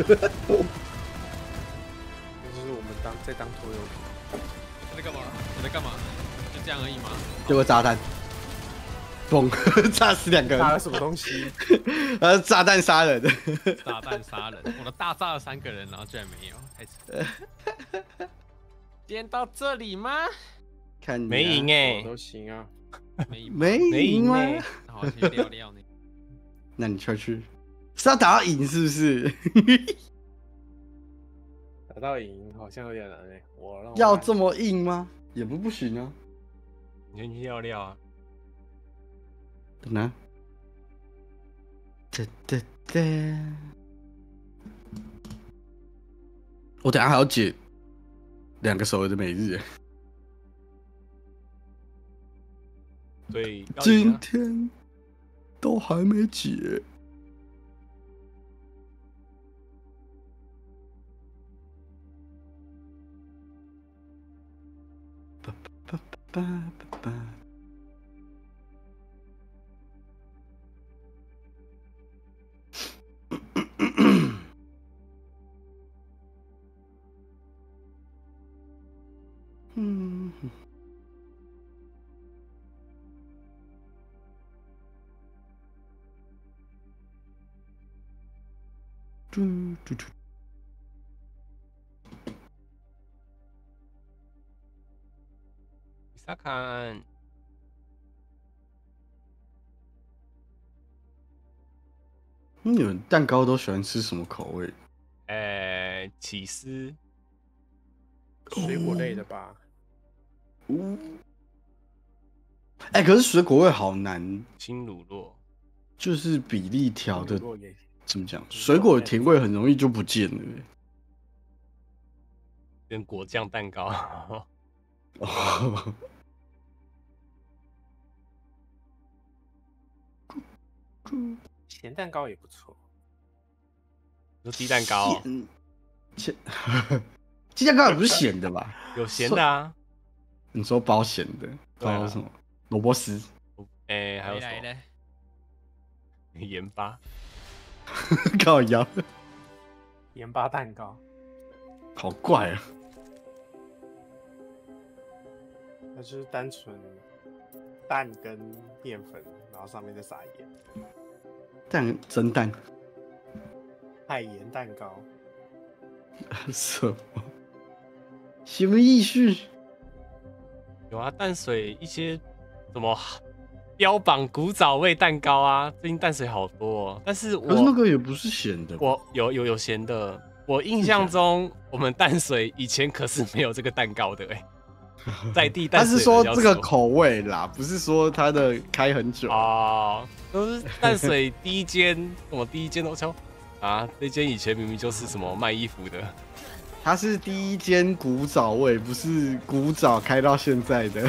这就是我们在当拖油瓶。 我在干嘛？我在干嘛？就这样而已吗？ 丢个炸弹，嘣，炸死2个人。 炸了什么东西？ 炸弹杀人。 炸弹杀人，我的大炸了3个人，然后居然没有，太扯。今天到这里吗？ 看没赢哎， 都行啊， 没赢吗？ 好，去聊聊呢。 那你去，是要打到赢是不是？ 打到赢好像有点难哎，我要这么硬吗？也不行啊。 你先去聊聊啊。 等等。我等下还要解2个手的每日。 对， 今天都还没解。 萨坎， 你们蛋糕都喜欢吃什么口味？ 起司， 水果类的吧。 可是水果味好难， 轻乳酪， 就是比例调的怎么讲？水果的甜味很容易就不见了。 跟果酱蛋糕。 哦。 咸蛋糕也不错。 有鸡蛋糕。 鸡蛋糕也不是咸的吧？ 有咸的啊。 你说包咸的，包括什么？萝卜丝。 还有什么？盐巴。 靠腰。 盐巴蛋糕。 好怪啊！ 它就是单纯蛋跟面粉，然后上面再撒盐。 蒸蛋。 海盐蛋糕。 什么？什么意思？ 有啊，淡水一些什么标榜古早味蛋糕啊，最近淡水好多哦。但是可是那个也不是咸的。 我有咸的。我印象中，我们淡水以前可是没有这个蛋糕的在地淡水。 他是说这个口味啦，不是说它的开很久哦。都是淡水第一间，我第一间都敲啊，这间以前明明就是什么卖衣服的。 它是第一间古早味，不是古早开到现在的。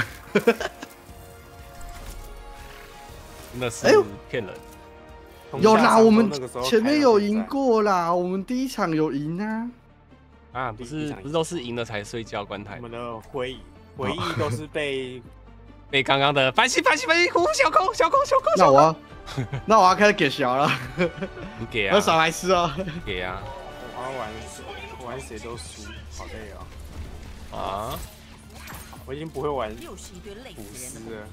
真的是骗人。 有啦，我们前面有赢过啦，我们第一场有赢啊。 啊，不是都是赢了才睡觉关台。 我们的回忆都是被刚刚的反省，小空。 那我要开始给小了。 你给啊？ 要耍白痴哦。 给啊。 我玩谁都输，好累哦。 啊！ 我已经不会玩捕丝了。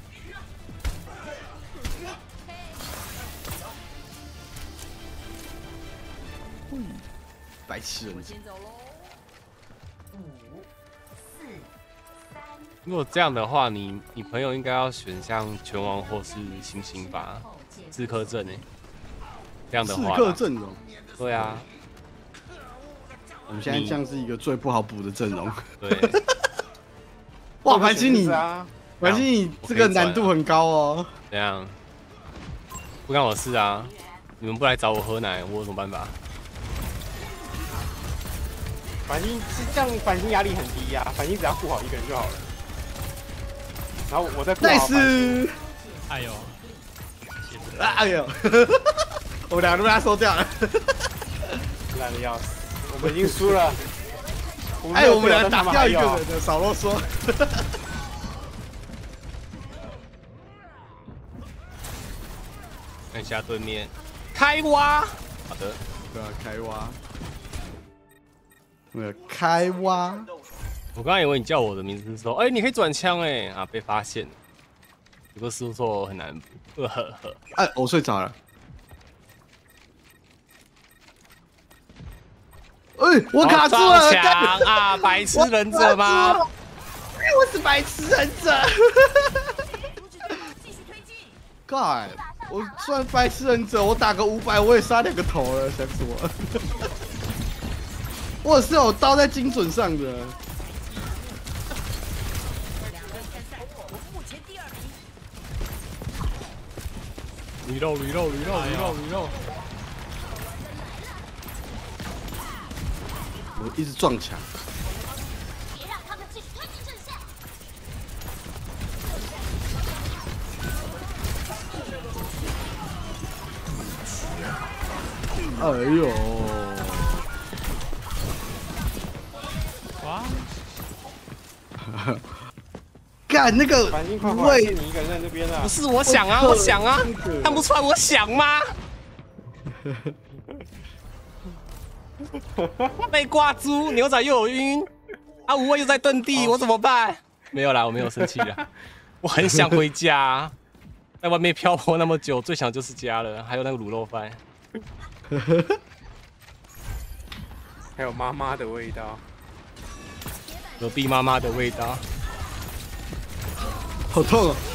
白痴人。 如果这样的话，你朋友应该要选像拳王或是星星吧，刺客阵这样的话， 刺客阵容。 对啊。 我们现在这样是一个最不好补的阵容。 对。 哇，白金你这个难度很高哦。 怎样？不干我事啊！你们不来找我喝奶，我有什么办法？ 反正这样，反正压力很低呀、反正只要顾好一个人就好了。然后我再顾好。 哎呦， 哎呦，我们两个都被他收掉了。 烂的要死，我们已经输了。 哎，我们俩打掉一个人的，少啰嗦。 看一下对面，开挖。好的， 对啊，开挖。开挖。 我刚刚以为你叫我的名字是说，你可以转枪啊，被发现了。有个失错很难补， 哎，我睡着了。我卡住了！ 墙啊，白痴忍者吗？ 我是白痴忍者。God， 我算白痴忍者，我打个500，我也杀2个头了，想死我！我是有刀在精准上的。 reload。 我一直撞墙。 别让他们继续推进阵线。 哎呦！ 哇！ 干那个喂，你一个人在那边啊？ 不是我想啊，看不出来我想吗？被挂猪，牛仔又有晕，无畏又在遁地，我怎么办？没有啦，我没有生气啦，我很想回家，在外面漂泊那么久，最想就是家了。还有那个卤肉饭， 还有妈妈的味道， 隔壁妈妈的味道， 好痛啊！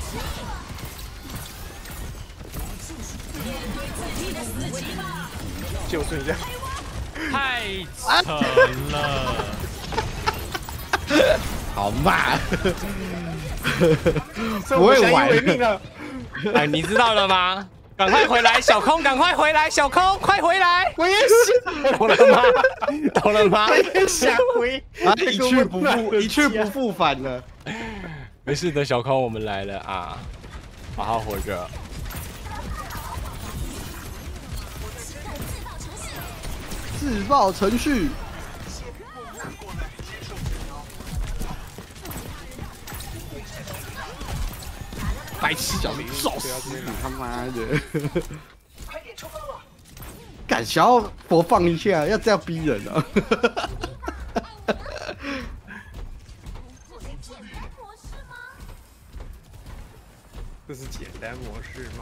就剩下。 太蠢了！ 好骂！ 不会玩了。 哎，你知道了吗？ 赶快回来，小空，赶快回来，小空，快回来！ 我也是， 懂了吗？懂了吗？ 我也想回， 啊，一去不复返了。 没事的，小空，我们来了啊，好好活着。 自爆程序。白痴角被揍死你他妈的！敢想要播放一下，要这样逼人啊！ 这是简单模式吗？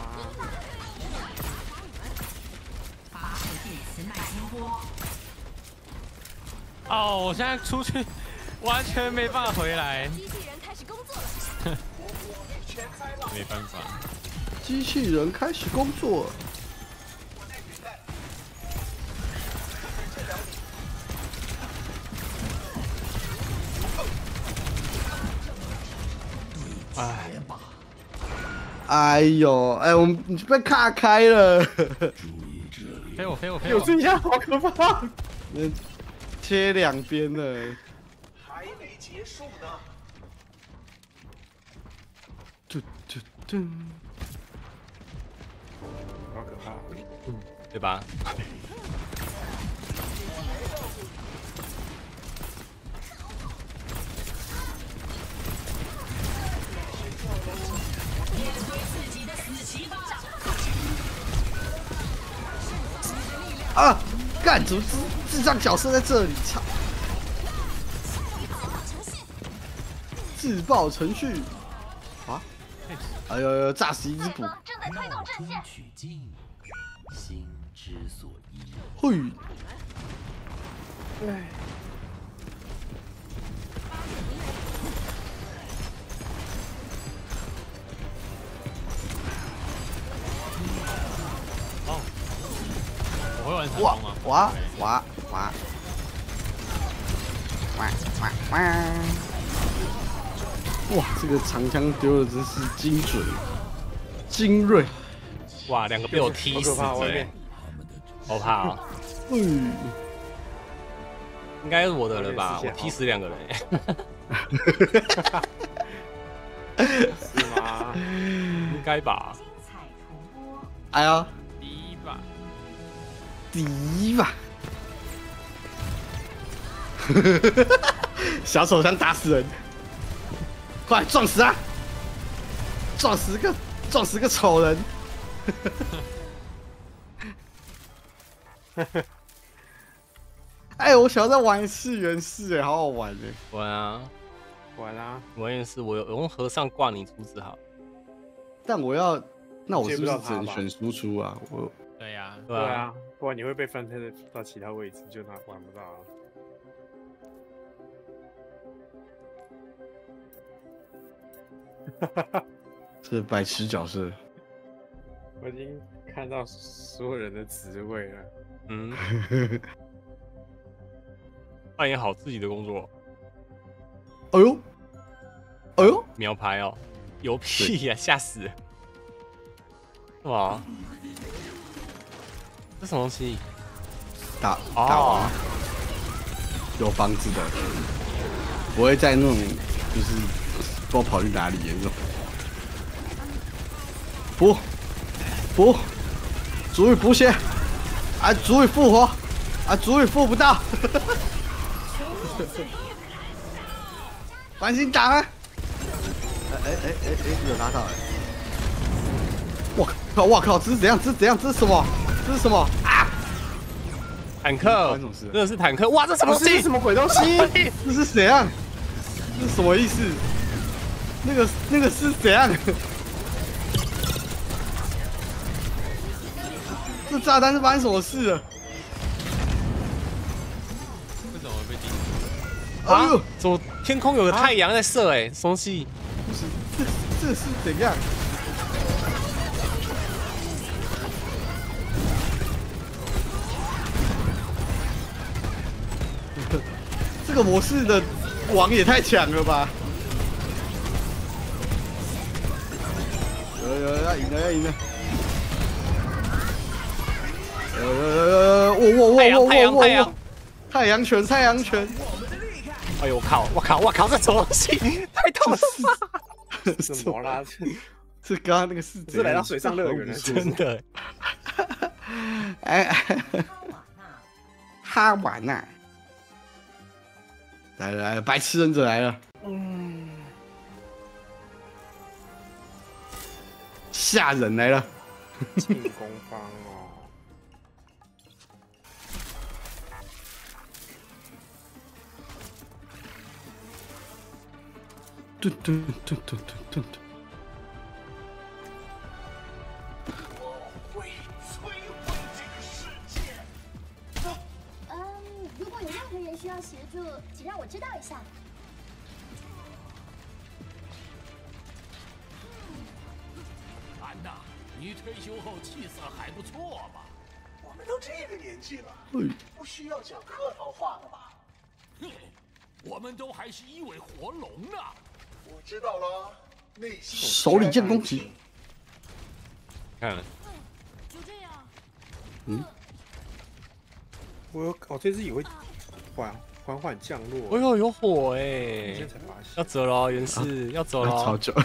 哦，我现在出去完全没办法回来。 机器人开始工作了。 没办法， 机器人开始工作。哎呦，哎，我们被卡开了。 飞我！ 有这样好可怕！ 切两边了。 还没结束呢。 好可怕， 对吧？ 啊！干，怎么智障角色在这里？操！自爆程序啊！哎呦，炸死一只捕！ 正在推动阵线。 取经，心之所依。 嘿！ 我会玩成哇功吗？ 哇哇哇！哇，这个长枪丢的真是精准、精锐。 哇，两个被我踢死了，好怕啊！ 嗯， 应该是我的了吧？我踢死两个人， 是吗？ 应该吧？ 哎呀，敌吧！小手枪打死人，快撞死啊！撞死个丑人！哎，我想要再玩一次原氏，哎，好好玩哎！ 玩啊， 完啦！ 我也是，我用和尚挂你出子好。 但我要，那我是不是接不到他吧只能选输出啊？我对呀， 对啊，不然你会被分配到其他位置，就玩不到了。 这白痴角色， 我已经看到所有人的职位了。 嗯，扮演好自己的工作。 哎呦，哎呦， 秒牌哦，有屁呀、吓死了！哇，这什么东西？ 打完有房子的，不会在那种就是不知道跑去哪里的那种。补，主语补血，啊，主语复活，啊，主语复不到，繁星打啊！哎，有拿到哎！我靠，这是怎样？这是什么？啊！ 坦克，真的是坦克！哇，这什么东西？ 什么鬼东西？ 这是怎样？这是什么意思？那个是怎样？这炸弹是发生什么事了？ 为什么会被击？ 哎呦， 怎么天空有个太阳在射？哎，什么东西？ 不是，这是怎样？这个模式的网也太强了吧！有要赢了！ 太阳拳！ 哎呦我靠！这什么东西？太痛了！ 什么啦？ 是刚刚那个是来到水上乐园了， 真的。 哎，哈瓦那，来，白痴忍者来了。吓人来了。 进攻方哦。 嘟。 如果有任何人需要协助，请让我知道一下。 安娜，你退休后气色还不错吧？我们都这个年纪了，不需要讲客套话了吧？嘿，我们都还是一尾活龙呢。我知道了，内心手里剑攻击。 看了。 就这样。 我这只也会缓缓降落。 哎呦，有火哎！要走了，元氏要走了。 超久。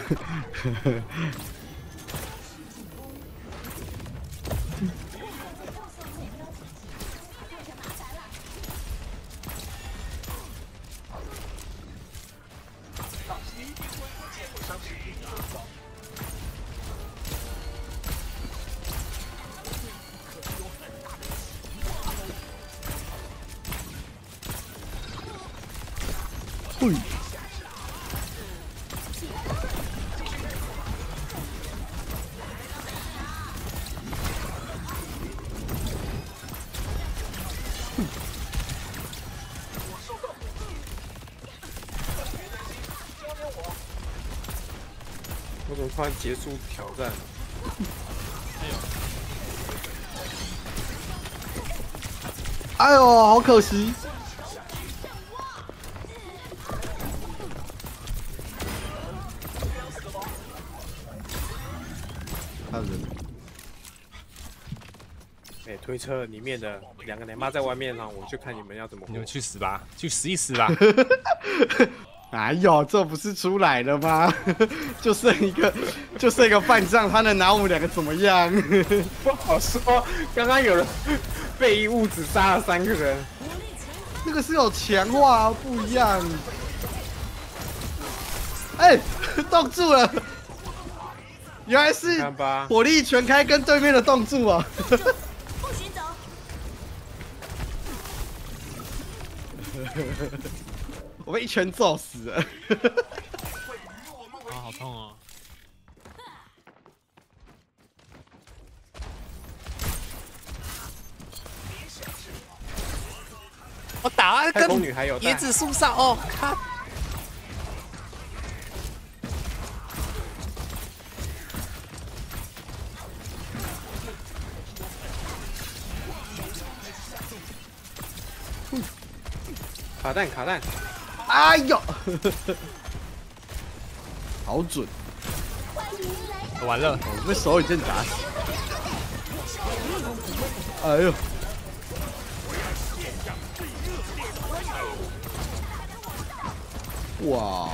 我怎么突然结束挑战了？ 哎呦，好可惜！他人。 推车里面的2个奶妈在外面呢，我去看你们要怎么。 你们去死吧，去死一死吧！ 哎呦，这不是出来了吗？就剩一个半杖，他能拿我们2个怎么样？ 不好说，刚刚有人被物质杀了3个人， 那个是有强化，不一样。哎，冻住了，原来是火力全开跟对面的冻住啊！ 不许走！ 我被一拳揍死了。 啊，好痛哦！ 我打太空女还有椰子树上哦，看。 卡弹！ 哎呦，好准！ 完了， 我被手语剑打死。哎呦！哇！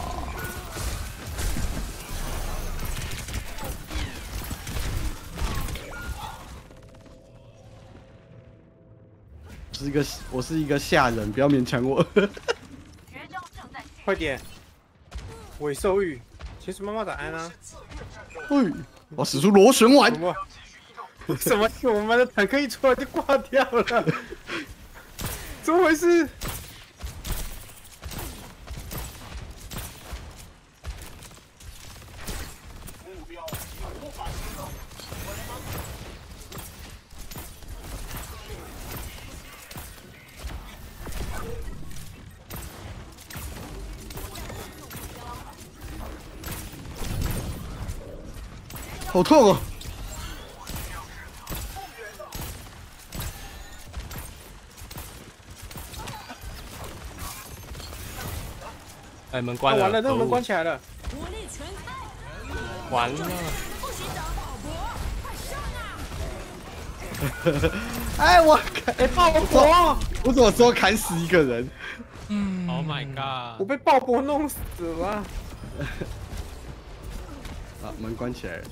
我是一个下人，不要勉强我。 快点！尾兽玉，其实妈妈打安啊。 我使出螺旋丸。 什么？我们的坦克一出来就挂掉了？怎么回事？ 好痛哦！ 哎，门关了， 完了，那门关起来了。 完了。 哎，我爆博！ 我怎么说砍死一个人？ Oh my god！ 我被爆博弄死了。 啊，门关起来了。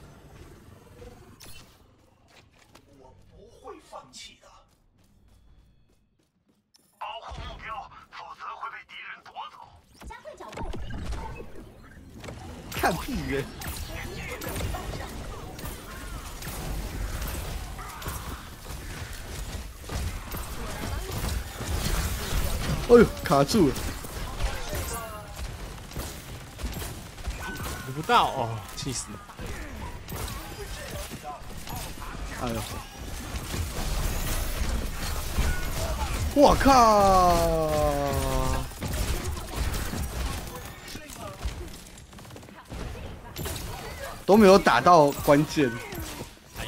我不会放弃的。保护目标，否则会被敌人夺走。 加快脚步。 看屁耶！哎呦，卡住了！ 补不到哦，气死！ 哎呦！我靠！都没有打到关键。 哎呀，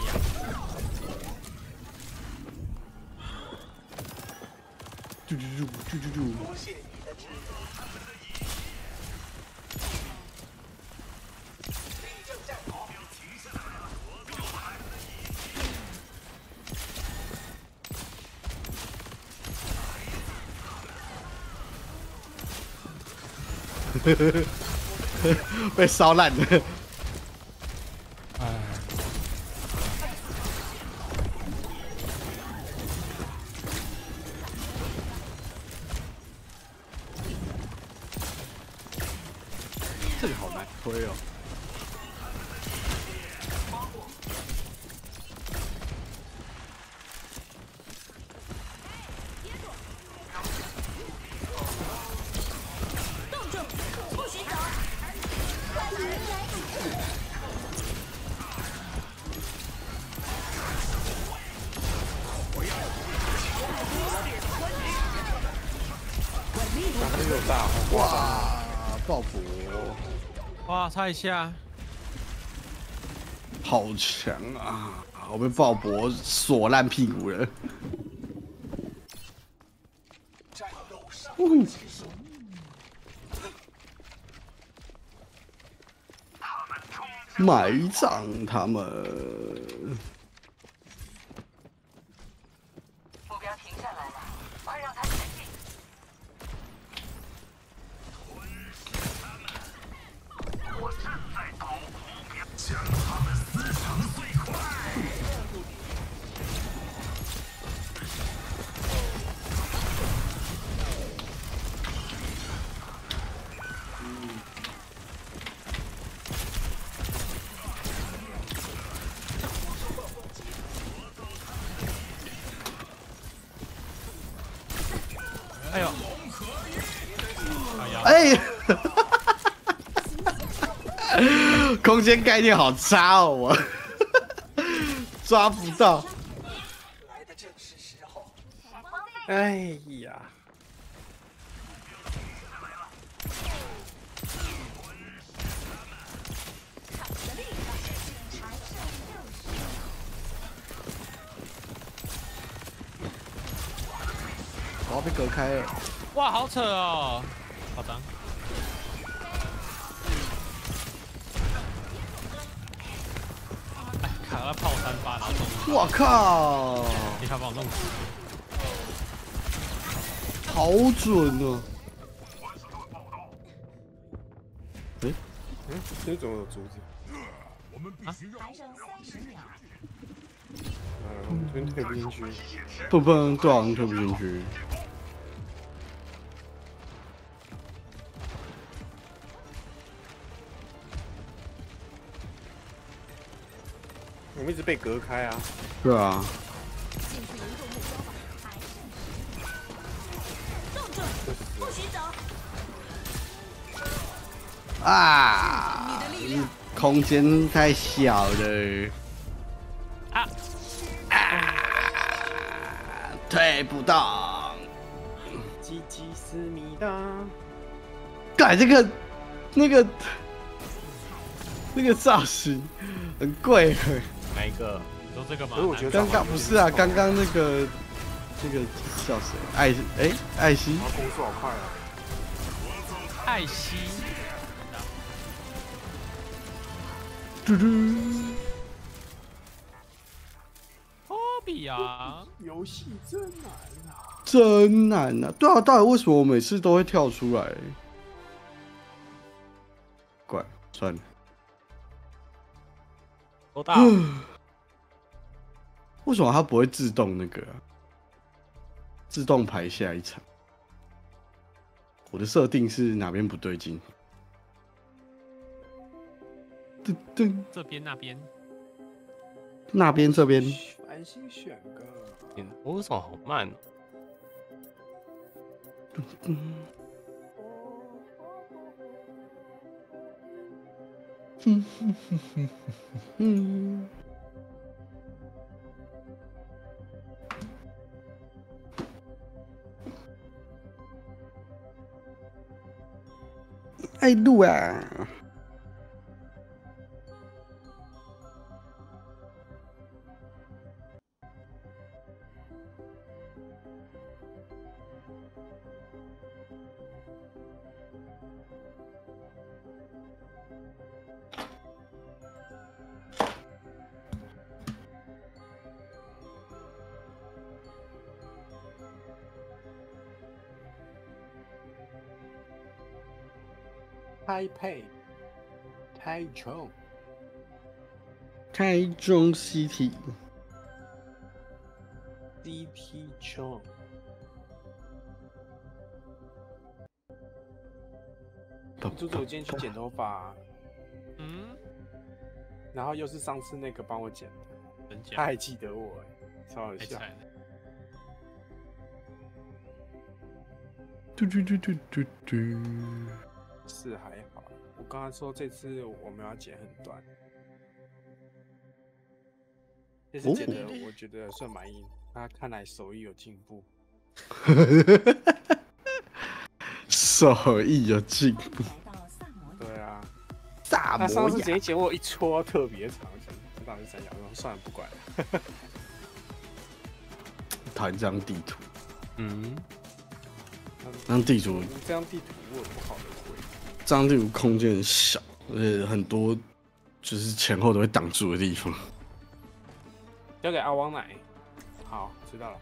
啾啾啾啾啾啾！被烧烂了。这个好难推哦。 冻住，不许走！快把人来处置！ 哪里有大？ 哇，爆破！ 哇，擦一下， 好强啊！我被鲍勃锁烂屁股了。 战斗上埋葬他们。 目标停下来了，快让他前进！ 我正在保护目标，将他们撕成碎块。 哎呦，哎呀， 哎，空间概念好差哦，我抓不到。 来的正是时候。 哎呀， 我要被隔开了。 哇，好扯哦，好脏。哎，卡到炮3发，然后中， 我靠， 你看把我弄死。 好准哦！ 这怎么有竹子？ 还剩30秒。 我们这边退不进去。 不，对啊，推不进去。 我们一直被隔开啊。 对啊。 进去移动目标吧，还剩10。冻住，不许走！ 啊！空间太小了。 啊！ 推不动。 鸡鸡思密达。 改那个造型很贵。 哪一个？ 你说这个吗？ 可是我觉得刚刚不是啊，刚刚那个叫谁？艾希。 攻速好快啊！ 艾希。 嘟嘟。 Oh 以啊。 游戏真难啊！ 真难啊！对啊，到底为什么我每次都会跳出来？怪，算了。 多大？ 为什么它不会自动那个、啊？自动排下一场？我的设定是哪边不对劲？噔噔， 这边那边， 那边这边。 繁星选个。 我为什么好慢、 爱录啊！ 台北、台中、 台中 City。 DT 中。猪猪，我今天去剪头发，然后又是上次那个帮我剪的，他还记得我，超好笑。 嘟嘟嘟嘟嘟嘟。 是还好，我刚刚说这次我们要剪很短，这次剪的我觉得算满意，他看来手艺有进步。 手艺有进步。 对啊， 萨摩亚。 他上次直接剪我一撮特别长，这到底是怎样？算了，不管了。 讨厌这张地图。这张地图， 这张地图我不好的会。 这张地图空间很小，而且很多就是前后都会挡住的地方。 交给阿王奶。好，知道了。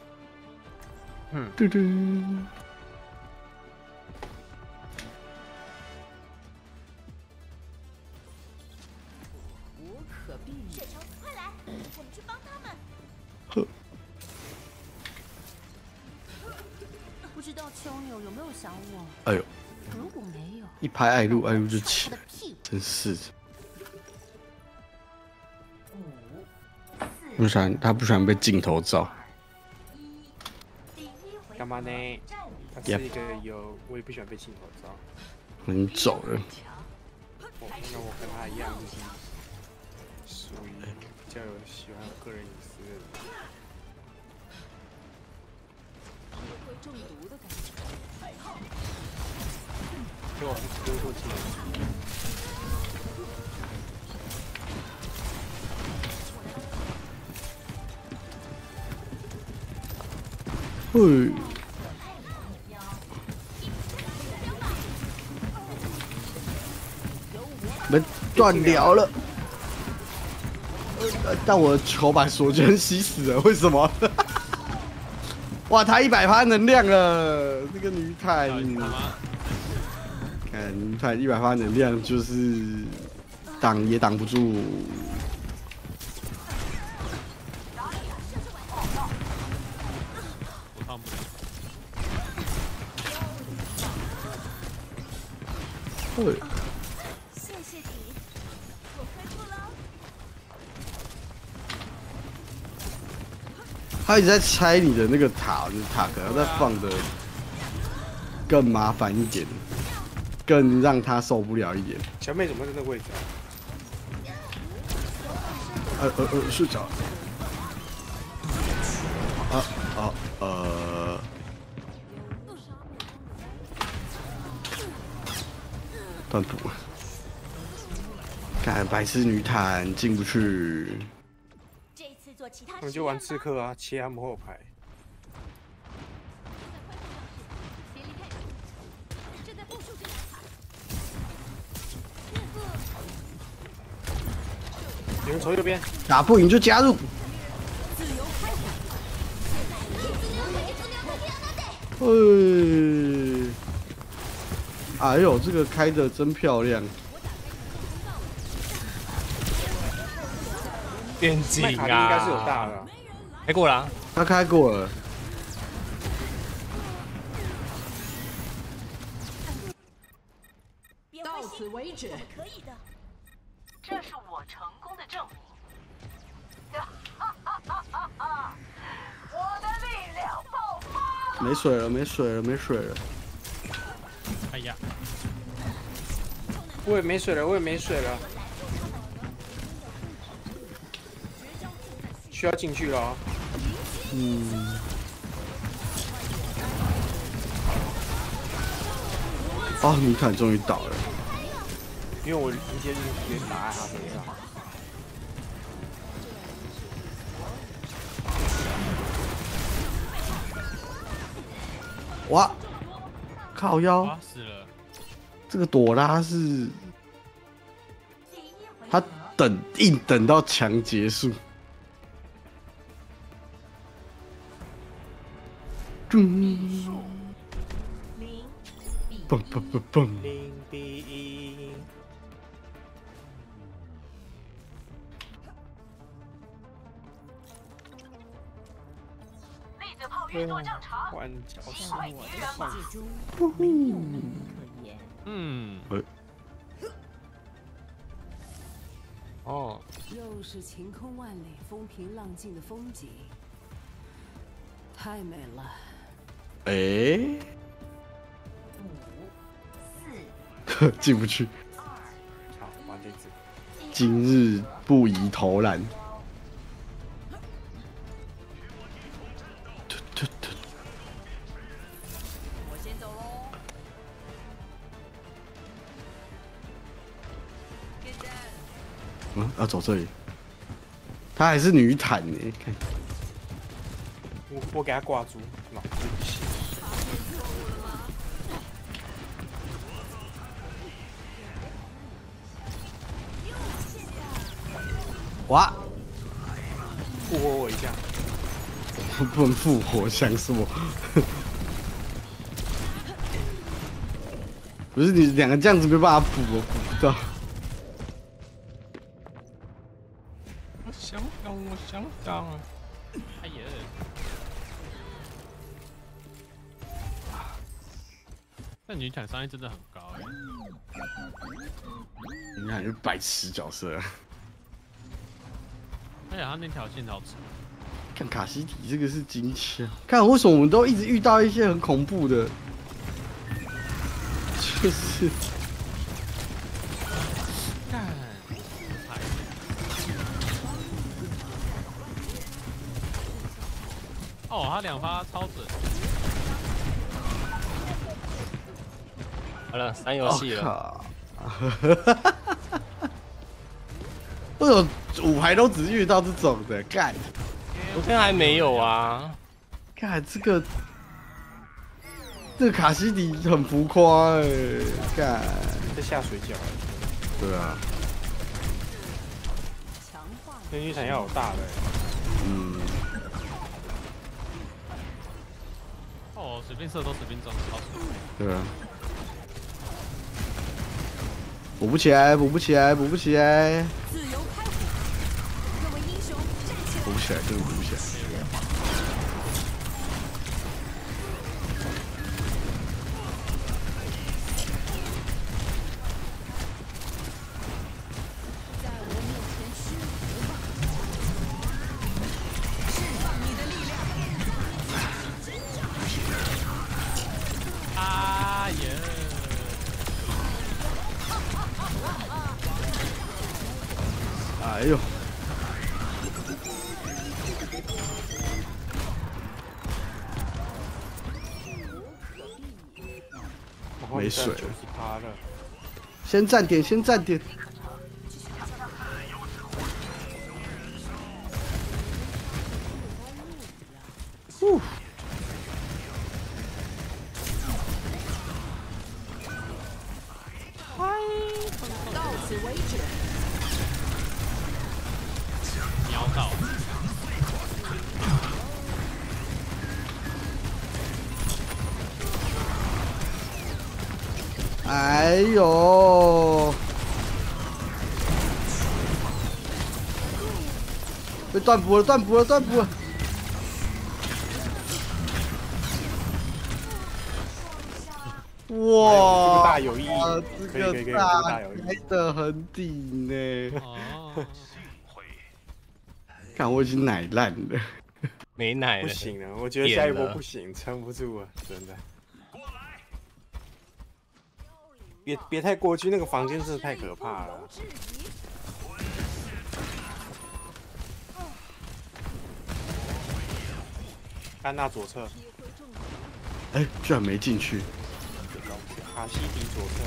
嘟嘟。 无可避免。雪球，快来，我们去帮他们。 呵。 不知道秋牛有没有想我？ 哎呦。 如果没有， 一拍爱露，爱露就起来，真是的。不喜欢，他不喜欢被镜头照。 干嘛呢？他是一个我也不喜欢被镜头照。 你走了。 那我跟他一样，就是属于比较有喜欢个人隐私的人。 会中毒的感觉。 给我丢过去。 嘿。们断聊了。但我的球把索娟吸死了，为什么？哇，他100%能量了，这个女坦。看，他100%能量就是挡也挡不住。 我放不了。 对。 谢谢你，我恢复了。 他一直在拆你的那个塔，就是塔可能要再放的更麻烦一点。更让他受不了一点。 小妹怎么在那个位置啊？睡着。断图。看白痴女坦进不去。 他们就玩刺客啊，切他们后排。有人从右边， 打不赢就加入。 自由开火。 哎呦，这个开的真漂亮。 电竞啊， 麦卡利应该是有大的， 开过了， 他开过了。 到此为止。 可以的，这是我成功的证明。我的力量爆发！ 没水了，没水了，没水了。 哎呀， 我也没水了，我也没水了，需要进去了哦。 哦，女坦终于倒了。 因为我直接打在他身上。 哇，靠腰！ 啊死了！ 这个朵拉是，他硬等到强结束。蹦蹦蹦蹦！ 0比1。 粒子炮运作正常， 换角色， 快敌人吧！ 哦， 又是晴空万里、风平浪静的风景，太美了。 哎，进不去。 好，玩这只。 今日不宜投篮。 我先走喽。 要走这里。她还是女坦呢，看。 我给他挂住，脑子不行。 哇！ 复活我一下。 不能复活，想死我！不是你两个这样子没办法补，我补不到。 我想想， 哎呀，那女坦伤害真的很高哎。 你看是白痴角色。 哎呀，他那条线好长。 看卡西迪这个是金枪，看为什么我们都一直遇到一些很恐怖的，就是干，哦，他2发超准。 好了，3游戏了。 为什么5排都只遇到这种的？干！ 昨天还没有啊。 看这个卡西迪很浮夸哎，干！ 在下水饺。 对啊。 那女坦要有大的。 哦，随便射都随便中，超准。 对啊。补不起来，补不起来，补不起来。 自由开火，各位英雄站起来！ 补不起来，真的补不起来。 在我面前屈服吧！释放你的力量！ 啊耶！ 哎呦！没水了，先站点，先站点。 到此为止。 瞄到。 哎呦！被断补了，断补了，断补了！哇， 这个大有意义， 这个大开得很顶呢。 哦， 看我已经奶烂了， 没奶了， 不行了，我觉得下一波不行，撑不住了，真的。别太过去，那个房间真的太可怕了。安娜左侧， 哎，居然没进去。 卡西迪左侧，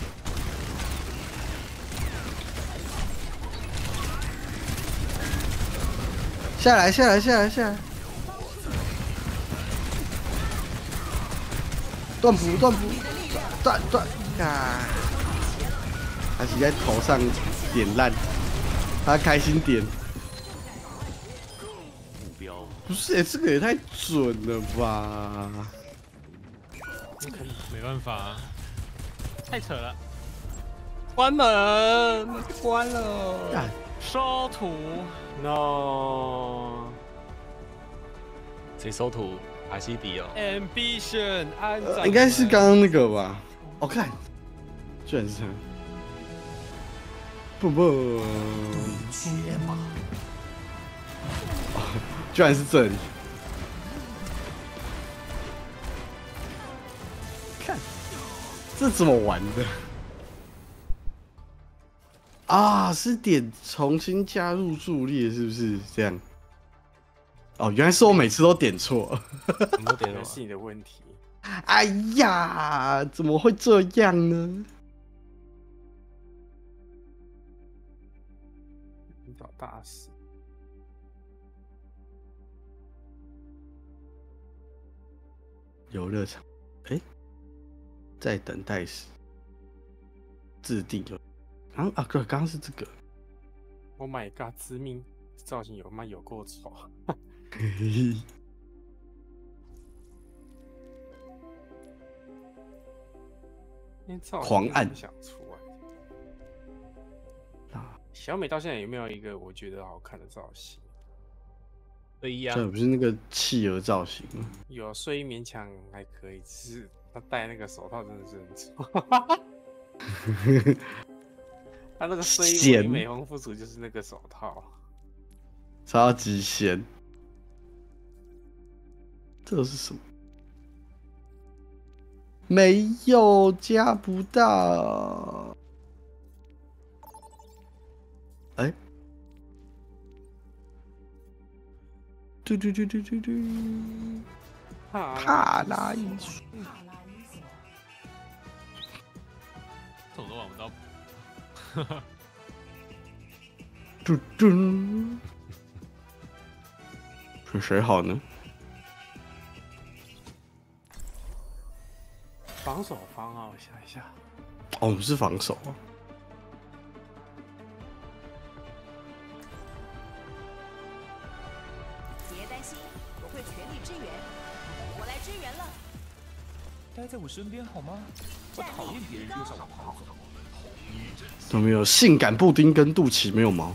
下来，下来，下来，下来！断补，断补，断！啊！他是在头上点烂，他开心点。不是，这个也太准了吧！ 没办法，太扯了。 关门，关了。 收徒 ，no。 谁收徒？卡西迪哦。 Ambition 安长。 应该是刚刚那个吧？我看，居然是他。不， 绝吗？ 居然是这里！看，这怎么玩的？啊，是点重新加入助力，是不是这样？哦，原来是我每次都点错。 你都点了， 是你的问题。 哎呀，怎么会这样呢？ 你找大事。 游乐场，哎，在等待时制定有，对，刚刚是这个。 Oh my god， 致命造型有够丑。 狂按想出来。小美到现在有没有一个我觉得好看的造型？ 睡衣啊， 这不是那个企鹅造型吗？ 有睡衣勉强还可以，只是他戴那个手套真的是很丑。他那个睡衣美红不足就是那个手套， 超级咸。这个是什么？没有，加不到。哎。对，帕拉伊术， 这我都玩不到。 是谁好呢？ 防守方啊，我想一下。 哦，我们是防守啊。 待在我身边好吗？我讨厌别人丢下我跑走。 有没有性感布丁跟肚脐没有毛？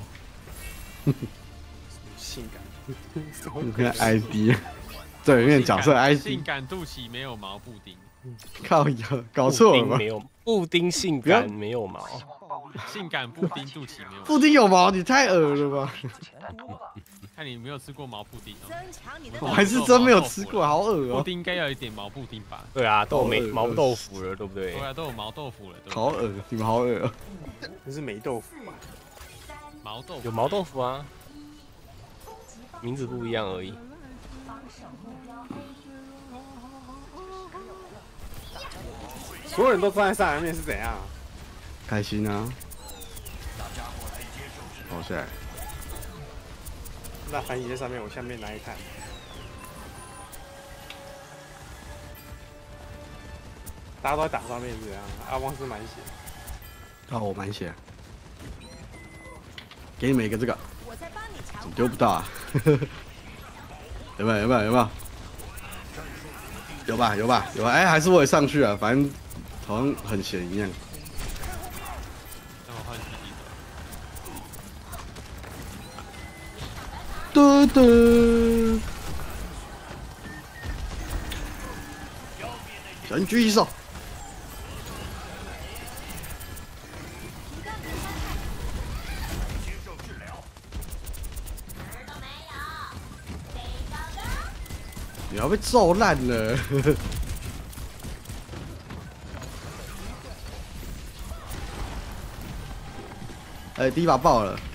性感？ 你看 ID， 对，因为角色 ID。 性感肚脐没有毛布丁。 靠呀，搞错了吧？ 没有布丁性感没有毛， 性感布丁肚脐没有毛。 布丁有毛，你太恶了吧？ 看你没有吃过毛布丁哦。 我还是真没有吃过，好恶哦。 布丁应该要有一点毛布丁吧？ 对啊，都有毛豆腐了，对不对？ 对啊，都有毛豆腐了。 好恶，你们好恶。 这是霉豆腐吧？ 毛豆腐有毛豆腐啊，名字不一样而已。 所有人都站在上面是怎样？ 开心啊！跑下来。 那反野在上面，我下面拿一看。大家都在打上面是怎样？阿汪是满血。 啊，我满血。给你们一个这个。怎么丢不到啊？有没有？有没有？有没有？有吧？有吧？有吧？哎，还是我也上去啊，反正好像很闲一样。 嘟嘟，神狙一手。你要被揍烂了！哎，第一把爆了！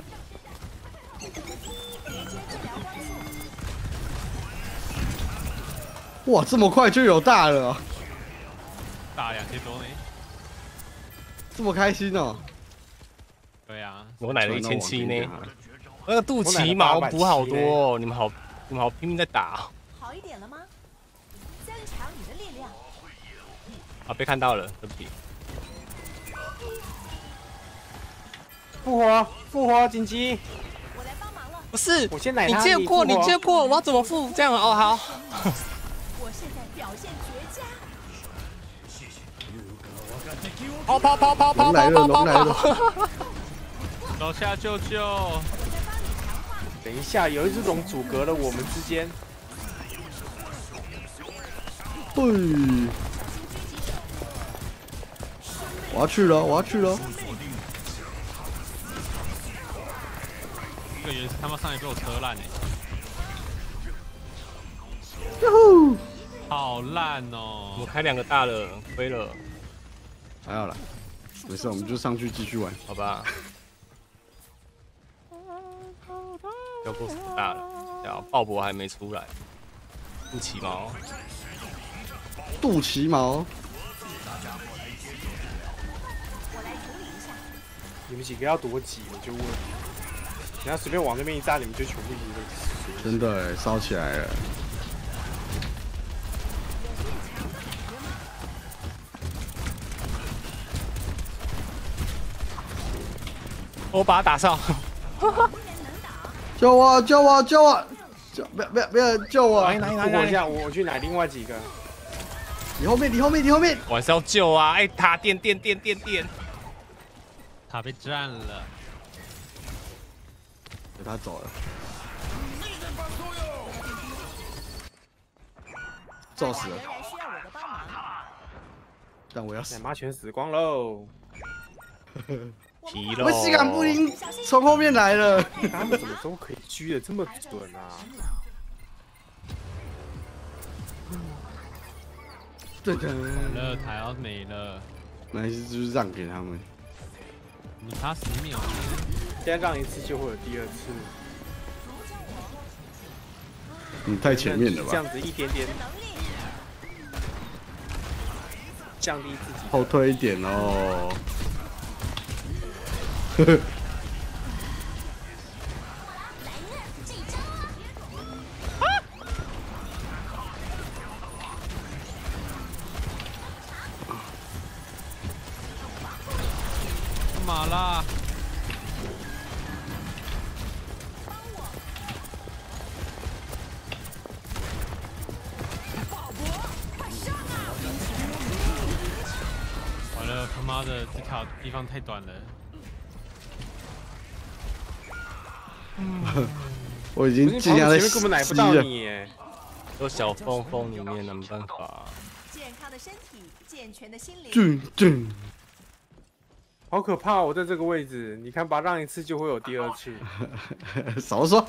哇，这么快就有大了！ 大2000多呢， 这么开心哦！ 对啊， 我奶了1700呢。那个肚脐毛补好多哦，你们好拼命在打。 好一点了吗？增强你的力量。 啊，被看到了，对不起。 复活，紧急！ 我来帮忙了。 不是， 我先奶你他。 借过，你借过，我要怎么付？这样哦，好。 我现在表现绝佳。 跑！ 楼下救救！ 等一下，有一只龙阻隔了我们之间。 嘿，我要去了！ 这个原石他妈上来被我车烂哟， 好烂哦！ 我开2个大了，亏了。 还好啦，没事，我们就上去继续玩， 好吧。要过什么大了？然后鲍勃还没出来，肚脐毛。 你们几个要多急？我就问。你要随便往那边一炸，你们就全部一个。 真的烧起来了。 我把他打上。 救我！不要救我！ 我一下，我去拿另外几个。 你后面！ 我还是要救啊！哎，塔电！ 塔被占了， 他走了。揍死了！但我要死！ 奶妈全死光喽！ 皮肉！ 我们西港布丁从后面来了。 他们怎么都可以狙的这么准啊？ 对的。 了，塔要没了。 没关系，就是让给他们。 你差10秒。 现在让一次就会有第2次。 你太前面了吧？ 这样子一点点降低自己。 后退一点哦。 干嘛啦？完了，他妈的，这条地方太短了。 我已经尽量在前面根本奶不到你耶， 有小缝里面没办法。 健康的身体，健全的心灵。 好可怕！我在这个位置，你看吧，让一次就会有第2次。 少说。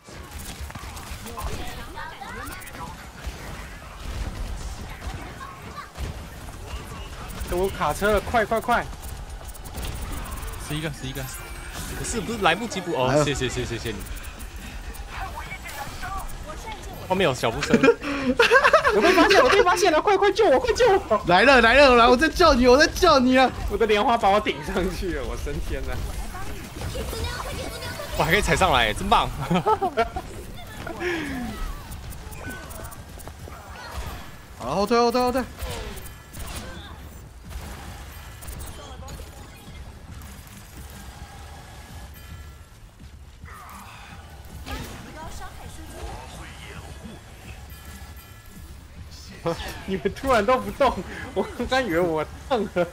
我卡车了，快！ 11个。 不是来不及补哦，谢谢你。后面有小步声。 我被发现了！快救我！ 来了！我在叫你啊！ 我的莲花把我顶上去了，我升天了！ 我还可以踩上来，真棒！ 好了，后退！ 你们突然都不动，我刚刚以为我动了。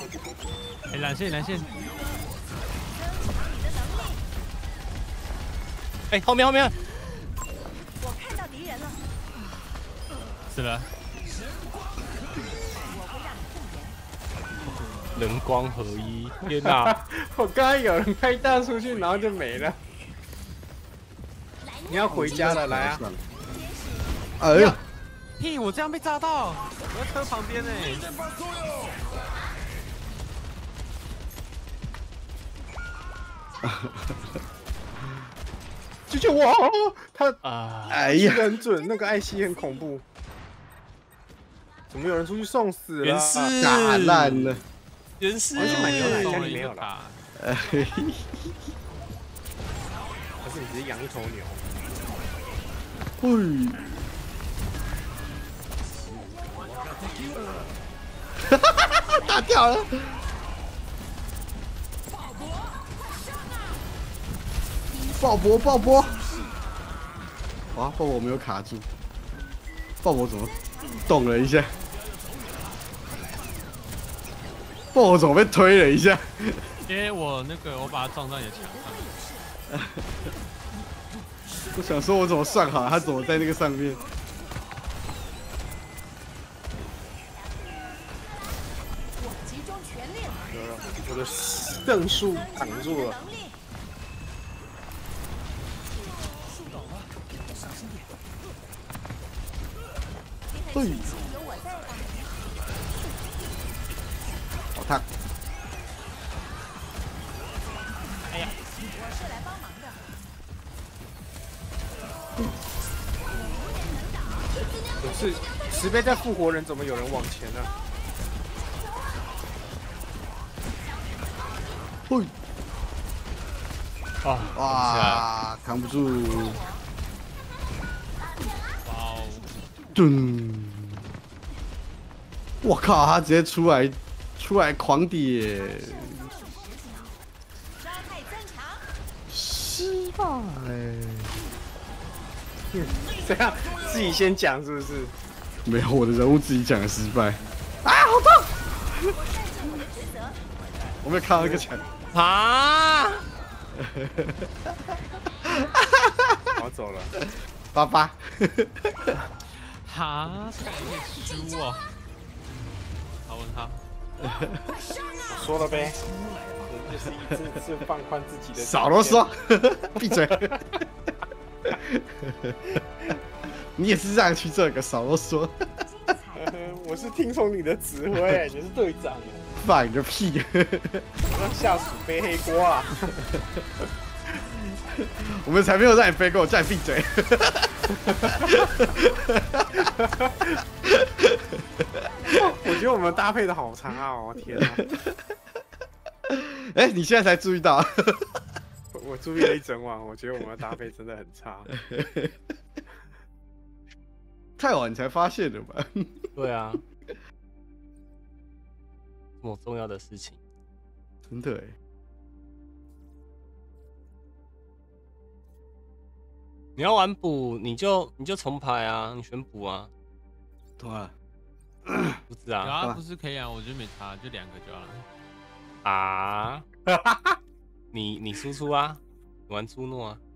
哎，蓝线蓝线， 哎，后面， 我看到敌人了， 死了。 人光合一，天哪！ 我刚刚有人开大出去，然后就没了。你要回家了，来啊！ 哎呀， 屁！我这样被炸到，我在车旁边呢。 救救我！他啊！ 哎呀， 很准，那个艾希很恐怖。怎么有人出去送死了？ 原是打烂了。 原是， 我去买牛奶， 送家里没有了一个卡了。还是你直接养一头牛？ 嘿，哈哈哈哈！打掉了。爆波！哇，爆波没有卡住，爆波怎么动了一下？爆波怎么被推了一下？ 因为我把它撞到你的墙上。 我想说，我怎么算好，他怎么在那个上面？ 我集中全力了， 我的圣树挡住了。 嘿，好烫！ 哎呀， 我是来帮忙的。 可是石碑在复活人，怎么有人往前呢？ 嘿， 啊！ 哇，扛不住！ 哇哦！ 咚！我靠，他直接出来狂点， 伤害增强， 失败。 这样自己先讲是不是？ 没有，我的人物自己讲的失败。啊，好痛！我没有看到那个墙。 啊！ 我走了。 爸爸。 哈，这个可以输哦。好，问他。 说了呗，我们就是一次放宽自己的。 少啰嗦，闭嘴。你也是让去这个，少啰嗦。 我是听从你的指挥，你是队长。 放你个屁！ 让下属背黑锅啊！ 我们才没有让你背锅，我叫你闭嘴。 我觉得我们搭配的好差哦，天哪！ 哎，你现在才注意到？ 我注意了一整晚，我觉得我们的搭配真的很差。 太晚才发现的吧？ 对啊，这么重要的事情， 真的哎。 你要玩补，你就重排啊，你选补啊。 对啊。 不是啊？ 有啊，不是可以啊，我觉得没差，就2个就好了。 啊？你输出啊，你玩朱诺啊。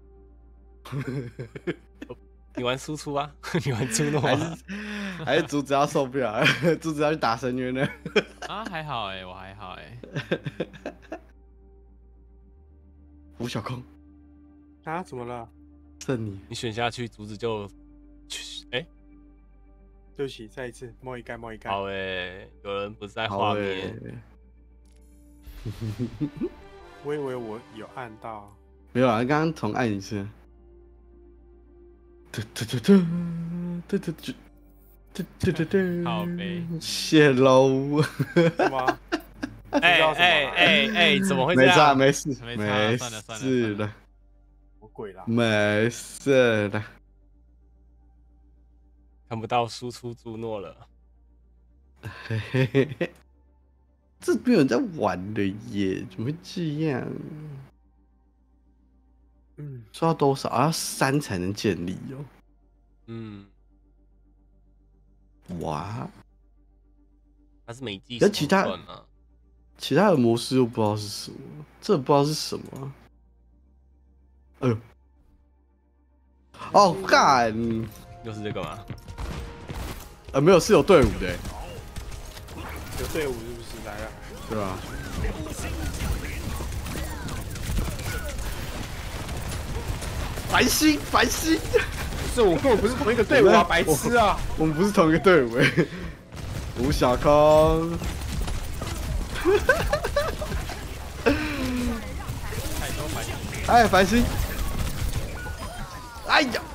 你玩输出啊，你玩朱诺啊？ 还是竹子要受不了，竹子要去打深渊了。 啊，还好哎，我还好哎。 吴小空啊，怎么了？ 剩你， 你选下去，竹子就，哎， 对不起，再一次，摸一盖，摸一盖。 好哎，有人不在画面。 我以为我有按到。 没有啊，刚刚重按一次。 好呗， 谢喽。 什么？ 哎，怎么会这样？ 没事， 没没算了事了。 我鬼了。 没事了。 看不到输出朱诺了。 嘿嘿嘿嘿，这没有人在玩的耶，怎么会这样？说到多少要3才能建立哦。哇， 它是每季跟其他其他的模式又不知道是什么，这不知道是什么、啊。哎呦！哦，干！ 又是这个吗？ 没有，是有队伍的。 有队伍是不是来了？ 对吧？繁星，繁星！ 是我跟我不是同一个队伍啊，白痴啊！ 我们不是同一个队伍哎。吴小康。哎，繁星！哎呀！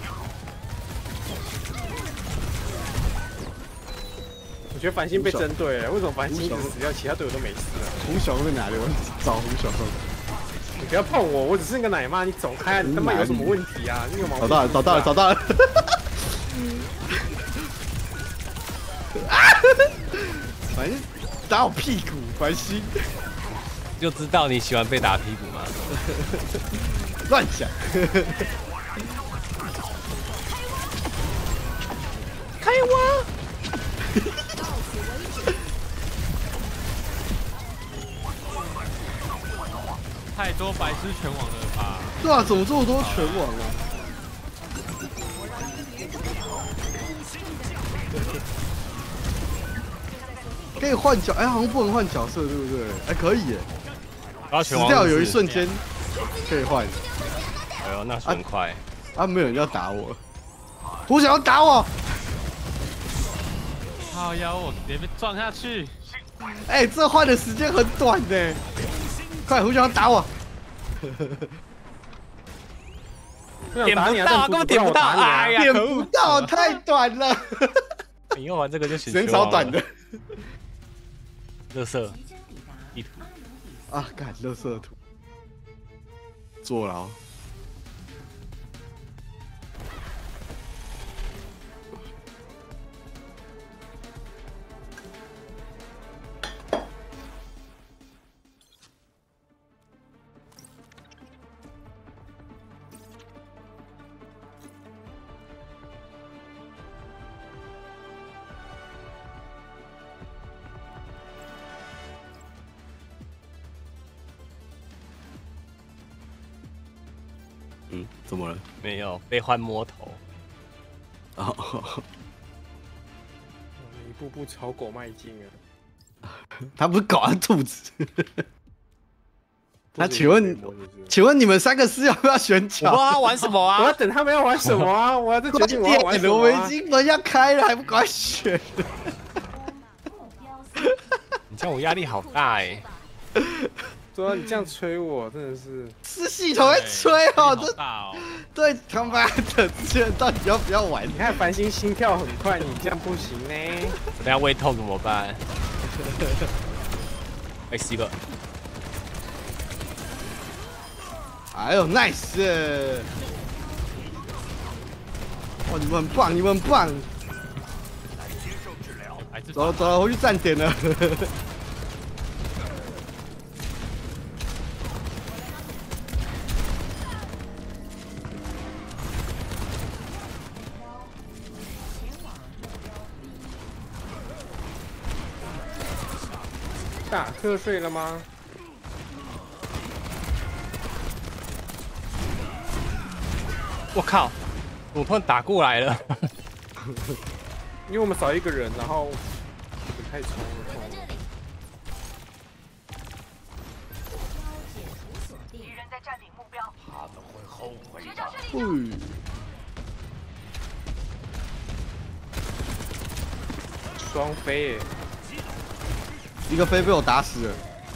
我觉得繁星被针对了，为什么繁星一直死掉，其他队友都没事啊？ 胡小康在哪里？我找胡小康。 你不要碰我，我只是个奶妈，你走开啊！你他妈有什么问题啊？你有毛病？ 找到了！反正打我屁股，繁星。 就知道你喜欢被打屁股吗？ 乱讲。开挖！ 太多白痴全网了吧？ 对啊，怎么这么多全网啊？可以换角，好像不能换角色，对不对？可以耶。死掉有一瞬间可以换。 哎呦，那很快。 没有人要打我，胡小要打我。 靠腰，我直接被撞下去。 这换的时间很短呢。快，胡小要打我。 点不到， 根本点不到，哎呀， 点不到，太短了。 你用完这个就选时间超短的。 垃圾地图干垃圾图，坐牢。怎么了？ 没有被换摸头。 一步步朝狗迈进啊！ 他不是狗，他兔子。那请问你们3个是要不要选角？ 我不知道他玩什么啊！ 我要等他们要玩什么啊！我要再决定我要玩什么。 我们已经门要开了，还不赶快选？ 你这样我压力好大哎。 对啊，你这样催我真的是系统在催哦， 这对他妈的，这人到底要不要玩？ 你看繁星心跳很快，你这样不行呢。 我等下胃痛怎么办？死了！ 哎呦 ，nice！ 你们很棒，你们很棒！走了，回去站点了。 打瞌睡了吗？ 我靠！我突然打过来了。 因为我们少一个人，然后太冲了。 敌人在占领目标，他们会后悔的。 双飞耶！ 一个飞被我打死了。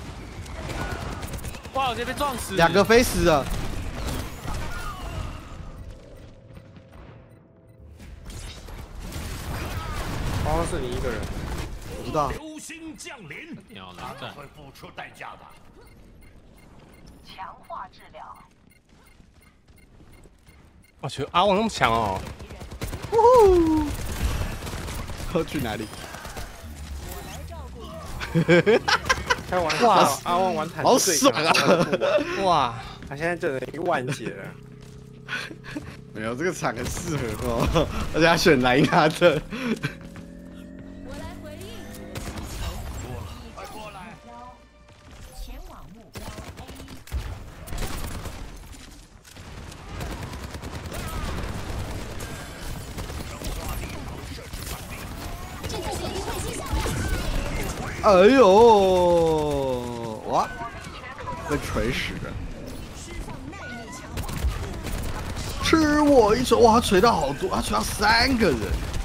哇！我直接被撞死。 2个飞死了。 好像是你一个人。 我知道。 流星降临，他们会付出代价的。强化治疗。 我去，阿旺那么强哦！ 要去哪里？ 开玩笑，阿旺玩坦克好爽啊！ 哇， 他现在就等于万劫了。 没有，这个场很适合哦，而且他选莱纳特。 我来回应。 快过来！ 哎呦，哇，被锤死了！吃我一锤！哇，他锤到好多，他锤到3个人。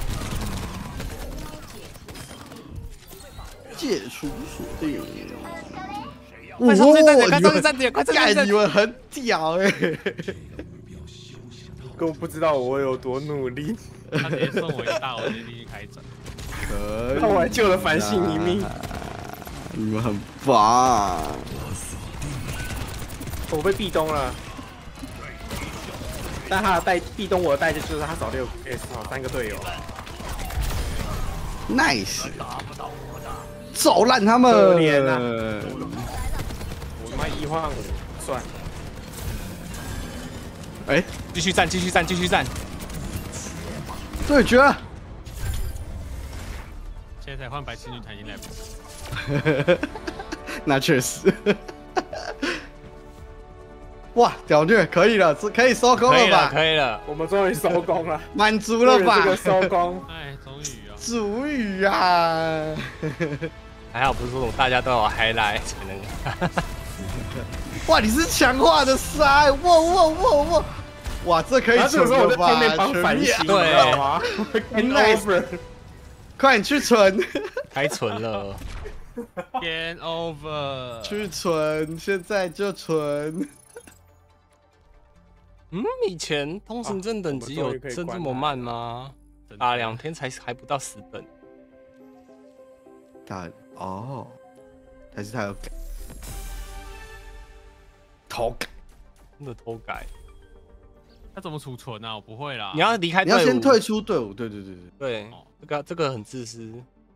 解除锁定。 快上去站点，快上去站点，快上去站点！ 你们很屌哎！ 根本不知道我有多努力。 他直接送我一大，我直接进去开整。 可以， 那我还救了繁星一命。 你们很棒。 我被壁咚了，但他的壁咚我的代价就是他少6 S 少3个队友。 Nice， 揍烂他们！ 可怜啊！我他妈1换5，算。 哎， 继续战，继续战，继续战！ 对决。 现在才换白痴女团已经来不及。 那确实。哇，屌虐，可以了，可以收工了吧？ 可以了， 我们终于收工了， 满足了吧？ 这个收工， 哎，终于啊！ 主语啊！ 还好不是说大家都有 highlight 才能。 哇，你是强化的塞！哇！哇，这可以存了吧？ 全面帮反省， 对吗 ？Nice， 快点去存， 开存了。 Game over， 去存，现在就存。 以前通行证等级有升这么慢吗？打2天还不到10本。 哦，还是他有改，偷改， 真的偷改。 他怎么储存啊？我不会啦。 你要离开队伍， 你要先退出队伍。对。 对，这个很自私。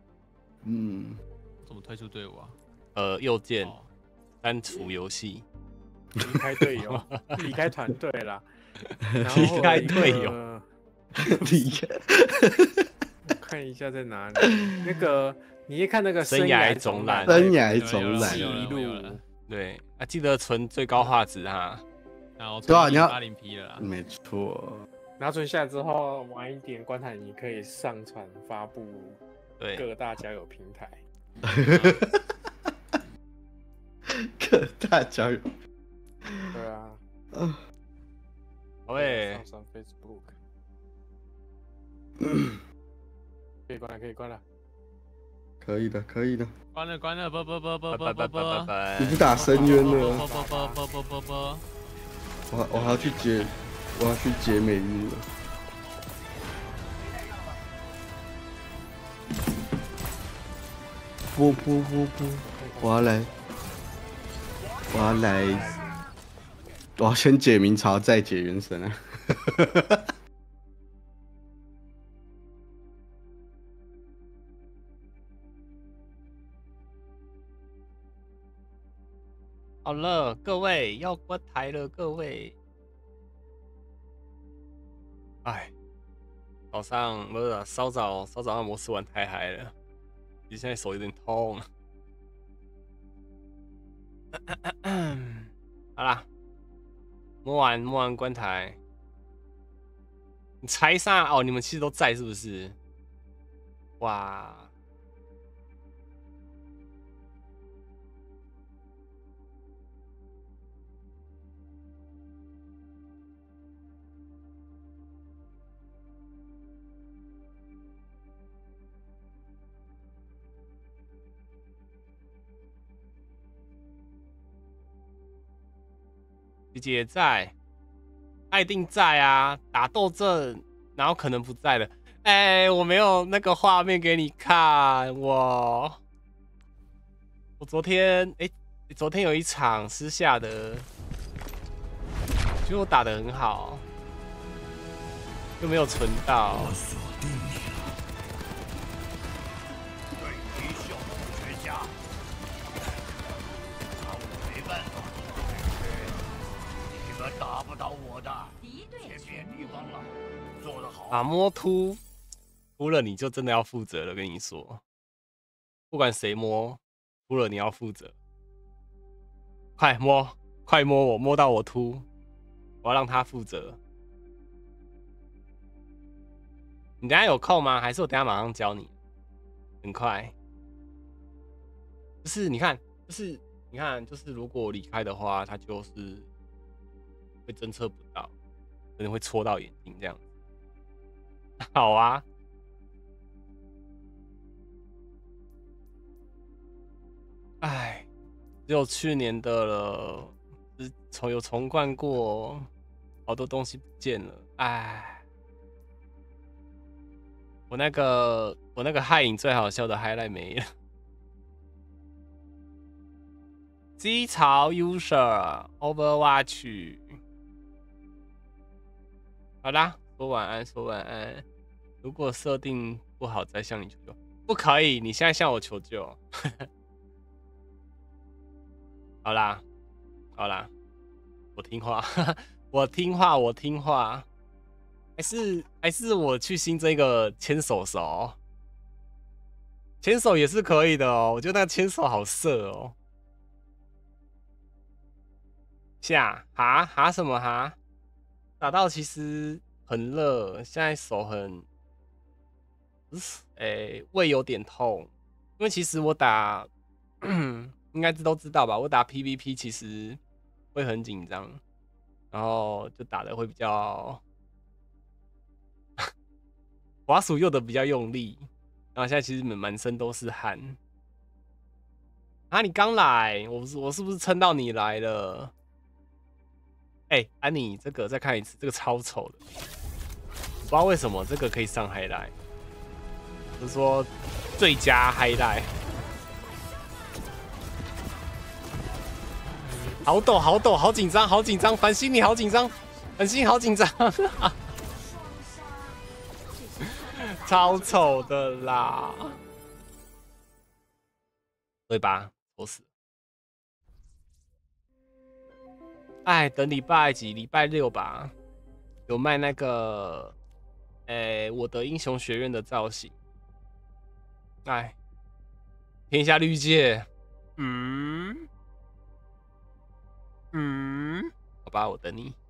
怎么退出队伍啊？ 右键删除游戏。 离开队友，离开团队啦， 离开队友， 离开。 看一下在哪里？那个，你一看那个生涯总览， 生涯总览记录， 对啊，记得存最高画质哈。 对啊，你要 1080p 了啦。 没错。 然后存下之后晚一点观台，你可以上传发布各大交友平台。 各大交友。 对啊。 喂。 上 Facebook。可以关了，可以关了。 可以的，可以的。 关了，关了，不。 你不打深渊了。 不。 我还要去解，我要去解每日了。不，我要来，我要先解明朝，再解原神啊！ 好了，各位要关台了，各位。哎，早上不是稍早按摩吃完太嗨了，其实现在手有点痛。好啦，摸完关台。你猜啥？哦，你们其实都在是不是？哇！姐姐在，艾定在啊，打斗阵，然后可能不在了。哎，我没有那个画面给你看，我昨天有一场私下的，其实我打得很好，又没有存到。 打不倒我的，别别地方了，做得好。 啊，摸秃了你就真的要负责了，跟你说，不管谁摸秃了你要负责。快摸我，摸到我秃，我要让他负责。你等下有空吗？还是我等下马上教你？很快。 就是你看，就是如果离开的话，它就是会侦测不到，可能会戳到眼睛这样子。好啊，哎，只有去年的了，有重灌过，好多东西不见了，哎。我那个害影最好笑的 highlight 没了。机槽 user Overwatch。好啦，说晚安，说晚安。如果设定不好再向你求救，不可以，你现在向我求救。好啦，好啦，我听话，我听话，我听话。还是我去新增一个牵手手，牵手也是可以的哦。我觉得那牵手好色哦。哈什么哈？打到其实很热，现在手很，胃有点痛，因为其实我打，应该都知道吧？我打 PVP 其实会很紧张，然后就打的会比较。滑鼠用的比较用力，然后现在其实满身都是汗。啊，你刚来，我是不是撑到你来了？安妮，这个再看一次，这个超丑的，不知道为什么这个可以上 highlight， 就是说最佳 highlight。好抖，好抖，好紧张，好紧张，繁星你好紧张，繁星好紧张。超丑的啦，对吧？丑死！哎，等礼拜几？礼拜6吧，有卖那个，我的英雄学院的造型。哎，天下绿界，好吧，我等你。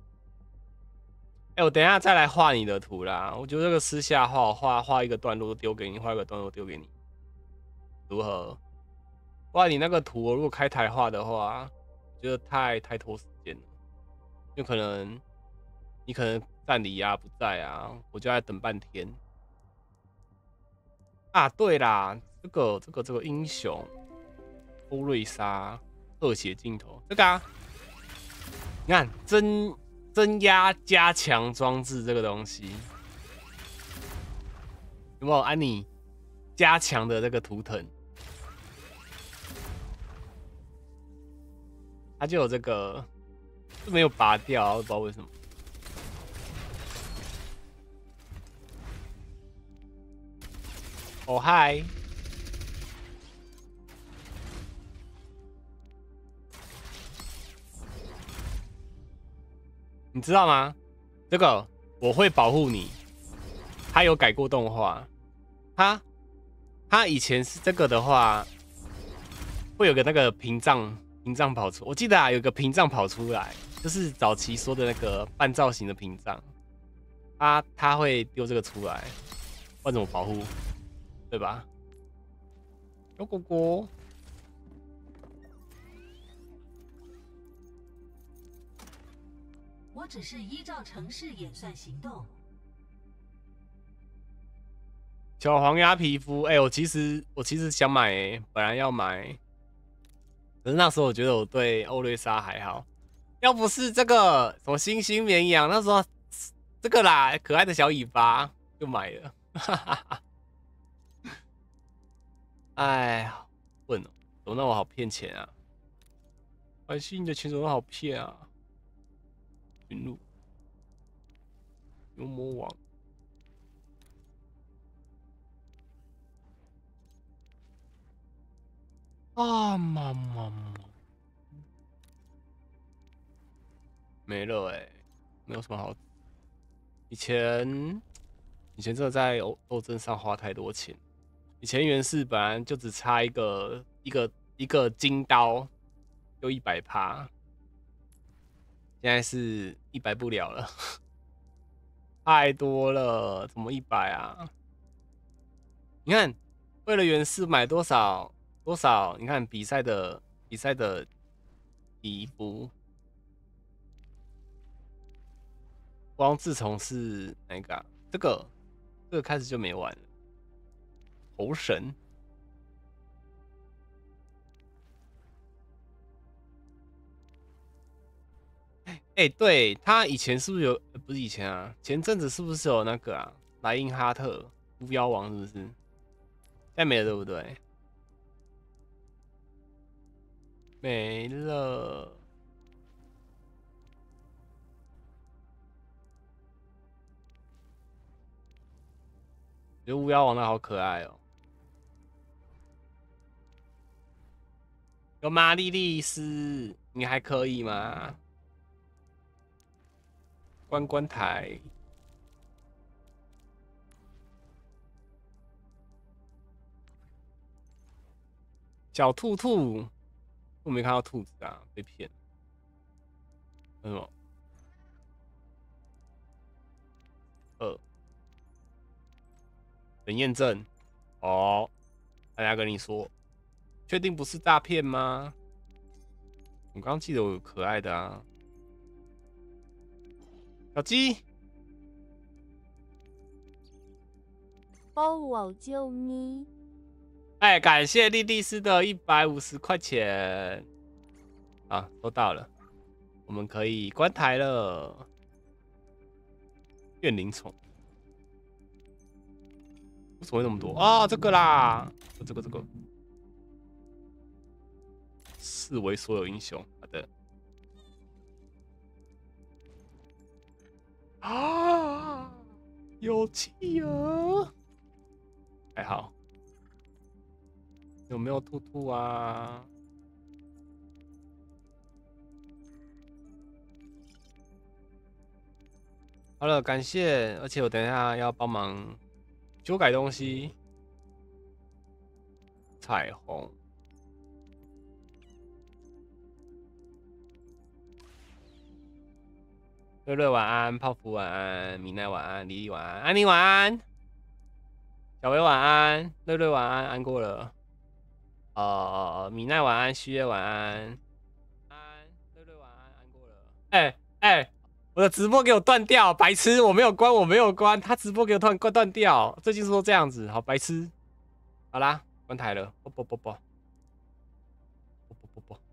我等一下再来画你的图啦。我觉得这个私下画一个段落丢给你，画一个段落丢给你，如何？画你那个图，如果开台画的话，觉得太拖时间了，就可能你可能站里啊不在啊，我就在等半天。啊，对啦，这个英雄欧瑞莎特写镜头，这个啊，你看增压加强装置这个东西有没有？安妮加强的这个图腾，它就有这个，就没有拔掉，不知道为什么。哦嗨，你知道吗？这个我会保护你。他有改过动画，他以前是这个的话，会有个那个屏障跑出。我记得啊，有个屏障跑出来，就是早期说的那个半造型的屏障。他会丢这个出来，不然怎么保护？对吧？小果果。 我只是依照程式演算行动。 小黄鸭皮肤，我其实想买，本来要买，可是那时候我觉得我对欧瑞莎还好，要不是这个什么星星绵羊，那时候这个啦，可爱的小尾巴就买了，哎，笨哦，怎么那么好骗钱啊？还是你的钱怎么好骗啊？云路牛魔王啊，妈没了没有什么好。以前真的在斗争上花太多钱。以前原氏本来就只差一个金刀就100%，现在是100不了了，太多了，怎么100啊？你看，为了原氏买多少多少？你看比赛的皮肤，光自从是哪个啊？这个开始就没玩了。猴神。哎、对他以前是不是有？不是以前啊，前阵子是不是有那个啊？莱因哈特巫妖王是不是？现在没了，对不对？没了。觉得巫妖王的好可爱哦。有吗，莉莉丝？你还可以吗？关台。小兔兔，我没看到兔子啊，被骗。为什么？2等验证哦，大家跟你说，确定不是诈骗吗？我刚记得我有可爱的啊，小鸡。 哦，救你！ 哎，感谢莉莉丝的150块钱，啊，收到了，我们可以关台了。怨灵宠。为什么会那么多啊？这个啦，这个视为所有英雄。好的。啊，有企鹅，还好。有没有兔兔啊？好了，感谢，而且我等一下要帮忙修改东西。彩虹，瑞瑞晚安，泡芙晚安，米奈晚安，莉莉晚安，安妮晚安，小薇晚安，瑞瑞晚安，安过了。米奈晚安，虚月晚安，瑞瑞晚安，安过了。哎，我的直播给我断掉，白痴！我没有关，他直播给我突然断掉，最近是都这样子，好白痴。好啦，关台了，不。